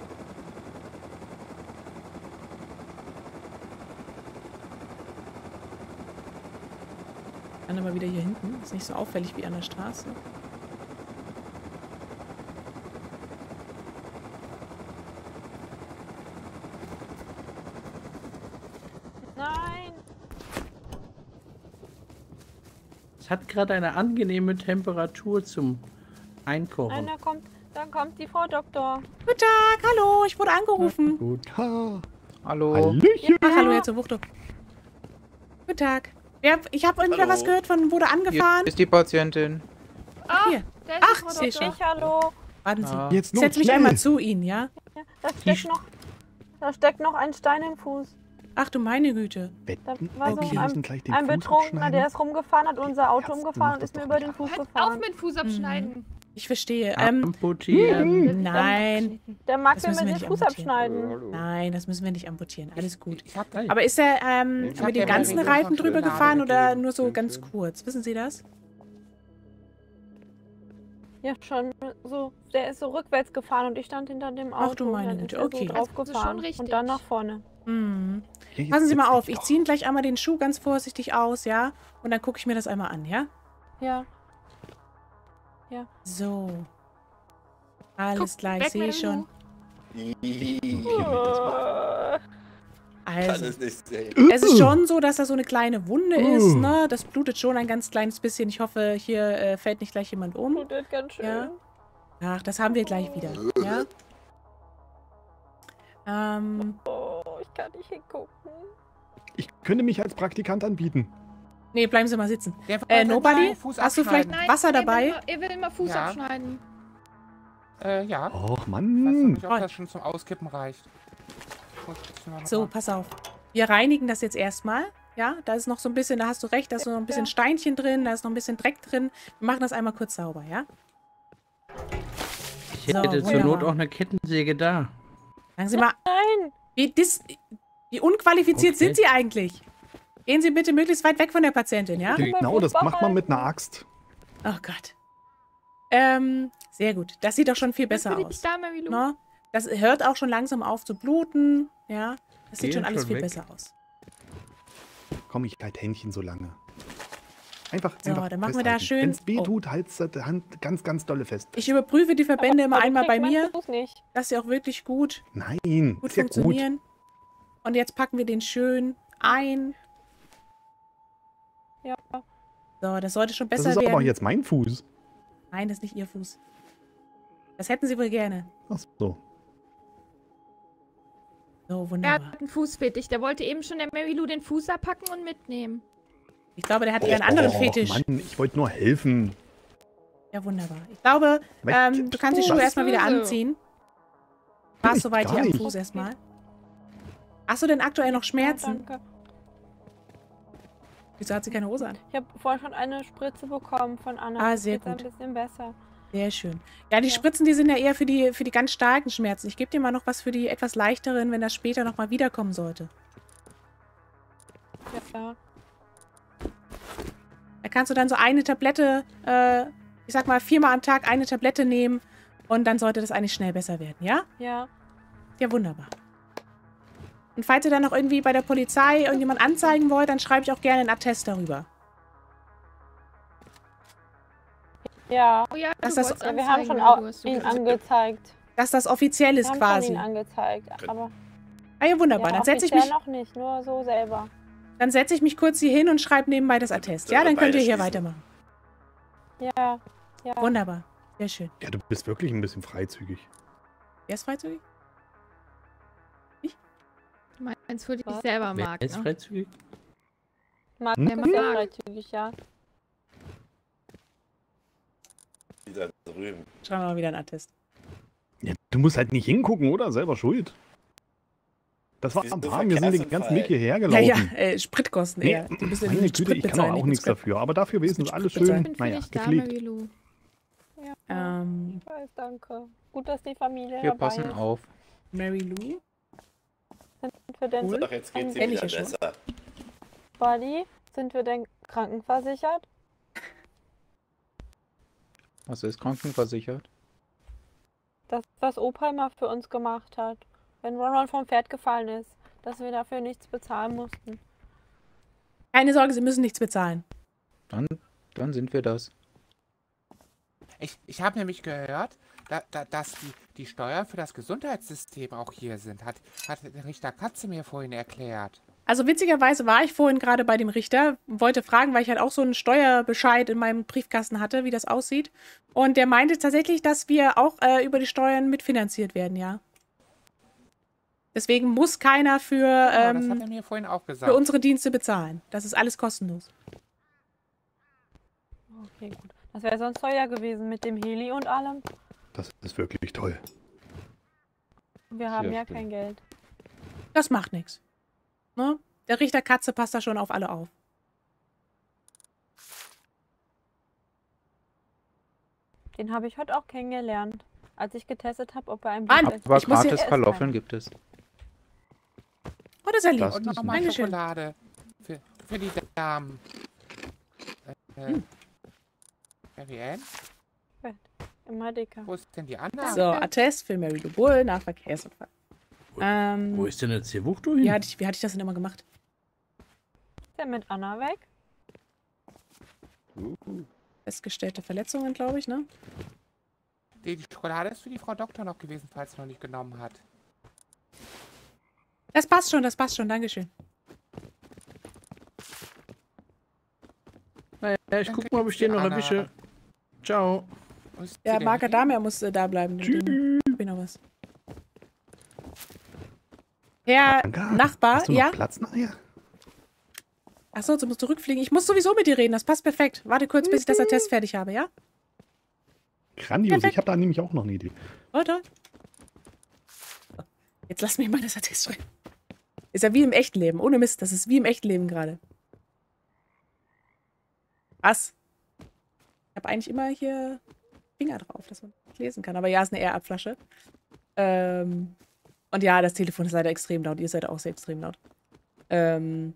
Dann aber wieder hier hinten. Ist nicht so auffällig wie an der Straße. Nein! Es hat gerade eine angenehme Temperatur zum Einkochen. Einer kommt, dann kommt die Frau Doktor. Guten Tag, hallo, ich wurde angerufen. Gut. Ha. Hallo. Hallöchen. Ach, hallo, Herr zur Wuchto. Guten Tag. Ja, ich habe irgendwer Hallo. was gehört von, wurde angefahren. Hier ist die Patientin. Ach, hier. Der ist die Ach, Frau ich sehe Doktor. schon. Hallo. Warten Sie. Ah. Jetzt Ich setze mich schnell. einmal zu Ihnen, ja? Ja, da steckt noch, da steckt noch ein Stein im Fuß. Ach du meine Güte. Da Wetten, war so okay, wir ein, müssen gleich den ein Fuß Betrunkener, abschneiden. der ist rumgefahren, hat unser Auto Ärzte umgefahren macht und das ist mir doch über nicht den Fuß Hört gefahren. auf mit Fuß abschneiden. Ich verstehe. Ähm, Amputieren. nein. Der mag Das mir müssen mit wir den nicht Fuß amputieren. abschneiden. Nein, das müssen wir nicht amputieren. Alles gut. Ich hab Aber ist er ähm, Ich hab mit den ja ganzen meine Reifen drüber Gnade gefahren oder gegeben. nur so Schön, ganz schön. kurz? Wissen Sie das? Ja, schon so. Der ist so rückwärts gefahren und ich stand hinter dem Auto. Ach du meine und dann Güte, ist er okay. so drauf Das ist gefahren schon richtig. und dann nach vorne. Hm. Ja, jetzt Passen Sie mal setz auf, dich ich doch. ziehe Ihnen gleich einmal den Schuh ganz vorsichtig aus, ja? Und dann gucke ich mir das einmal an, ja? Ja. So. Alles klar, ich weg sehe mit dem schon. Äh, Kann Also, es nicht sehen. es ist schon so, dass da so eine kleine Wunde ist, ne? Das blutet schon ein ganz kleines bisschen. Ich hoffe, hier äh, fällt nicht gleich jemand um. Blutet ganz schön. Ja. Ach, das haben wir gleich wieder, ja? Ähm, Oh, ich kann nicht hingucken. Ich könnte mich als Praktikant anbieten. nee, bleiben Sie mal sitzen. Der Äh, wollte Nobody, meinen Fuß hast du vielleicht abschneiden. Wasser er will dabei? immer- Er will immer Fuß Ja. abschneiden. Äh, ja. Och, Ich weiß noch Mann. nicht, ob das schon zum Auskippen reicht. Ich muss jetzt nur noch So, mal- pass auf. Wir reinigen das jetzt erstmal. Ja, da ist noch so ein bisschen, da hast du recht, da ist noch ein bisschen Steinchen drin, da ist noch ein bisschen Dreck drin. Wir machen das einmal kurz sauber, ja? Ich hätte So, zur Not wunderbar. auch eine Kettensäge da. Sagen Sie mal, Nein! wie, dis, wie unqualifiziert Okay. sind Sie eigentlich? Gehen Sie bitte möglichst weit weg von der Patientin, ja? Genau, das macht man mit einer Axt. Oh Gott. Ähm, sehr gut. Das sieht doch schon viel besser Bin ich aus. da, Mary Lou? Ne? Das hört auch schon langsam auf zu bluten, ja? Das sieht Gehen schon alles schon viel weg. besser aus. Komm, ich halt Händchen so lange. Einfach, So, einfach dann machen wir da schön- Wenn es weh oh. tut, halt's die Hand ganz, ganz dolle fest. Ich überprüfe die Verbände immer Aber du einmal bei kriegst meinen mir, Fuß nicht. dass sie auch wirklich gut, Nein, gut ist ja gut. funktionieren. Und jetzt packen wir den schön ein. Ja. So, das sollte schon Das besser ist aber werden. jetzt mein Fuß. Nein, das ist nicht Ihr Fuß. Das hätten Sie wohl gerne. Ach so. So, Er wunderbar. hat einen Fußfetisch. Der wollte eben schon der Mary Lou den Fuß abpacken und mitnehmen. Ich glaube, der hat eher einen anderen oh, Fetisch. Mann, ich wollte nur helfen. Ja, wunderbar. Ich glaube, Weg. ähm, du kannst die Was? Schuhe erstmal wieder Böse. anziehen. War es ich soweit gar hier am nicht. Fuß erstmal? Hast du denn aktuell noch Ja, Schmerzen? danke. Wieso hat sie keine Hose an? Ich habe vorhin schon eine Spritze bekommen von Anna. Ah, Jetzt sehr geht's ein gut. bisschen besser. Sehr schön. Ja, die Ja. Spritzen, die sind ja eher für die, für die ganz starken Schmerzen. Ich gebe dir mal noch was für die etwas leichteren, wenn das später nochmal wiederkommen sollte. Ja. Da kannst du dann so eine Tablette, äh, ich sag mal viermal am Tag eine Tablette nehmen und dann sollte das eigentlich schnell besser werden, ja? Ja. Ja, wunderbar. Und falls ihr dann noch irgendwie bei der Polizei irgendjemand anzeigen wollt, dann schreibe ich auch gerne einen Attest darüber. Ja. Oh ja, Dass du das- wolltest Ja, wir haben schon anzeigen, au- du hast so ihn gesagt. angezeigt. Dass das offiziell Wir ist haben quasi. schon ihn angezeigt. Aber Ah ja, wunderbar. ja, Dann setze ich offiziell mich, noch nicht, nur so selber. dann setze ich mich kurz hier hin und schreibe nebenbei das Attest. Ja, dann könnt ihr hier weitermachen. Ja. Ja. Wunderbar. Sehr schön. Ja, du bist wirklich ein bisschen freizügig. Wer ist freizügig? Du meinst für dich selber, Wer Marc, ist ne? freizügig? Marc Hm? ist sehr freizügig, ja. Wieder drüben. Schreiben wir mal wieder einen Attest. Ja, du musst halt nicht hingucken, oder? Selber schuld. Das war Wieso am Tag. Wir sind den ganzen Weg hierher Ja, gelaufen. ja, äh, Spritkosten Nee, eher. Die müssen ja meine mit Güte, Sprit ich kann bezahlen, auch nicht nichts mit Sprit. dafür. Aber dafür ist es alles Sprit schön, Ich bin für naja, dich da, gepflegt. Mary Lou. Ja. Ähm, Ich weiß, danke. Gut, dass die Familie Wir dabei passen ist. auf. Mary Lou? Sind Sind wir denn... Ach, jetzt geht's ein- ihm wieder besser. Buddy, sind wir denn krankenversichert? Was ist krankenversichert? Das, was Opa immer für uns gemacht hat. Wenn Ronald vom Pferd gefallen ist, dass wir dafür nichts bezahlen mussten. Keine Sorge, Sie müssen nichts bezahlen. Dann, dann sind wir das. Ich, ich habe nämlich gehört, da, da, dass die, die Steuern für das Gesundheitssystem auch hier sind. Hat, hat der Richter Katze mir vorhin erklärt. Also witzigerweise war ich vorhin gerade bei dem Richter und wollte fragen, weil ich halt auch so einen Steuerbescheid in meinem Briefkasten hatte, wie das aussieht. Und der meinte tatsächlich, dass wir auch äh, über die Steuern mitfinanziert werden, ja. Deswegen muss keiner für, Ja, das ähm, hat er mir vorhin auch gesagt. für unsere Dienste bezahlen. Das ist alles kostenlos. Okay, gut. Das wäre sonst teuer gewesen mit dem Heli und allem. Das ist wirklich toll. Wir haben Sehr ja schön. kein Geld. Das macht nichts. Ne? Der Richter Katze passt da schon auf alle auf. Den habe ich heute auch kennengelernt, als ich getestet habe, ob er ein Mann, Blut ist. Aber Ich muss hier gratis essen. Kartoffeln gibt es. Oh, das ist ja lieb. Das Und ist nochmal nett. Schokolade. Für, für die Damen. Äh, Hm. Marianne? Immer dicker. Wo ist denn die andere? So, Attest für Mary Lou Bull nach Verkehrsunfall. Ähm, Wo ist denn jetzt hier Wuchtu hin? wie, hatte ich, wie hatte ich das denn immer gemacht? Ist der mit Anna weg? Festgestellte Verletzungen, glaube ich, ne? Die, die Schokolade ist für die Frau Doktor noch gewesen, falls sie noch nicht genommen hat. Das passt schon, das passt schon. Dankeschön. Naja, ich guck mal, ob ich den noch Anna. erwische. Ciao. Wo ist sie Der denn Marker hin? Dame, er muss äh, da bleiben. Tschüss. Hab ich noch was. Herr Anka, Nachbar, hast du noch ja? Platz nachher? Achso, du musst zurückfliegen. Ich muss sowieso mit dir reden. Das passt perfekt. Warte kurz, bis ich das Attest fertig habe, ja? Grandios, Perfekt. ich habe da nämlich auch noch eine Idee. Oder? So, jetzt lass mich mal das Attest schreiben. Ist ja wie im echten Leben. Ohne Mist, das ist wie im echten Leben gerade. Was? Ich habe eigentlich immer hier Finger drauf, dass man nicht lesen kann. Aber ja, ist eine Air-Up-Flasche. Ähm, und ja, das Telefon ist leider extrem laut. Ihr seid auch sehr extrem laut. Ähm,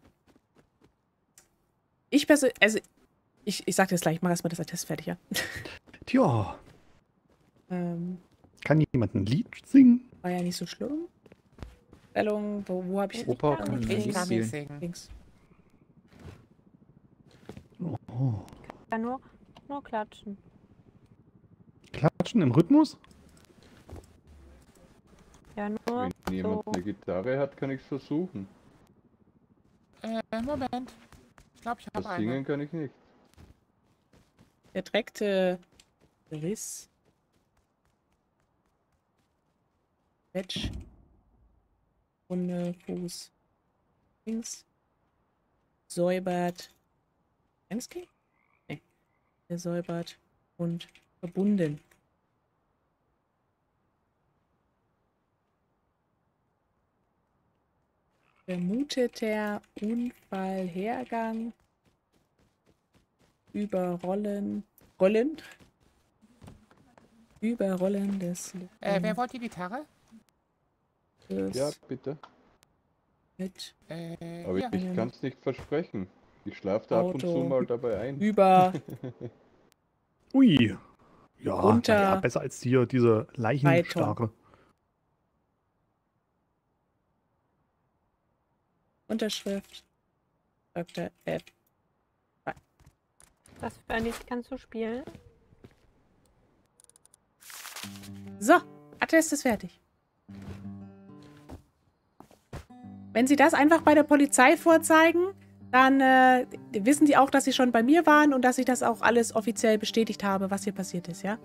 ich persönlich, also ich, ich sag dir das gleich, ich mache erstmal das Attest fertig, ja? Tja, ähm, kann jemand ein Lied singen? war ja nicht so schlimm. Stellung, wo, wo habe ich... Opa kann kann nicht ein Ich Lied kann nicht spielen. singen. Links. Oh. Ja, nur, nur klatschen. Klatschen im Rhythmus? Ja, nur Wenn jemand so. eine Gitarre hat, kann ich es versuchen. Äh, Moment. Ich glaube, ich Das habe Singen eine. kann ich nicht. Der direkte Riss. Quetsch. Runde, Fuß. Links. Säubert.Ensky? Nee. Der säubert und verbunden. Vermuteter Unfallhergang. Überrollen. Rollen. Überrollen des Äh, wer wollte die Gitarre? Des Ja, bitte. mit Äh, Aber ja. ich, ich kann es nicht versprechen. Ich schlafe da ab und zu Auto. mal dabei ein. über Ui. Ja, Unter- na ja, besser als hier diese Leichenstarre. Unterschrift Doktor F. Was für ein Lied kannst du spielen? So, Attest ist fertig. Wenn Sie das einfach bei der Polizei vorzeigen, dann äh, wissen die auch, dass Sie schon bei mir waren und dass ich das auch alles offiziell bestätigt habe, was hier passiert ist, ja?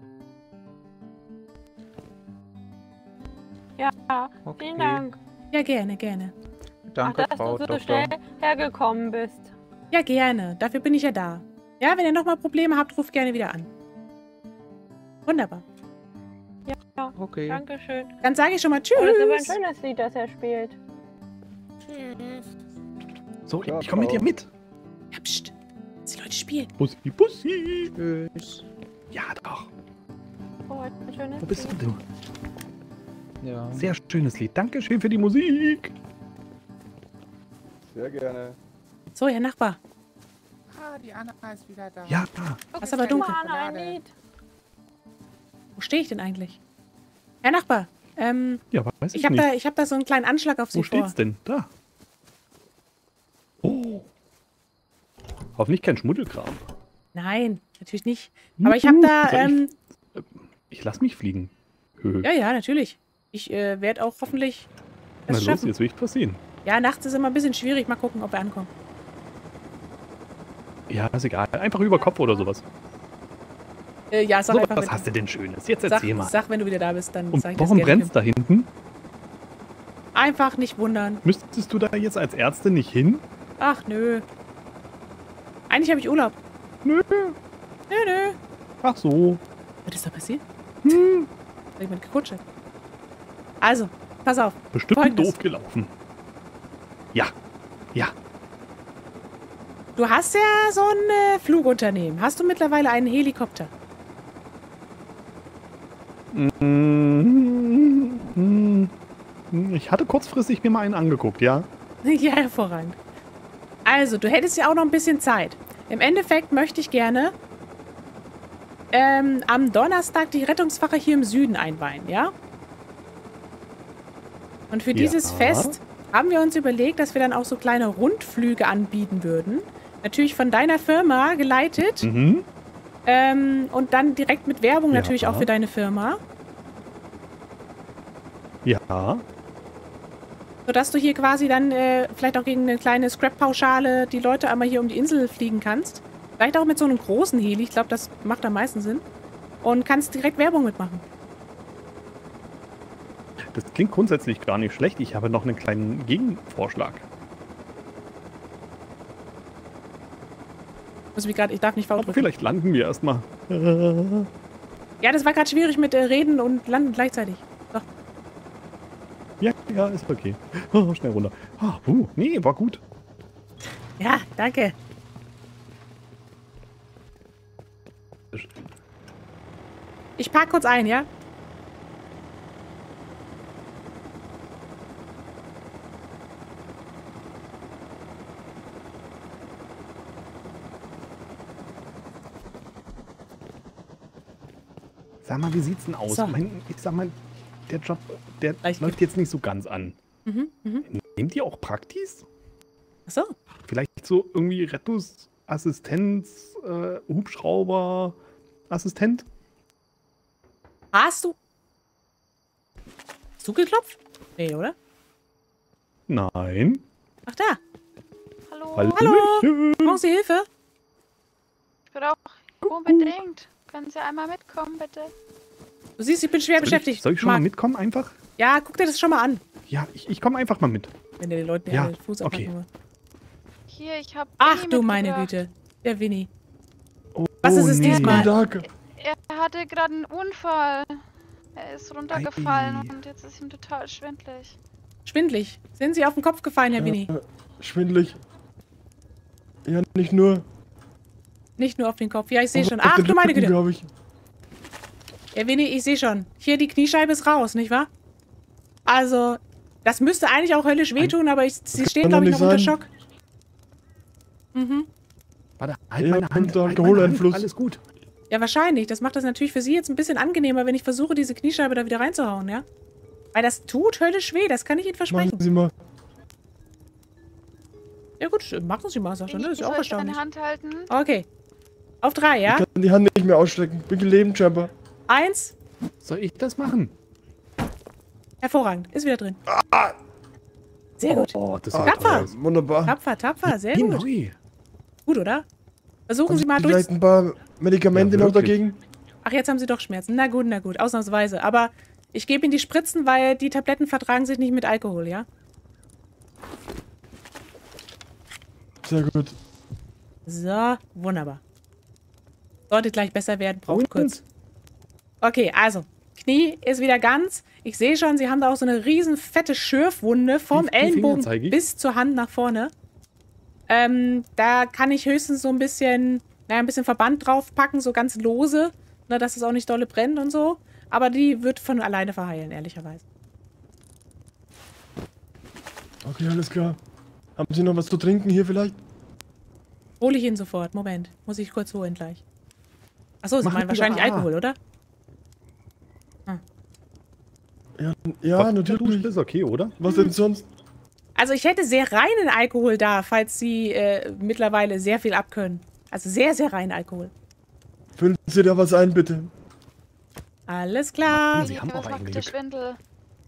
Ja, Okay. vielen Dank. Ja, gerne, gerne. Danke, Ach, dass Frau du so Doktor. schnell hergekommen bist. Ja, gerne. Dafür bin ich ja da. Ja, wenn ihr nochmal Probleme habt, ruft gerne wieder an. Wunderbar. Ja, Okay. danke schön. Dann sage ich schon mal Tschüss. Oh, das ist aber ein schönes Lied, das er spielt. Tschüss. So, Ja, ich komme mit ciao. dir mit. Ja, pst. Lass die Leute spielen. Bussi, Bussi. Tschüss. Ja, doch. Oh, ein schönes Wo bist Lied. du? Ja. Sehr schönes Lied. Dankeschön für die Musik. Sehr gerne. So, Herr Nachbar. Ah, die Anna ist wieder da. Ja. Das ist aber dunkel. Wo stehe ich denn eigentlich? Herr Nachbar, ähm, Ja, weiß ich, ich habe nicht. da, ich hab da so einen kleinen Anschlag auf Sie Wo vor. steht's denn? Da. Oh. Hoffentlich kein Schmuddelkram. Nein, natürlich nicht. Aber ich habe da, Soll ich- ähm, Ich lass mich fliegen. Höhö. ja, ja, natürlich. Ich äh, werde auch hoffentlich Na das los, schaffen. jetzt will ich passieren. Ja, nachts ist immer ein bisschen schwierig. Mal gucken, ob wir ankommen. Ja, ist egal. Einfach über Kopf oder sowas. Äh, ja, sag So, einfach. was wenn- hast du denn Schönes? Jetzt sag, erzähl mal. Sag, wenn du wieder da bist, dann Und sag ich das warum gerne. brennt's da hinten? Einfach nicht wundern. Müsstest du da jetzt als Ärztin nicht hin? Ach, nö. Eigentlich habe ich Urlaub. Nö. Nö, nö. Ach so. Was ist da passiert? Hm. Hat jemand gekutscht? Also, pass auf. Bestimmt Folgendes. doof gelaufen. Ja. Ja. Du hast ja so ein äh, Flugunternehmen. Hast du mittlerweile einen Helikopter? Mm, Ich hatte kurzfristig mir mal einen angeguckt, ja. Ja, hervorragend. Also, du hättest ja auch noch ein bisschen Zeit. Im Endeffekt möchte ich gerne ähm, am Donnerstag die Rettungswache hier im Süden einweihen, ja? Und für dieses Ja. Fest haben wir uns überlegt, dass wir dann auch so kleine Rundflüge anbieten würden. Natürlich von deiner Firma geleitet. Mhm. Ähm, und dann direkt mit Werbung Ja. natürlich auch für deine Firma. Ja. Sodass du hier quasi dann äh, vielleicht auch gegen eine kleine Scrap-Pauschale die Leute einmal hier um die Insel fliegen kannst. Vielleicht auch mit so einem großen Heli. Ich glaube, das macht am meisten Sinn. Und kannst direkt Werbung mitmachen. Das klingt grundsätzlich gar nicht schlecht. Ich habe noch einen kleinen Gegenvorschlag. Muss mich grad, ich darf nicht Aber V drücken. vielleicht landen wir erstmal. Ja, das war gerade schwierig mit äh, Reden und Landen gleichzeitig. So. Ja, ja, ist okay. Oh, schnell runter. Ah, uh, nee, war gut. Ja, danke. Ich park kurz ein, ja? Sag mal, wie sieht's denn aus? So. Mein, ich sag mal, der Job, der läuft jetzt nicht so ganz an. Mhm, mhm. Nehmt ihr auch Praktis? Ach so. Vielleicht so irgendwie Rettungsassistenz, äh, Hubschrauber, Assistent? Hast du... Hast du geklopft? Nee, oder? Nein. Ach, da. Hallo. Hallöchen. Brauchen Sie Hilfe? Ich bin auch unbedingt. Können Sie einmal mitkommen, bitte? Du siehst, ich bin schwer Soll ich, beschäftigt. soll ich schon mal Marc. mitkommen einfach? Ja, guck dir das schon mal an. Ja, ich, ich komme einfach mal mit. Wenn der den Leuten Ja, den Fuß okay. abpacken will. Hier, ich habe. Ach du meine Güte. Der Winnie. Oh, Was ist es nee. diesmal? Er hatte gerade einen Unfall. Er ist runtergefallen und jetzt ist ihm total schwindelig. Schwindlig. Sind Sie auf den Kopf gefallen, Herr Winnie? Schwindelig. Ja, nicht nur. Nicht nur auf den Kopf. Ja, ich sehe Auch schon. auf Ach den du meine Rücken, Güte. glaub ich. Herr Winnie, ich sehe schon. Hier, die Kniescheibe ist raus, nicht wahr? Also, das müsste eigentlich auch höllisch wehtun, aber ich, Sie kann stehen, doch glaube ich, nicht noch unter sein. Schock. Mhm. Warte, halt Ja, meine Hand. unter Halt meine Hand. Alkoholeinfluss. Alles gut. Ja, wahrscheinlich. Das macht das natürlich für Sie jetzt ein bisschen angenehmer, wenn ich versuche, diese Kniescheibe da wieder reinzuhauen, ja? Weil das tut höllisch weh, das kann ich Ihnen versprechen. Machen Sie mal. Ja gut, machen Sie mal, sagt er, ne? Das ist ja auch Soll ich deine erstaunlich. Hand halten? Okay. Auf drei, ja? Ich kann die Hand nicht mehr ausstrecken. Bin gelebt, Jumper. Eins. Soll ich das machen? Hervorragend. Ist wieder drin. Sehr gut. Oh, das Ah, war Tapfer. toll. Wunderbar. Tapfer, tapfer, sehr Wie gut. neu. Gut, oder? Versuchen Haben Sie mal Sie durch... vielleicht ein paar Medikamente Ja, noch wirklich. dagegen? Ach, jetzt haben Sie doch Schmerzen. Na gut, na gut, ausnahmsweise. Aber ich gebe Ihnen die Spritzen, weil die Tabletten vertragen sich nicht mit Alkohol, ja? Sehr gut. So, wunderbar. Sollte gleich besser werden, braucht Und? kurz. Okay, also, Knie ist wieder ganz. Ich sehe schon, Sie haben da auch so eine riesen fette Schürfwunde vom Die- die Finger Ellenbogen zeige ich. bis zur Hand nach vorne. Ähm, da kann ich höchstens so ein bisschen, naja, ein bisschen Verband draufpacken, so ganz lose, ne, dass es auch nicht dolle brennt und so. Aber die wird von alleine verheilen, ehrlicherweise. Okay, alles klar. Haben Sie noch was zu trinken hier vielleicht? Hole ich ihn sofort. Moment. Muss ich kurz holen gleich. Achso, Sie Mach meinen bitte wahrscheinlich A. Alkohol, oder? Ja, ja natürlich. Ist okay, oder? Was denn sonst? Also ich hätte sehr reinen Alkohol da, falls Sie äh, mittlerweile sehr viel abkönnen. Also sehr, sehr reinen Alkohol. Füllen Sie da was ein, bitte. Alles klar. Sie haben auch macht der Schwindel.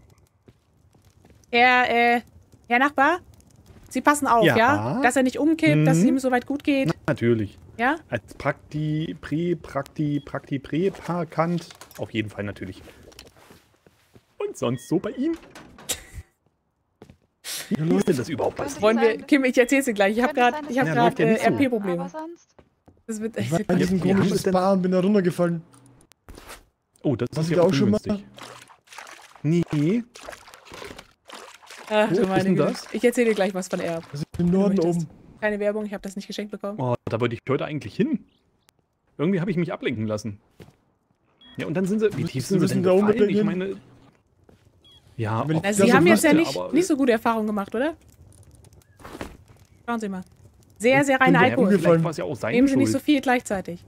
Herr, äh, Herr Nachbar, Sie passen auf, ja? Ja. Dass er nicht umkippt, dass es Mhm. ihm soweit gut geht. Natürlich. Ja? Als Prakti, Prä, Prakti, Prakti, Präparkant. Auf jeden Fall natürlich. Und sonst so bei ihm? Wie ist denn das überhaupt bei ihm? Wollen wir, Kim, ich erzähl's dir gleich. Ich habe gerade ich hab Ja, grad, läuft ja äh, nicht so. R P-Probleme. Das wird Ich echt war in diesem Wie haben komischen es denn- Spa und bin da runtergefallen. Oh, das Was ist Sie ja da auch schon mal? ungünstig. Nee. Ach Wo du ist meine denn Güte. das? Ich erzähle dir gleich was von Erb. Das ist im Norden Du möchtest. oben. Keine Werbung, ich habe das nicht geschenkt bekommen. Oh, da wollte ich heute eigentlich hin. Irgendwie habe ich mich ablenken lassen. Ja, und dann sind sie. Wie tief sind sie müssen denn da gefallen? unbedingt Ich hin. meine. Ja, Wenn auch- Na, Das Sie ist haben jetzt ja Maske, nicht, aber- nicht so gute Erfahrungen gemacht, oder? Schauen Sie mal. Sehr, sehr reiner Ja, Alkohol. vielleicht war es ja auch seine Nehmen Sie nicht so Schuld. viel gleichzeitig.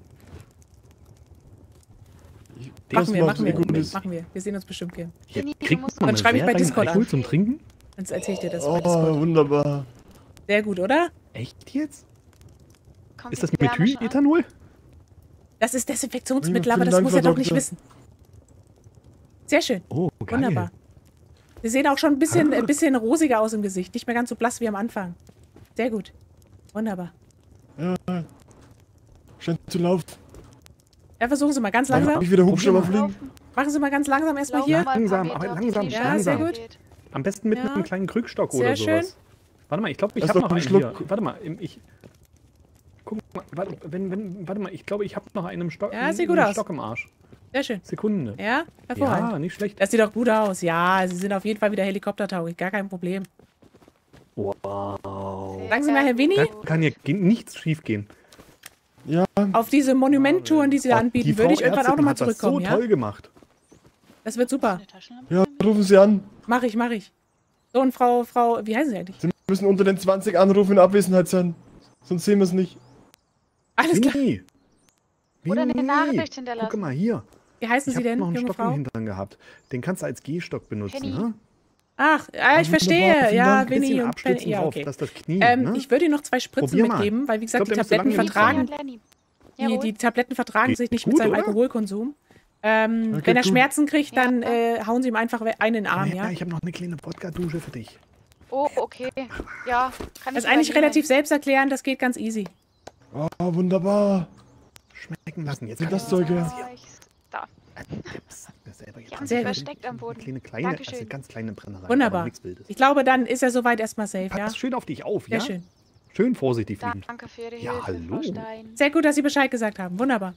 Machen wir, machen wir, machen wir. Wir sehen uns bestimmt gern. Ja, Jenny, du kriegt musst- man Dann mal schreibe ich sehr bei reinen Discord Alkohol an. zum Trinken? Dann erzähle ich dir das bei Oh, Discord. wunderbar. Sehr gut, oder? Echt jetzt? Kommt Ist das die Wärme schon an? Methylethanol? Das ist Desinfektionsmittel, aber Vielen das Dank, muss er Frau doch nicht Doktor. wissen. Sehr schön. Oh, geil. Wunderbar. Sie sehen auch schon ein bisschen, ein bisschen rosiger aus im Gesicht. Nicht mehr ganz so blass wie am Anfang. Sehr gut. Wunderbar. Ja, scheint zu laufen. Ja, versuchen Sie mal ganz Dann langsam. hab ich wieder Hubschrauber fliegen. Machen Sie mal ganz langsam erstmal Lauf hier. mal ein paar Langsam, Meter, aber ob langsam, die Ja, langsam. sehr gut. geht. Am besten mit, Ja. mit einem kleinen Krückstock Sehr oder schön. sowas. Warte mal, ich glaube, ich Lass habe doch noch einen einen hier. Schluck. Warte mal, im- ich. Guck mal, warte, wenn, wenn, warte mal, ich glaube, ich habe noch einen Stock, Ja, sieht einen gut aus. Stock im Arsch. Sehr schön. Sekunde. Ja, hervorragend. Ja, nicht schlecht. Das sieht doch gut aus. Ja, Sie sind auf jeden Fall wieder helikoptertauglich. Gar kein Problem. Wow. Sagen Sie mal, Herr Winnie, Da kann ja ge- nichts schief gehen. Ja, auf diese Monumenttouren, die Sie da anbieten, Die würde ich Frau irgendwann auch Ärztin nochmal hat das zurückkommen, so ja? toll gemacht. Das wird super. ja, rufen Sie an. Mach ich, mach ich. So, und Frau, Frau, wie heißen Sie eigentlich? Sie müssen unter den zwanzig Anrufen in Abwesenheit sein. Sonst sehen wir es nicht. Alles klar. Winnie. Oder eine Winnie. Nachricht hinterlassen. Guck mal hier. Wie heißen Ich Sie habe denn, noch einen junge Stock im Frau? Hintern gehabt. Den kannst du als Gehstock benutzen, Penny. ne? Ach, ja, ich Ja, verstehe. wunderbar, vielen Ja, Dank. Ein bisschen Winnie und abstützen Penny. Ja, drauf, okay. dass das Knie, Ähm, ne? ich würde Ihnen noch zwei Spritzen Probier mal. mitgeben, weil, wie gesagt, Ich glaub, die der müsste Tabletten lange vertragen, liegen. Lenny. die, Jawohl. die Tabletten vertragen Geht sich nicht gut, mit seinem oder? Alkoholkonsum. Ähm, Okay, wenn er gut. Schmerzen kriegt, Ja. dann äh, hauen Sie ihm einfach einen in den Arm, Ja, ja? ich habe noch eine kleine Wodka-Dusche für dich. Oh, okay. Ja, kann Das ich ist eigentlich übernehmen. relativ selbsterklärend, das geht ganz easy. Oh, wunderbar. Schmecken lassen. Jetzt Sind kann das Zeug her? Ja, ich- Da. ich selber jetzt Die haben Sehr sich gut. versteckt am Boden. Eine kleine, kleine, Dankeschön. also ganz kleine Brennerei. Wunderbar. Aber nichts Wildes. Ich glaube, dann ist er soweit erstmal safe, ja? Pass schön auf dich auf, Sehr ja? schön. Schön vorsichtig fliegen. Danke für Ihre Ja, Hilfe, hallo. Frau Stein. Sehr gut, dass Sie Bescheid gesagt haben. Wunderbar.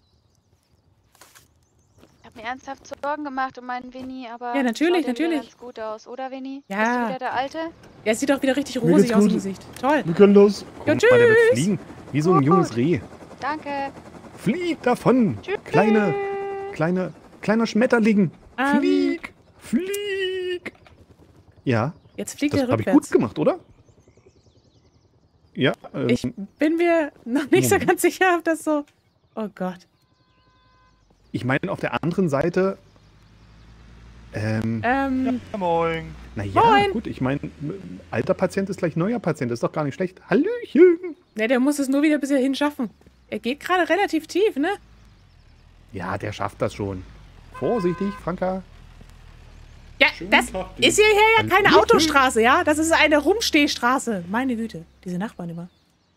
Ich habe mir ernsthaft Sorgen gemacht um meinen Winnie, aber Ja, natürlich, schaut ja wieder natürlich. ganz gut aus, oder Winnie? Ja. Bist du wieder der Alte? Ja, es sieht doch wieder richtig Mir rosig geht's aus dem gut. Gesicht. Toll. Wir können los. Ja, Guck mal, der wird tschüss. fliegen. Wie so ein junges Reh. Danke. Flieg davon. Kleine, kleine, kleiner Schmetterling. Ähm. Flieg. Flieg. Ja. Jetzt fliegt Das er habe ich rückwärts. gut gemacht, oder? Ja. Ähm, Ich bin mir noch nicht so Moment. ganz sicher, ob das so... Oh Gott. ich meine, auf der anderen Seite. Ähm, Ähm, Ja, moin. naja, Moin. gut, ich meine, alter Patient ist gleich neuer Patient. Das ist doch gar nicht schlecht. Hallöchen. ne, der muss es nur wieder bis hierhin schaffen. Er geht gerade relativ tief, ne? Ja, der schafft das schon. Vorsichtig, Franka. Ja, das ist hierher ja keine Hallöchen. Autostraße, ja? Das ist eine Rumstehstraße. Meine Güte. Diese Nachbarn immer.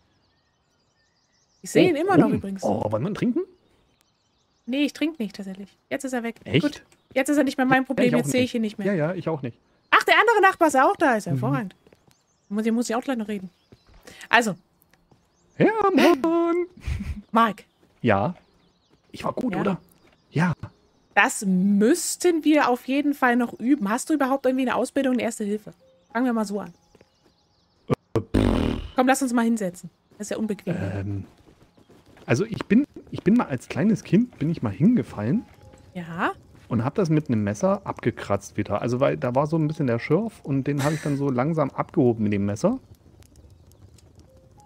Ich sehe ihn immer noch oh, übrigens. Oh, wollen wir einen trinken? Nee, ich trinke nicht tatsächlich. Jetzt ist er weg. Echt? Gut. Jetzt ist er nicht mehr mein Problem. Ja, ich auch Jetzt sehe ich nicht. ihn nicht mehr. Ja, ja, ich auch nicht. Ach, der andere Nachbar ist auch da. Ist Mhm. hervorragend. Mit dem muss ich auch gleich noch reden. Also, Hermann. Marc, Ja. Ich war gut, Ja. oder? Ja. das müssten wir auf jeden Fall noch üben. Hast du überhaupt irgendwie eine Ausbildung in Erste Hilfe? Fangen wir mal so an. Komm, lass uns mal hinsetzen. Das ist ja unbequem. Ähm, also ich bin, ich bin mal als kleines Kind, bin ich mal hingefallen Ja? und habe das mit einem Messer abgekratzt wieder. Also weil da war so ein bisschen der Schürf und den habe ich dann so langsam abgehoben mit dem Messer.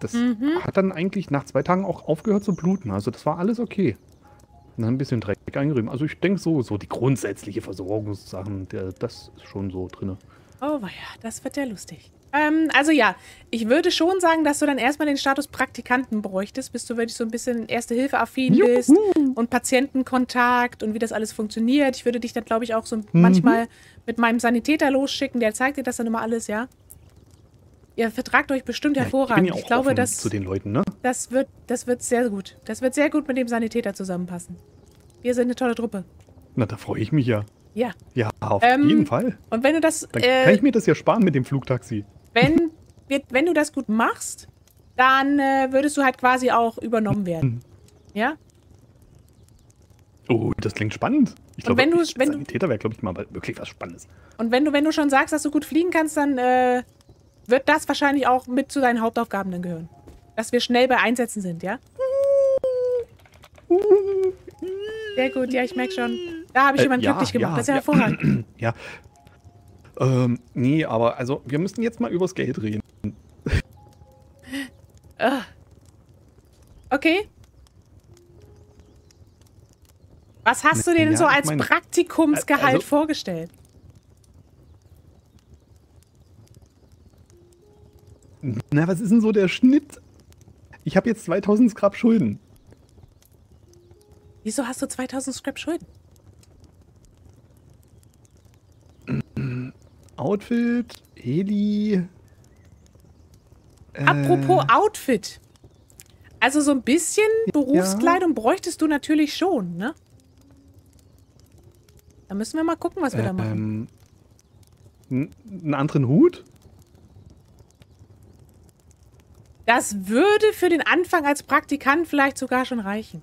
das Mhm. hat dann eigentlich nach zwei Tagen auch aufgehört zu bluten. Also das war alles okay. Und dann ein bisschen Dreck eingerieben. Also ich denke so, so die grundsätzliche Versorgungssachen, der, das ist schon so drin. Oh weia, das wird ja lustig. Ähm, also ja, ich würde schon sagen, dass du dann erstmal den Status Praktikanten bräuchtest, bis du wirklich so ein bisschen Erste-Hilfe-affin bist und Patientenkontakt und wie das alles funktioniert. Ich würde dich dann, glaube ich, auch so manchmal mit meinem Sanitäter losschicken, der zeigt dir das dann immer alles, ja? Ihr vertragt euch bestimmt Ja, hervorragend. ich bin ja auch Ich glaube, offen das, zu den Leuten, ne? das, wird, das wird sehr gut. Das wird sehr gut mit dem Sanitäter zusammenpassen. Wir sind eine tolle Truppe. Na, da freue ich mich ja. Ja. Ja, auf Ähm, jeden Fall. Und wenn du das... Dann äh, kann ich mir das ja sparen mit dem Flugtaxi. Wenn, wir- wenn du das gut machst, dann äh, würdest du halt quasi auch übernommen werden. Ja? Oh, das klingt spannend. Ich Und glaube, wenn du- ich, wenn du- Sanitäter wäre, glaube ich, mal wirklich was Spannendes. Und wenn du, wenn du schon sagst, dass du gut fliegen kannst, dann äh, wird das wahrscheinlich auch mit zu deinen Hauptaufgaben dann gehören. Dass wir schnell bei Einsätzen sind, ja? Sehr gut, ja, ich merke schon. Da habe ich Äh, jemanden ja, glücklich gemacht. ja, das ist ja ja. hervorragend. Ja. Ähm, nee, aber also, wir müssen jetzt mal übers Geld reden. Ah. Okay. Was hast du dir denn Ja, so ich als meine, Praktikumsgehalt also- vorgestellt? Na, was ist denn so der Schnitt? Ich habe jetzt zweitausend Scrap Schulden. Wieso hast du zweitausend Scrap Schulden? Outfit, Heli. Äh, Apropos Outfit. Also so ein bisschen Berufskleidung bräuchtest du natürlich schon, ne? Da müssen wir mal gucken, was wir da machen. Ähm, n- einen anderen Hut? Das würde für den Anfang als Praktikant vielleicht sogar schon reichen.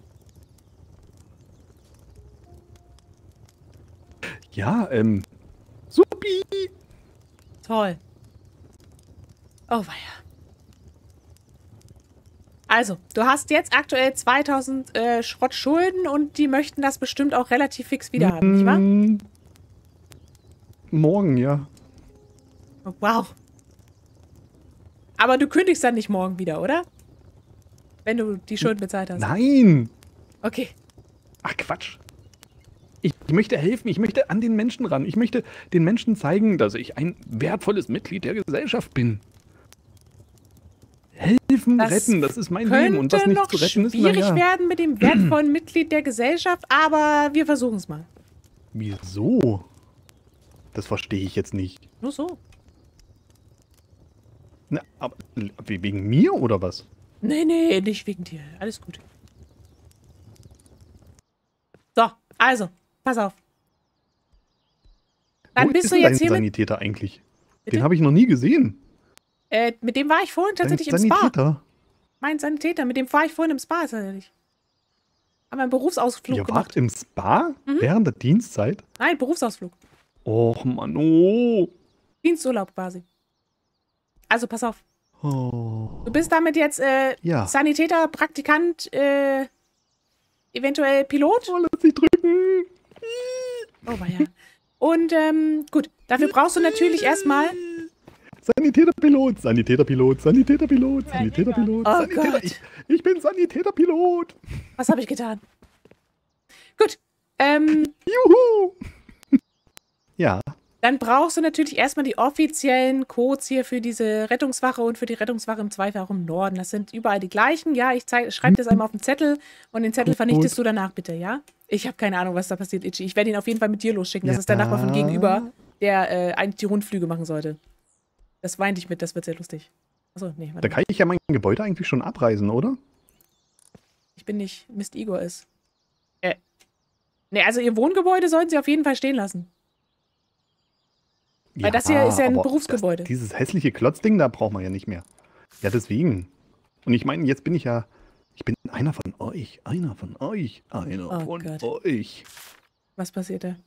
Ja, ähm. Supi! Toll. Oh weia. Also, du hast jetzt aktuell zweitausend äh, Schrottschulden und die möchten das bestimmt auch relativ fix wieder haben, nicht wahr? Mm, Morgen, ja. Oh, wow. Aber du kündigst dann nicht morgen wieder, oder? Wenn du die Schulden bezahlt hast. Nein! Okay. Ach, Quatsch. Ich, ich möchte helfen, ich möchte an den Menschen ran. Ich möchte den Menschen zeigen, dass ich ein wertvolles Mitglied der Gesellschaft bin. Helfen, Das retten, das ist mein Leben. Und was könnte nicht noch zu retten ist, schwierig naja. werden mit dem wertvollen Mitglied der Gesellschaft, aber wir versuchen es mal. Wieso? Das verstehe ich jetzt nicht. Nur so. Na, aber we- wegen mir oder was? Nee, nee, nicht wegen dir. Alles gut. So, also, pass auf. Dann Wo bist ist du denn jetzt dein hier mit, Sanitäter eigentlich? Bitte? Den habe ich noch nie gesehen. äh, mit dem war ich vorhin Dein tatsächlich im Spa. Sanitäter. Mein Sanitäter, mit dem war ich vorhin im Spa tatsächlich. Haben wir einen Berufsausflug Ihr gemacht. wart im Spa Mhm. während der Dienstzeit? Nein, Berufsausflug. Och, Mann, oh. Diensturlaub quasi. Also, pass auf. oh. Du bist damit jetzt äh, Ja. Sanitäter, Praktikant, äh, eventuell Pilot? Oh, lass dich drücken. Oh, weia. Und, ähm, gut. Dafür brauchst du natürlich erstmal... Sanitäterpilot, Sanitäterpilot, Sanitäterpilot, Sanitäterpilot, Oh Sanitäter. Gott. Ich, ich bin Sanitäterpilot. Was habe ich getan? Gut. Ähm, Juhu. Ja. dann brauchst du natürlich erstmal die offiziellen Codes hier für diese Rettungswache und für die Rettungswache im Zweifel auch im Norden. Das sind überall die gleichen. Ja, ich schreibe das einmal auf den Zettel und den Zettel Gut. vernichtest du danach bitte, ja? Ich habe keine Ahnung, was da passiert, Itchy. Ich werde ihn auf jeden Fall mit dir losschicken. Das Ja. ist der Nachbar von gegenüber, der äh, eigentlich die Rundflüge machen sollte. Das weinte ich mit, das wird sehr lustig. Achso, nee, warte Da mal. kann ich ja mein Gebäude eigentlich schon abreißen, oder? Ich bin nicht Mist Igor ist. Äh. Nee, also ihr Wohngebäude sollten sie auf jeden Fall stehen lassen. Weil das hier ist ja ein aber Berufsgebäude. Das, dieses hässliche Klotzding, da braucht man ja nicht mehr. Ja, deswegen. Und ich meine, jetzt bin ich ja, ich bin einer von euch, einer von euch, einer Oh von Gott. euch. Was passiert da?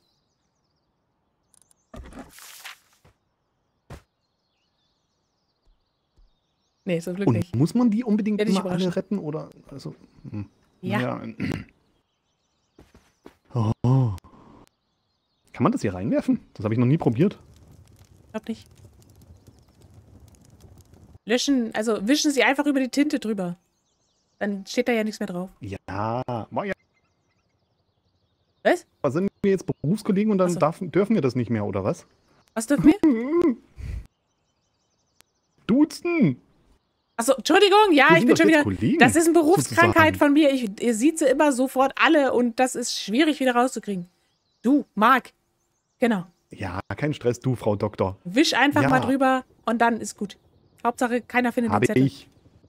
Nee, zum Glück Und nicht. muss man die unbedingt Hätte ich immer alle überrascht. retten oder, also, hm. Ja. Oh. Kann man das hier reinwerfen? Das habe ich noch nie probiert. Glaub nicht. Löschen, also wischen Sie einfach über die Tinte drüber. Dann steht da ja nichts mehr drauf. Ja, Maja. Was? Sind wir jetzt Berufskollegen und dann so. darf, dürfen wir das nicht mehr, oder was? Was dürfen wir? Duzen! Achso, Entschuldigung, ja, wir ich bin schon wieder. Kollegen, das ist eine Berufskrankheit sozusagen. von mir. Ich, ihr seht sie immer sofort alle und das ist schwierig wieder rauszukriegen. Du, Marc. Genau. Ja, kein Stress, du, Frau Doktor. Wisch einfach ja. mal drüber und dann ist gut. Hauptsache, keiner findet Habe den Zettel. ich.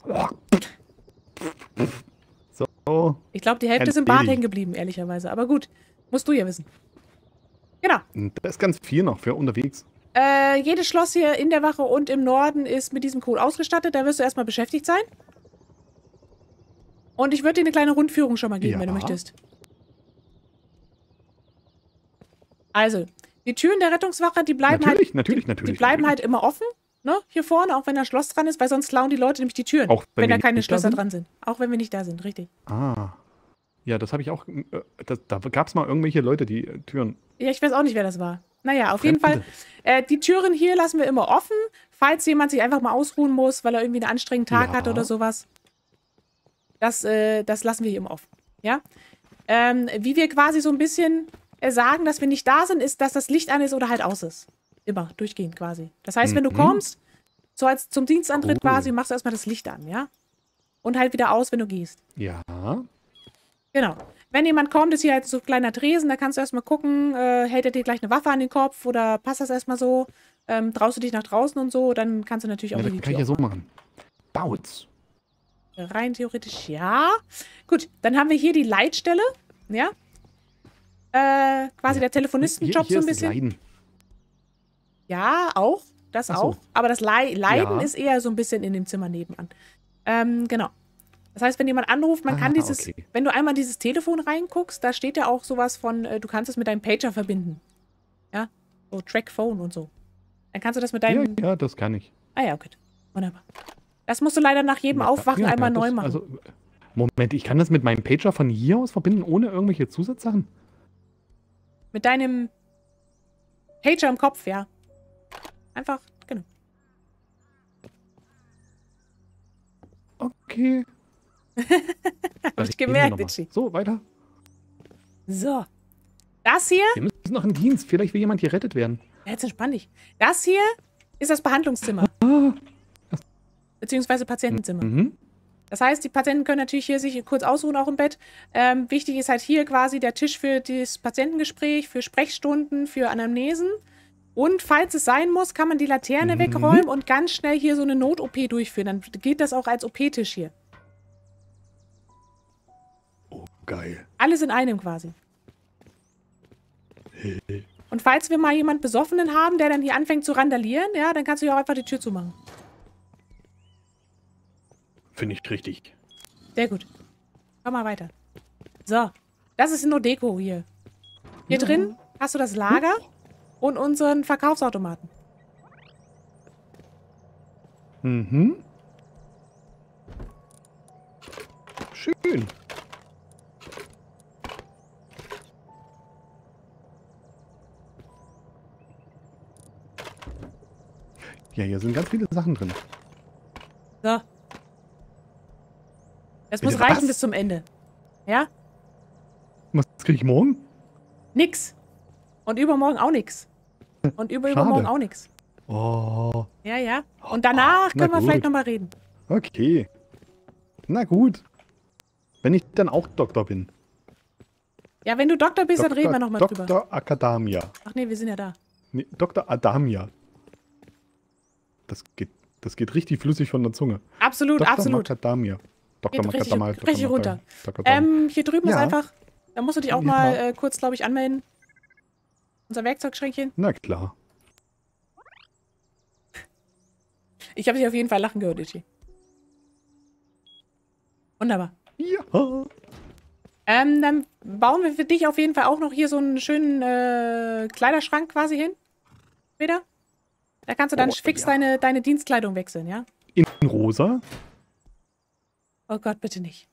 So. Ich glaube, die Hälfte ist im Bad hängen geblieben, ehrlicherweise. Aber gut, musst du ja wissen. Genau. Da ist ganz viel noch für unterwegs. Äh, jedes Schloss hier in der Wache und im Norden ist mit diesem Code ausgestattet. Da wirst du erstmal beschäftigt sein. Und ich würde dir eine kleine Rundführung schon mal geben, ja. wenn du möchtest. Also, die Türen der Rettungswache, die bleiben natürlich, halt... Natürlich, die, natürlich, Die bleiben natürlich. halt immer offen, ne? Hier vorne, auch wenn da ein Schloss dran ist, weil sonst klauen die Leute nämlich die Türen. Auch wenn, wenn wir da keine nicht da Schlösser sind? dran sind. Auch wenn wir nicht da sind, richtig. Ah. Ja, das habe ich auch... Äh, das, da gab es mal irgendwelche Leute, die äh, Türen... Ja, ich weiß auch nicht, wer das war. Naja, auf jeden Fall, äh, die Türen hier lassen wir immer offen, falls jemand sich einfach mal ausruhen muss, weil er irgendwie einen anstrengenden Tag Ja. hat oder sowas. Das, äh, das lassen wir hier immer offen. Ja? Ähm, wie wir quasi so ein bisschen äh, sagen, dass wir nicht da sind, ist, dass das Licht an ist oder halt aus ist. Immer, durchgehend quasi. Das heißt, wenn du Mhm. kommst, so als zum Dienstantritt Cool. quasi, machst du erstmal das Licht an, ja? Und halt wieder aus, wenn du gehst. Ja. Genau. Wenn jemand kommt, ist hier halt so ein kleiner Tresen, da kannst du erstmal gucken, äh, hält er dir gleich eine Waffe an den Kopf oder passt das erstmal so? Ähm, traust du dich nach draußen und so, dann kannst du natürlich auch Ja, in das die kann Tür ich ja so aufmachen. machen. Baut's. Rein theoretisch ja. Gut, dann haben wir hier die Leitstelle, ja? Äh, quasi der Telefonistenjob hier, hier so ein ist das bisschen. Leiden. Ja, auch, das Ach so. auch. Aber das Lei Leiden Ja. ist eher so ein bisschen in dem Zimmer nebenan. Ähm, genau. Das heißt, wenn jemand anruft, man Ah, kann dieses, okay. wenn du einmal in dieses Telefon reinguckst, da steht ja auch sowas von, äh, du kannst es mit deinem Pager verbinden. Ja, so Trackphone und so. Dann kannst du das mit Ja, deinem... ja, das kann ich. Ah ja, okay. Wunderbar. Das musst du leider nach jedem Ja, Aufwachen ja, einmal ja, neu das- machen. Also, Moment, ich kann das mit meinem Pager von hier aus verbinden, ohne irgendwelche Zusatzsachen? Mit deinem Pager im Kopf, ja. Einfach, genau. Okay. Hab ich gemerkt, Itchy. So, weiter. So. Das hier, Wir müssen noch in Dienst. Vielleicht will jemand gerettet werden. ja, jetzt entspann dich. Das hier ist das Behandlungszimmer. Beziehungsweise Patientenzimmer. Mhm. Das heißt, die Patienten können natürlich hier sich kurz ausruhen, auch im Bett. Ähm, wichtig ist halt hier quasi der Tisch für das Patientengespräch, für Sprechstunden, für Anamnesen. Und falls es sein muss, kann man die Laterne Mhm. wegräumen und ganz schnell hier so eine Not-O P durchführen. Dann geht das auch als O P-Tisch hier. Geil. Alles in einem quasi. Und falls wir mal jemanden Besoffenen haben, der dann hier anfängt zu randalieren, ja, dann kannst du ja auch einfach die Tür zumachen. Finde ich richtig. Sehr gut. Komm mal weiter. So, das ist nur Deko hier. Hier Ja. drin hast du das Lager und unseren Verkaufsautomaten. Mhm. Schön. Ja, hier sind ganz viele Sachen drin. So. Das Bitte muss reichen was? bis zum Ende. Ja? Was kriege ich morgen? Nix. Und übermorgen auch nix. Und über Schade. übermorgen auch nix. Oh, Ja, ja. Und danach na können wir gut. vielleicht nochmal reden. okay. Na gut. Wenn ich dann auch Doktor bin. Ja, wenn du Doktor bist, dann reden wir nochmal drüber. Doktor Akadamia. Ach nee, wir sind ja da. Nee, Doktor Adamia. Das geht, das geht richtig flüssig von der Zunge. Absolut, Doktor absolut. Macadamia. Doktor Geht richtig, Macadamia. richtig Doktor runter. Macadamia. Ähm, hier drüben ist Ja. einfach, da musst du dich auch Ja. mal äh, kurz, glaube ich, anmelden. Unser Werkzeugschränkchen. Na klar. Ich habe dich auf jeden Fall lachen gehört, Itchy. Wunderbar. Ja. Ähm, dann bauen wir für dich auf jeden Fall auch noch hier so einen schönen äh, Kleiderschrank quasi hin. Später. Da kannst du dann Oh, fix ja. deine, deine Dienstkleidung wechseln, ja? In rosa? Oh Gott, bitte nicht.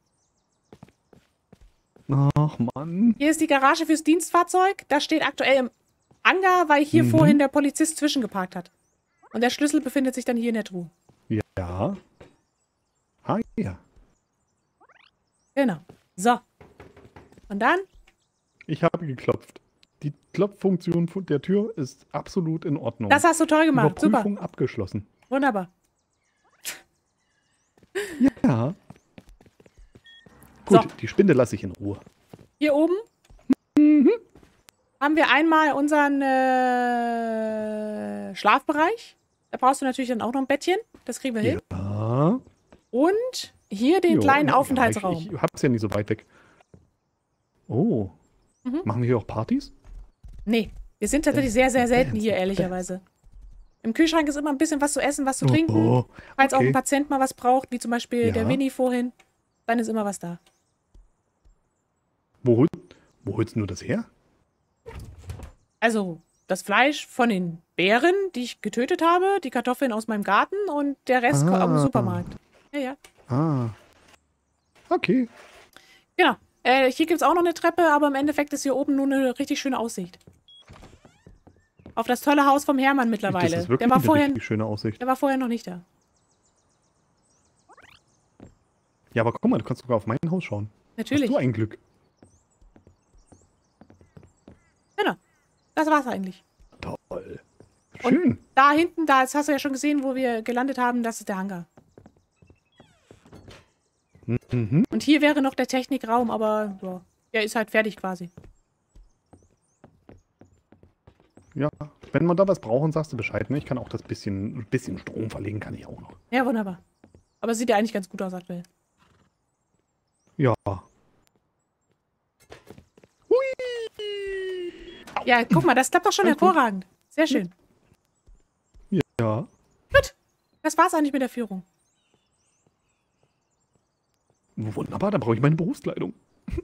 Ach Mann. Hier ist die Garage fürs Dienstfahrzeug. Das steht aktuell im Hangar, weil hier Mhm. vorhin der Polizist zwischengeparkt hat. Und der Schlüssel befindet sich dann hier in der Truhe. Ja. Ah, ja. Genau. So. Und dann? Ich habe geklopft. Die Klopffunktion von der Tür ist absolut in Ordnung. Das hast du toll gemacht. Super. Überprüfung abgeschlossen. Wunderbar. Ja. Gut, So. die Spinde lasse ich in Ruhe. Hier oben haben wir einmal unseren äh, Schlafbereich. Da brauchst du natürlich dann auch noch ein Bettchen. Das kriegen wir hin. Ja. Und hier den Jo, kleinen ja, Aufenthaltsraum. Ich, ich hab's ja nicht so weit weg. Oh. Mhm. Machen wir hier auch Partys? Nee, wir sind tatsächlich sehr, sehr selten hier, ehrlicherweise. Im Kühlschrank ist immer ein bisschen was zu essen, was zu trinken. Oh, Falls auch okay. ein Patient mal was braucht, wie zum Beispiel Ja. der Winnie vorhin, dann ist immer was da. Wo, hol, wo holst du das her? Also, das Fleisch von den Bären, die ich getötet habe, die Kartoffeln aus meinem Garten und der Rest Ah. aus dem Supermarkt. Ja, ja. Ah. Okay. Genau. Äh, hier gibt es auch noch eine Treppe, aber im Endeffekt ist hier oben nur eine richtig schöne Aussicht. Auf das tolle Haus vom Hermann mittlerweile. Das ist wirklich der, war eine vorher, richtig schöne Aussicht. der war vorher noch nicht da. Ja, aber guck mal, du kannst sogar auf mein Haus schauen. Natürlich. Hast du ein Glück. Genau. Das war's eigentlich. Toll. Schön. Und da hinten, da das hast du ja schon gesehen, wo wir gelandet haben, das ist der Hangar. Mhm. Und hier wäre noch der Technikraum, aber ja, der ist halt fertig quasi. Ja, wenn wir da was brauchen, sagst du Bescheid. Ne? Ich kann auch das bisschen, bisschen Strom verlegen, kann ich auch noch. Ja, wunderbar. Aber sieht ja eigentlich ganz gut aus aktuell. Ja. Ja, guck mal, das klappt doch schon Alles gut. hervorragend. Sehr schön. Ja. Gut. Das war's eigentlich mit der Führung. Wunderbar, da brauche ich meine Berufskleidung.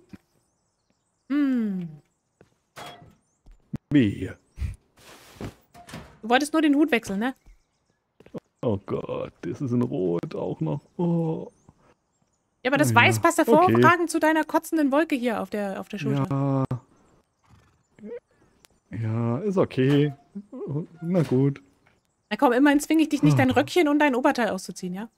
Hm. Wehe. Du wolltest nur den Hut wechseln, ne? Oh Gott, das ist in Rot auch noch. Oh. Ja, aber das Ja, Weiß passt okay. hervorragend zu deiner kotzenden Wolke hier auf der, auf der Schulter. Ja. Ja, ist okay. Na gut. Na komm, immerhin zwinge ich dich nicht, Ah. dein Röckchen und dein Oberteil auszuziehen, ja?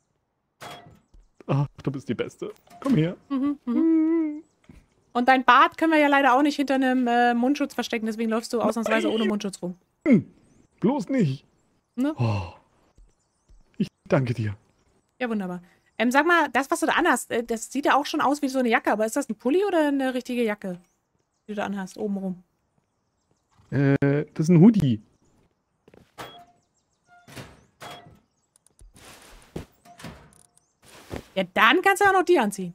Ach, du bist die Beste. Komm her. Mhm, mhm. Und dein Bart können wir ja leider auch nicht hinter einem äh, Mundschutz verstecken, deswegen läufst du ausnahmsweise ohne Mundschutz rum. Bloß nicht. Ne? Oh. Ich danke dir. Ja, wunderbar. Ähm, sag mal, das, was du da anhast, äh, das sieht ja auch schon aus wie so eine Jacke, aber ist das ein Pulli oder eine richtige Jacke, die du da anhast, obenrum? Äh, das ist ein Hoodie. Ja, dann kannst du auch noch die anziehen.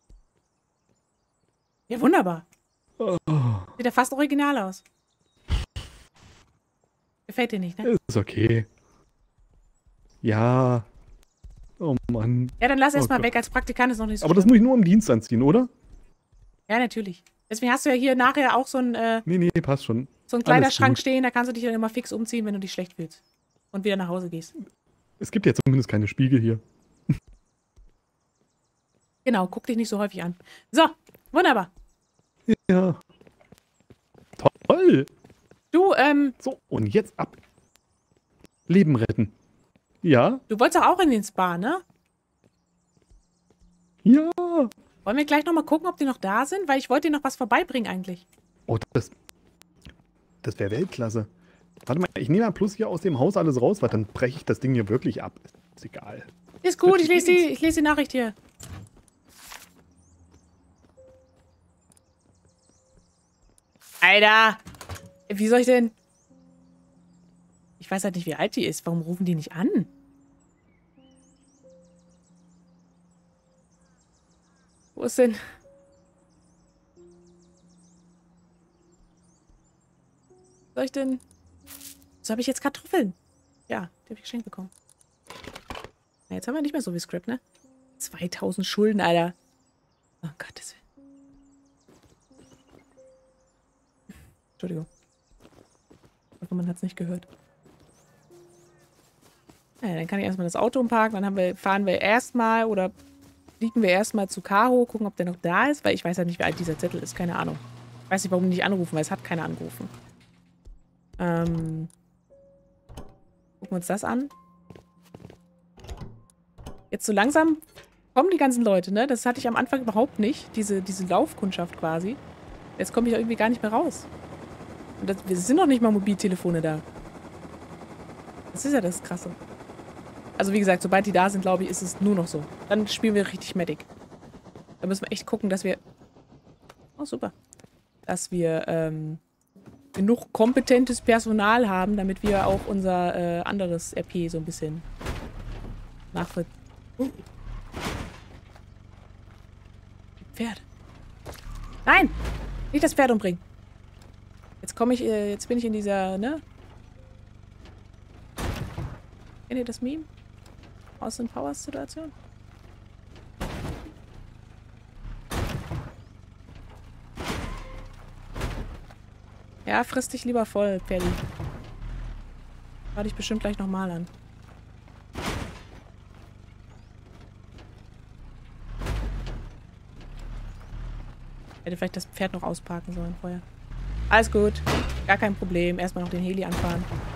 Ja, wunderbar. Oh. Sieht ja fast original aus. Gefällt dir nicht, ne? Ist okay. Ja. Oh Mann. Ja, dann lass erst Oh mal Gott. weg. Als Praktikant ist noch nicht so Aber das schlimm. muss ich nur im Dienst anziehen, oder? Ja, natürlich. Deswegen hast du ja hier nachher auch so einen, äh, Nee, nee, passt schon. so einen Alles Kleiderschrank gut. stehen, da kannst du dich dann immer fix umziehen, wenn du dich schlecht fühlst. Und wieder nach Hause gehst. Es gibt ja zumindest keine Spiegel hier. Genau, guck dich nicht so häufig an. So, wunderbar. Ja. Toll. Du, ähm... So, und jetzt ab. Leben retten. Ja? Du wolltest doch auch in den Spa, ne? Ja. Wollen wir gleich nochmal gucken, ob die noch da sind? Weil ich wollte dir noch was vorbeibringen eigentlich. Oh, das... Das wäre Weltklasse. Warte mal, ich nehme mal plus hier aus dem Haus alles raus, weil dann breche ich das Ding hier wirklich ab. Ist egal. Ist gut, ich lese die, ich lese die Nachricht hier. Alter! Wie soll ich denn... Ich weiß halt nicht, wie alt die ist. Warum rufen die nicht an? Wo ist denn... Soll ich denn... So habe ich jetzt Kartoffeln. Ja, die habe ich geschenkt bekommen. Na, jetzt haben wir nicht mehr so wie Script, ne? zweitausend Schulden, Alter. Oh Gottes Willen. Entschuldigung. Ich hoffe, man hat es nicht gehört. Naja, dann kann ich erstmal das Auto umparken. Dann haben wir, fahren wir erstmal oder fliegen wir erstmal zu Caro, gucken, ob der noch da ist, weil ich weiß ja nicht, wie alt dieser Zettel ist. Keine Ahnung. Ich weiß nicht, warum die nicht anrufen, weil es hat keiner angerufen. Ähm. Gucken wir uns das an. Jetzt so langsam kommen die ganzen Leute, ne? Das hatte ich am Anfang überhaupt nicht. Diese, diese Laufkundschaft quasi. Jetzt komme ich irgendwie gar nicht mehr raus. Und das, es sind noch nicht mal Mobiltelefone da. Das ist ja das Krasse. Also wie gesagt, sobald die da sind, glaube ich, ist es nur noch so. Dann spielen wir richtig Medic. Da müssen wir echt gucken, dass wir... Oh, super. Dass wir ähm, genug kompetentes Personal haben, damit wir auch unser äh, anderes R P so ein bisschen nachvoll... Uh. Pferd. Nein! Nicht das Pferd umbringen. Jetzt komme ich, äh, jetzt bin ich in dieser, ne? Kennt ihr das Meme? Austin Powers Situation? Ja, frisst dich lieber voll, Pferdi. Schau dich bestimmt gleich nochmal an. Hätte vielleicht das Pferd noch ausparken sollen vorher. Alles gut. Gar kein Problem. Erstmal noch den Heli anfahren.